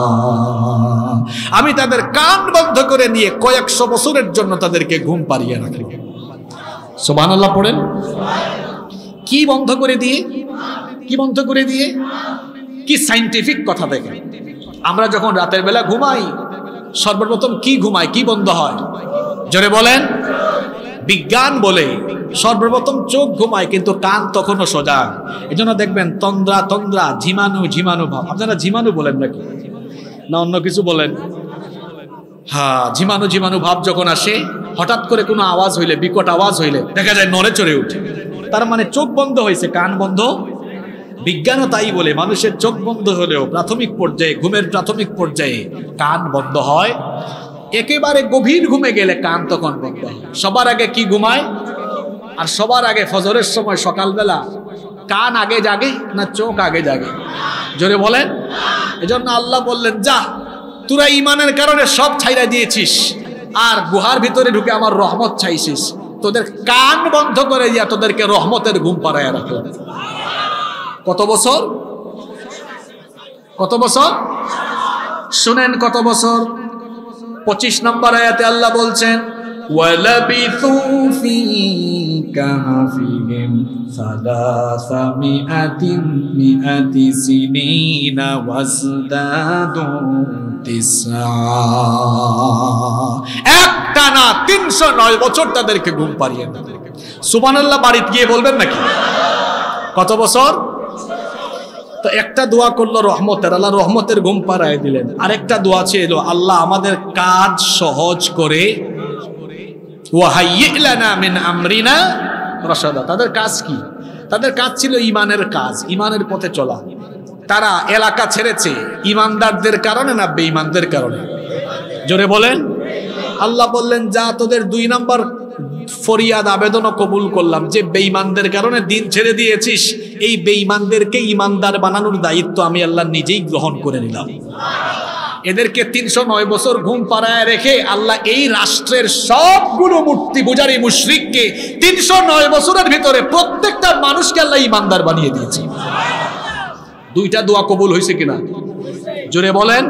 আমি তাদের কান বন্ধ করে নিয়ে কয়েকশো বছরের জন্য তাদেরকে ঘুম পাড়িয়ে রাখলাম। সুবহানাল্লাহ পড়েন। কি বন্ধ করে দিয়ে? কি বন্ধ করে দিয়ে? কি সায়েন্টিফিক কথা দেখেন। আমরা যখন রাতের বেলা ঘুমাই, সর্বপ্রথম কি ঘুমায়, কি বন্ধ হয়? জোরে বলেন। বিজ্ঞান বলে সর্বপ্রথম চোখ ঘুমায়, কিন্তু কান তখনও সজাগ। এই জন্য দেখবেন তন্দ্রা তন্দ্রা, ঝিমানো ঝিমানো ভাব। আপনারা ঝিমানো বলেন নাকি, না অন্য কিছু বলেন? হ্যাঁ, ঝিমানো ঝিমানো ভাব যখন আসে, হঠাৎ করে কোনো আওয়াজ হইলে, বিকট আওয়াজ হইলে দেখা যায় নড়ে চড়ে উঠে। তার মানে চোখ বন্ধ হয়েছে, কান বন্ধ বিজ্ঞানও তাই বলে, মানুষের চোখ বন্ধ হলেও প্রাথমিক পর্যায়ে, ঘুমের প্রাথমিক পর্যায়ে কান বন্ধ হয়। একেবারে গভীর ঘুমে গেলে কান তখন বন্ধ হয়। সবার আগে কি ঘুমায়? আর সবার আগে ফজরের সময় সকালবেলা কান আগে জাগে না চোখ আগে জাগে? জোরে বলেন। এজন্য আল্লাহ বললেন, যা তোরা ইমানের কারণে সব ছাইরা দিয়েছিস আর গুহার ভিতরে ঢুকে আমার রহমত চাইছিস, তোদের কান বন্ধ করে দিয়া তোদেরকে রহমতের ঘুম পাড়ায় রাখলাম। কত বছর? কত বছর? শুনেন কত বছর। 25 নম্বর আয়াতে আল্লাহ বলছেন, ওয়ালাবিথু ফি কাহফিহিম সালাসামিআতি সিনিনা ওয়াজদাদু তিসআ। একটানা 309 বছর তাদেরকে ঘুম পাড়িয়ে দেন। সুবহানাল্লাহ বাড়িতে গিয়ে বলবেন নাকি? কত বছর? তো একটা দোয়া করলো রহমতের, আল্লাহ রহমতের ঘুম পাড়ায় দিলেন। আরেকটা দোয়া ছিল, আল্লাহ আমাদের কাজ সহজ করে ওয়াহাইয়্যি লানা মিন আমরিনা রাশাদা। তাদের কাজ কি? তাদের কাজ ছিল ইমানের কাজ, ইমানের পথে চলা। তারা এলাকা ছেড়েছে ইমানদারদের কারণে না বেঈমানদের কারণে? জোরে বলেন। আল্লাহ বললেন, যা তোদের 2 নম্বর ফরিয়াদ আবেদনও কবুল করলাম, যে বেঈমানদের কারণে দিন ছেড়ে দিয়েছিস, এই বেঈমানদেরকে ইমানদার বানানোর দায়িত্ব আমি আল্লাহ নিজেই গ্রহণ করে নিলাম। এদেরকে 309 বছর ঘুম পাড়ায় রেখে আল্লাহ এই রাষ্ট্রের সবগুলো মূর্তি পূজারী মুশরিককে 309 বছরের ভিতরে প্রত্যেকটা মানুষকে আল্লাহ ইমানদার বানিয়ে দিয়েছে। 2টা দোয়া কবুল হয়েছে কিনা? জোরে বলেন।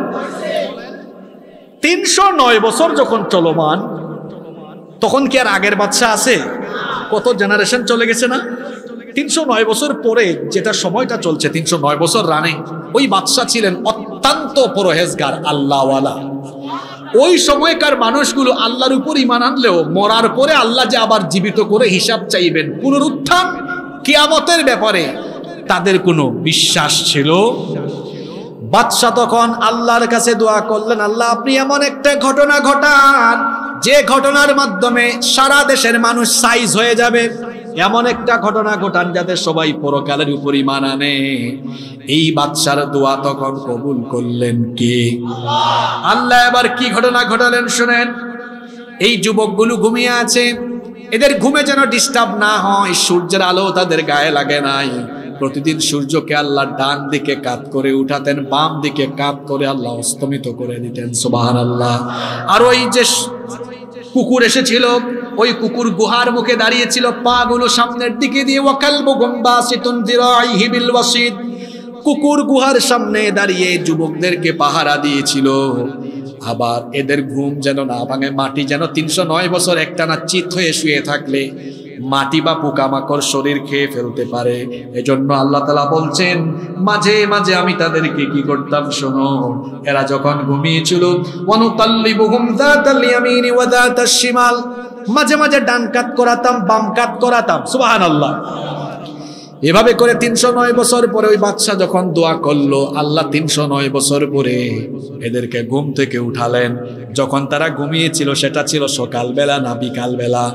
309 বছর যখন চলমান, তখন কি আর আগের বাদশা আছে? কত জেনারেশন চলে গেছে না? 309 বছর পরে যেটা সময়টা চলছে, 309 বছর রানে, ওই বাদশা ছিলেন অত্যন্ত পরহেজগার, আল্লাহওয়ালা। ওই সময়কার মানুষগুলো আল্লাহর উপর ঈমান আনলেও মরার পরে আল্লাহ যে আবার জীবিত করে হিসাব চাইবেন, পুনরুত্থান, কিয়ামতের ব্যাপারে তাদের কোনো বিশ্বাস ছিল। বাদশা তখন আল্লাহর কাছে দোয়া করলেন, আল্লাহ আপনি এমন একটা ঘটনা ঘটান যে ঘটনার মাধ্যমে সারা দেশের মানুষ সাইজ হয়ে যাবে, এমন একটা ঘটনা ঘটান যাতে সবাই পরকালের উপর ঈমান আনে। এই বাদশার দোয়া তখন কবুল করলেন কে? আল্লাহ। এবার কি ঘটনা ঘটালেন শুনেন। এই যুবকগুলো ঘুমিয়ে আছে, এদের ঘুমে যেন ডিস্টার্ব না হয়, সূর্যের আলো তাদের গায়ে লাগে নাই। প্রতিদিন সূর্যকে আল্লাহ ডান দিকে কাত করে উঠাতেন, বাম দিকে কাত করে আল্লাহ অস্তমিত করে দিতেন। সুবহানাল্লাহ। আর ওই যে কুকুর এসেছিল, ওই কুকুর গুহার মুখে দাঁড়িয়েছিল, পা গুলো সামনের দিকে দিয়ে, ওয়াকালবুহুম বাসিতুন যিরাইহি বিল ওয়াসিদ। কুকুর গুহার সামনে দাঁড়িয়ে যুবকদেরকে পাহারা দিয়েছিল। আবার এদের ঘুম যেন না ভাঙে, মাটি যেন 309 বছর একটানা চিত হয়ে শুয়ে থাকলে মাটি বা পোকামাকড় শরীর খেয়ে ফেলতে পারে। এজন্য আল্লাহ তাআলা বলছেন, মাঝে মাঝে আমি তাদেরকে কি করতাম শোনো, এরা যখন ঘুমিয়েছিল, ওয়ানুকাল্লিবুহুম যাতাল ইয়ামিনি ওয়া যাতাশ শিমাল, মাঝে মাঝে ডান কাত করাতাম, বাম কাত করাতাম। সুবহানাল্লাহ। এভাবে করে 309 বছর পরে ওই বাদশা যখন দোয়া করলো, আল্লাহ 309 বছর পরে এদেরকে ঘুম থেকে উঠালেন। যখন তারা ঘুমিয়েছিল সেটা ছিল সকালবেলা না বিকালবেলা?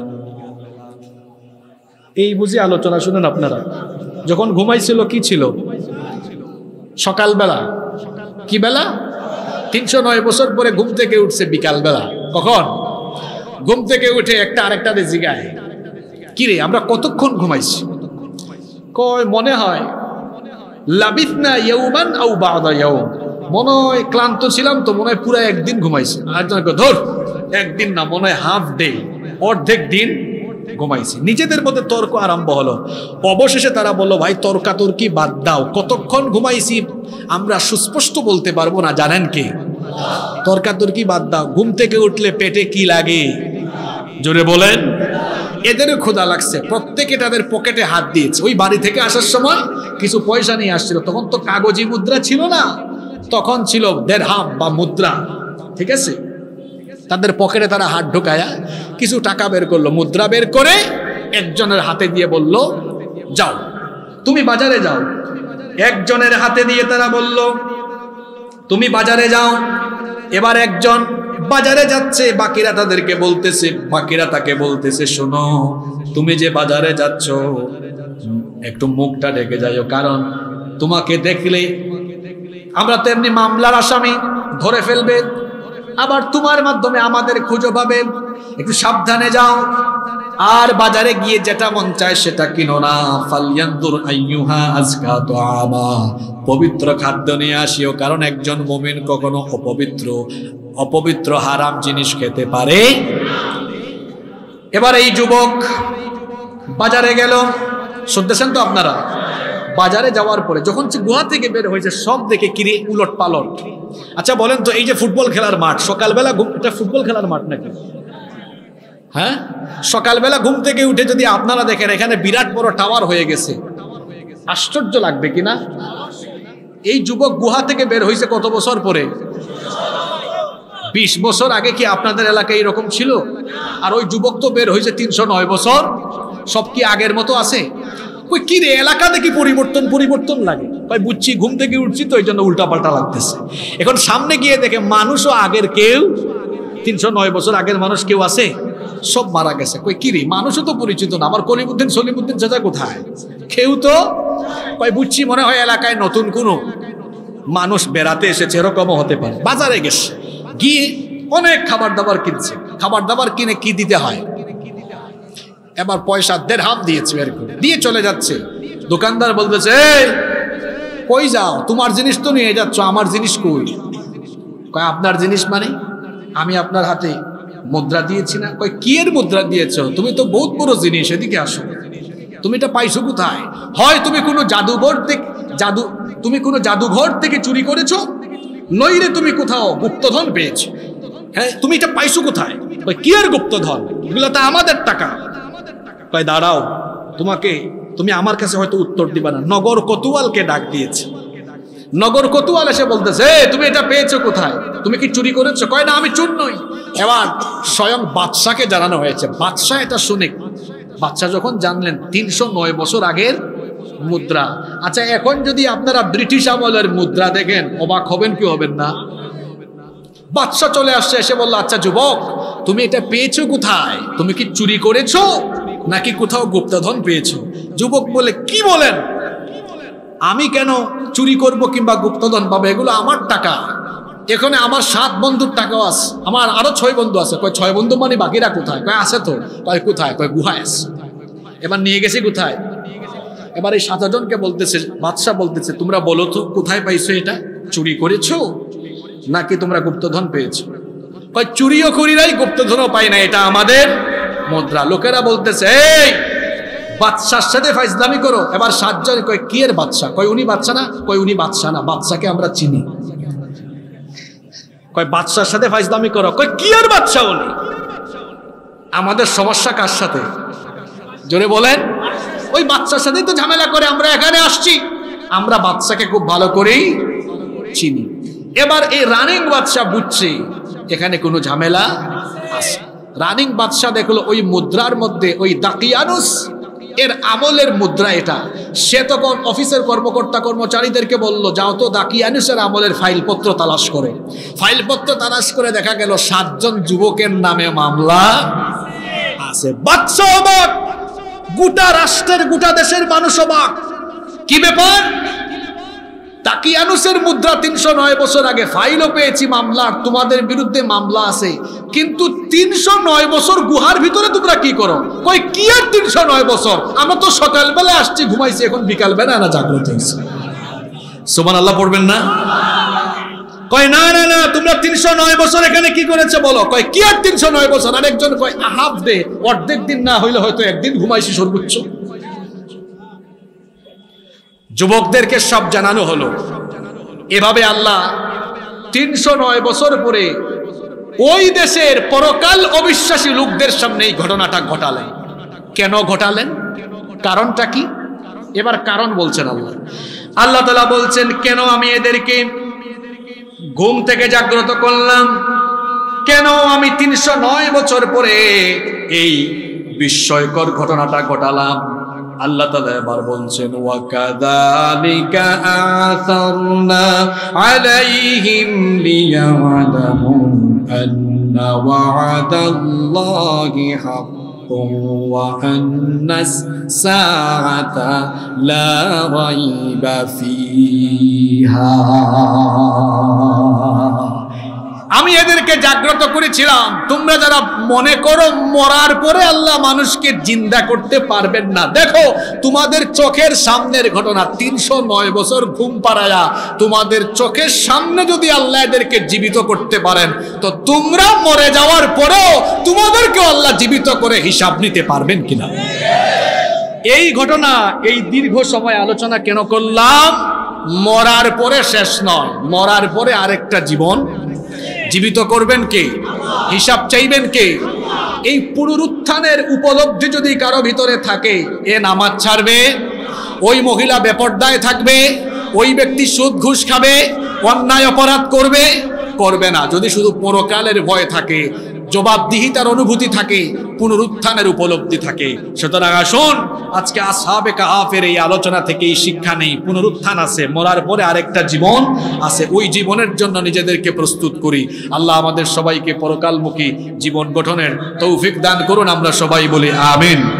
এই বুঝি আলোচনা শুনেন আপনারা। যখন ঘুমাইছিল কি ছিল? সকালবেলা। কি বেলা? 309 বছর পরে ঘুম থেকে উঠছে বিকালবেলা। কখন? ঘুম থেকে উঠে একটা আরেকটা জিগায়, কিরে আমরা কতক্ষণ ঘুমাইছি? কয় মনে হয় লাবিথনা ইয়াওমান আও বা'দা ইয়াওম, মনে হয় ক্লান্ত ছিলাম তো, মনে হয় পুরো একদিন ঘুমাইছি। আরেকজন কয় ধর একদিন না, মনে হয় হাফ ডে, অর্ধেক দিন ঘুমাইছি। নিজেদের মধ্যে তর্ক আরম্ভ হলো। অবশেষে তারা বলল, ভাই তর্কাতর্কি বাদ দাও, কতক্ষণ ঘুমাইছি আমরা সুস্পষ্ট বলতে পারবো না, জানেন কে? তর্কাতর্কি বাদ দাও, ঘুম থেকে উঠলে পেটে কি লাগে? জোরে বলেন। এদেরও ক্ষুধা লাগছে, প্রত্যেকে তাদের পকেটে হাত দিয়েছে। ওই বাড়ি থেকে আসার সময় কিছু পয়সা নিয়ে আসছিল, তখন তো কাগজি মুদ্রা ছিল না, তখন ছিল দেড়হাম বা মুদ্রা, ঠিক আছে? তাদের পকেটে তারা হাত ঢোকায়া কিছু টাকা বের করলো, মুদ্রা বের করে একজনের হাতে দিয়ে বলল, যাও তুমি বাজারে যাও। একজনের হাতে দিয়ে তারা বলল, তুমি বাজারে যাও। এবার একজন বাজারে যাচ্ছে, বাকিরা তাদেরকে বলতেছে, বাকিরা তাকে বলতেছে, শোনো তুমি যে বাজারে যাচ্ছ একটু মুখটা ঢেকে যাও, কারণ তোমাকে দেখলে আমরা তো এমনি মামলার আসামি, ধরে ফেলবে, আবার তোমার মাধ্যমে আমাদের খুঁজে পাবে, একটু সাবধানে যাও। আর বাজারে গিয়ে যেটা মন চায় সেটা কিনো না। ফালয়ানদুর আইয়ুহা আজকা তুআমা, পবিত্র খাদ্য নিয়ে আসিও, কারণ একজন মুমিন কখনো অপবিত্র হারাম জিনিস খেতে পারে। এবার এই যুবক বাজারে গেল, শুনতেছেন তো আপনারা? বাজারে যাওয়ার পরে যখন গুহা থেকে বের হয়েছে সব দেখে কিরে উলট পালট। আচ্ছা বলেন তো, এই যে ফুটবল খেলার মাঠ, সকালবেলা এটা ফুটবল খেলার মাঠ নাকি? হ্যাঁ, সকালবেলা ঘুম থেকে উঠে যদি আপনারা দেখেন এখানে বিরাট বড় টাওয়ার হয়ে গেছে, আশ্চর্য লাগবে কিনা? এই যুবক গুহা থেকে বের হয়েছে কত বছর পরে? 20 বছর আগে কি আপনাদের এলাকায় এরকম ছিল? আর ওই যুবক তো বের হয়েছে 309 বছর। সব কি আগের মতো আছে? কই কি রে, এলাকা দেখি পরিবর্তন লাগে। ভাই বুঝছি, ঘুম থেকে উঠছি তো এই জন্য উল্টাপাল্টা লাগতেছে। এখন সামনে গিয়ে দেখে মানুষও আগের কেউ, 309 বছর আগের মানুষ কেউ আছে? সব মারা গেছে। কই কি রে, মানুষও তো পরিচিত না, আমার কলিমুদ্দিন সলিমুদ্দিন চাচা কোথায়? কেউ তো। কই বুঝছি, মনে হয় এলাকায় নতুন কোনো মানুষ বেড়াতে এসেছে, এরকমও হতে পারে। বাজারে গেছে, গিয়ে অনেক খাবার দাবার কিনছে। খাবার দাবার কিনে কি দিতে হয়? এবার পয়সা দেড়হাম দিয়েছে, বের করে দিয়ে চলে যাচ্ছে। দোকানদার বলতেছে, কই যাও? তোমার জিনিস তো নিয়ে যাচ্ছ, আমার জিনিস কই? কয় আপনার জিনিস মানে? আমি আপনার হাতে মুদ্রা দিয়েছি না। কয় কি এর মুদ্রা দিয়েছ? তুমি তো বহুত বড় জিনিস, এদিকে আসো। তুমি এটা পাইছো কোথায়? হয় তুমি কোনো জাদুঘর থেকে চুরি করেছো, নইলে তুমি কোথাও গুপ্তধন পেয়েছো। হ্যাঁ, তুমি এটা পাইছো কোথায়? কয় কি আর গুপ্তধন, এগুলো তো আমাদের টাকা। কয় দাঁড়াও, তুমি আমার কাছে হয়তো উত্তর দিবা না। নগর কোতোয়ালকে ডাক দিয়েছে। নগর কোতোয়াল এসে বলতেছে, তুমি এটা পেয়েছো কোথায়? তুমি কি চুরি করেছো? কয় না, আমি চোর নই। এবার স্বয়ং বাদশাকে জানানো হয়েছে। বাদশা এটা শুনে, বাদশা যখন জানলেন 309 বছর আগের মুদ্রা। আচ্ছা, এখন যদি আপনারা ব্রিটিশ আমলের মুদ্রা দেখেন অবাক হবেন কি হবেন না? বাদশা চলে আসছে, এসে বলল, আচ্ছা যুবক, তুমি এটা পেয়েছো কোথায়? তুমি কি চুরি করেছো নাকি কোথাও গুপ্তধন পেয়েছো? যুবক বলে, কি বলেন? আমি কেন চুরি করব কিংবা গুপ্তধন পাবো? এগুলো আমার টাকা। এখানে আমার 7 বন্ধুর টাকাও আছে, আমার আরো 6 বন্ধু আছে। কয় 6 বন্ধু মানে বাকিরা কোথায়? কয় আছে তো। কয় কোথায়? কয় গুহায় আছে। এবার নিয়ে গেছি কোথায়? এবার এই 7 জনকে বলতেছে, বাদশা বলতেছে, তোমরা বলো তো কোথায় পাইছো এটা? চুরি করেছো নাকি তোমরা গুপ্তধন পেয়েছো? কয় চুরিও করি নাই, গুপ্তধনও পাই না, এটা আমাদের মুদ্রা। লোকেরা বলতেছে, এই বাদশার সাথে ফাইজলামি করো। এবার 7 জন কয় কি এর বাদশা? কয় উনি বাদশা না। কয় উনি বাদশা না, বাদশাকে আমরা চিনি। কয় বাদশার সাথে ফাইজলামি করো। কয় কি আর বাদশা উনি? আমাদের সমস্যা কার সাথে? জোরে বলেন। ওই বাদশার সাথে তো ঝামেলা করে আমরা এখানে আসছি। আমরা বাদশাকে খুব ভালো করেই চিনি। এবার এই রানিং বাদশা বুঝছে এখানে কোনো ঝামেলা আছে। রানিং বাদশা দেখলো ওই মুদ্রার মধ্যে ওই দাকিয়ানুস এর আমলের মুদ্রা এটা। সে তখন অফিসের কর্মকর্তা কর্মচারীদেরকে বলল, যাও তো দাকিয়ানুসের আমলের ফাইলপত্র তালাশ করে। ফাইলপত্র তালাশ করে দেখা গেল 7 জন যুবকের নামে মামলা আছে। বাদশা অবাক, গোটা রাষ্ট্রের গোটা দেশের মানুষ অবাক। কি ব্যাপার? দাকিয়ানুসের মুদ্রা 309 বছর আগে, ফাইলও পেয়েছি মামলার, তোমাদের বিরুদ্ধে মামলা আছে, কিন্তু 309 বছর গুহার ভিতরে তোমরা কি করো? কই কি আর 309 বছর? আমরা তো সকালবেলা আসছি, ঘুমাইছি, এখন বিকালবেলা না জাগ্রত হয়েছে। সুবহানাল্লাহ পড়বেন না? কয় না না না, তোমরা 309 বছর এখানে কি করেছে বলো? কয় কি আর 309 বছর? আরেকজন কয় হাফ ডে, অর্ধেক দিন না হইলে হয়তো একদিন ঘুমাইছি সর্বোচ্চ। যুবকদেরকে সব জানানো হলো। এভাবে আল্লাহ 309 বছর পরে ওই দেশের পরকাল অবিশ্বাসী লোকদের সামনে এই ঘটনাটা ঘটালেন। কেন ঘটালেন? কারণটা কি? এবার কারণ বলছেন আল্লাহ। আল্লাহ তাআলা বলছেন, কেন আমি এদেরকে ঘুম থেকে জাগ্রত করলাম, কেন আমি 309 বছর পরে এই বিস্ময়কর ঘটনাটা ঘটালাম। আল্লাহ তাআলা এবার বলছেন, ওয়াকাযালিকা আসারনা আলাইহিম লিয়া'লামু আন্না ওয়া'দাল্লাহি হাক্ক وأن الساعة لا ريب فيها আমি এদেরকে জাগ্রত করেছিলাম, তোমরা যারা মনে করো মরার পরে আল্লাহ মানুষকে জিন্দা করতে পারবেন না, দেখো তোমাদের চোখের সামনের ঘটনা, 309 বছর ঘুম পাড়ায়া তোমাদের চোখের সামনে যদি আল্লাহ এদেরকে জীবিত করতে পারেন, তো তোমরা মরে যাওয়ার পরেও তোমাদেরকে আল্লাহ জীবিত করে হিসাব নিতে পারবেন কিনা? এই ঘটনা, এই দীর্ঘ সময় আলোচনা কেন করলাম? মরার পরে শেষ নয়, মরার পরে আরেকটা জীবন জীবিত করবেন কে? হিসাব চাইবেন কে? এই পুনরুত্থানের উপলব্ধি যদি কারো ভিতরে থাকে, এ নামাজ ছাড়বে, ওই মহিলা বেপরদায় থাকবে, ওই ব্যক্তি সুদ ঘুষ খাবে, অন্যায় অপরাধ করবে, করবে না। যদি শুধু পরকালের ভয় থাকে, জবাবদিহিতার অনুভূতি থাকে, পুনরুত্থানের উপলব্ধি থাকে। সুতরাং আসুন আজকে আসহাবে কাহাফের এই আলোচনা থেকে এই শিক্ষা নেই, পুনরুত্থান আছে, মরার পরে আরেকটা জীবন আছে, ওই জীবনের জন্য নিজেদেরকে প্রস্তুত করি। আল্লাহ আমাদের সবাইকে পরকালমুখী জীবন গঠনের তৌফিক দান করুন, আমরা সবাই বলি আমিন।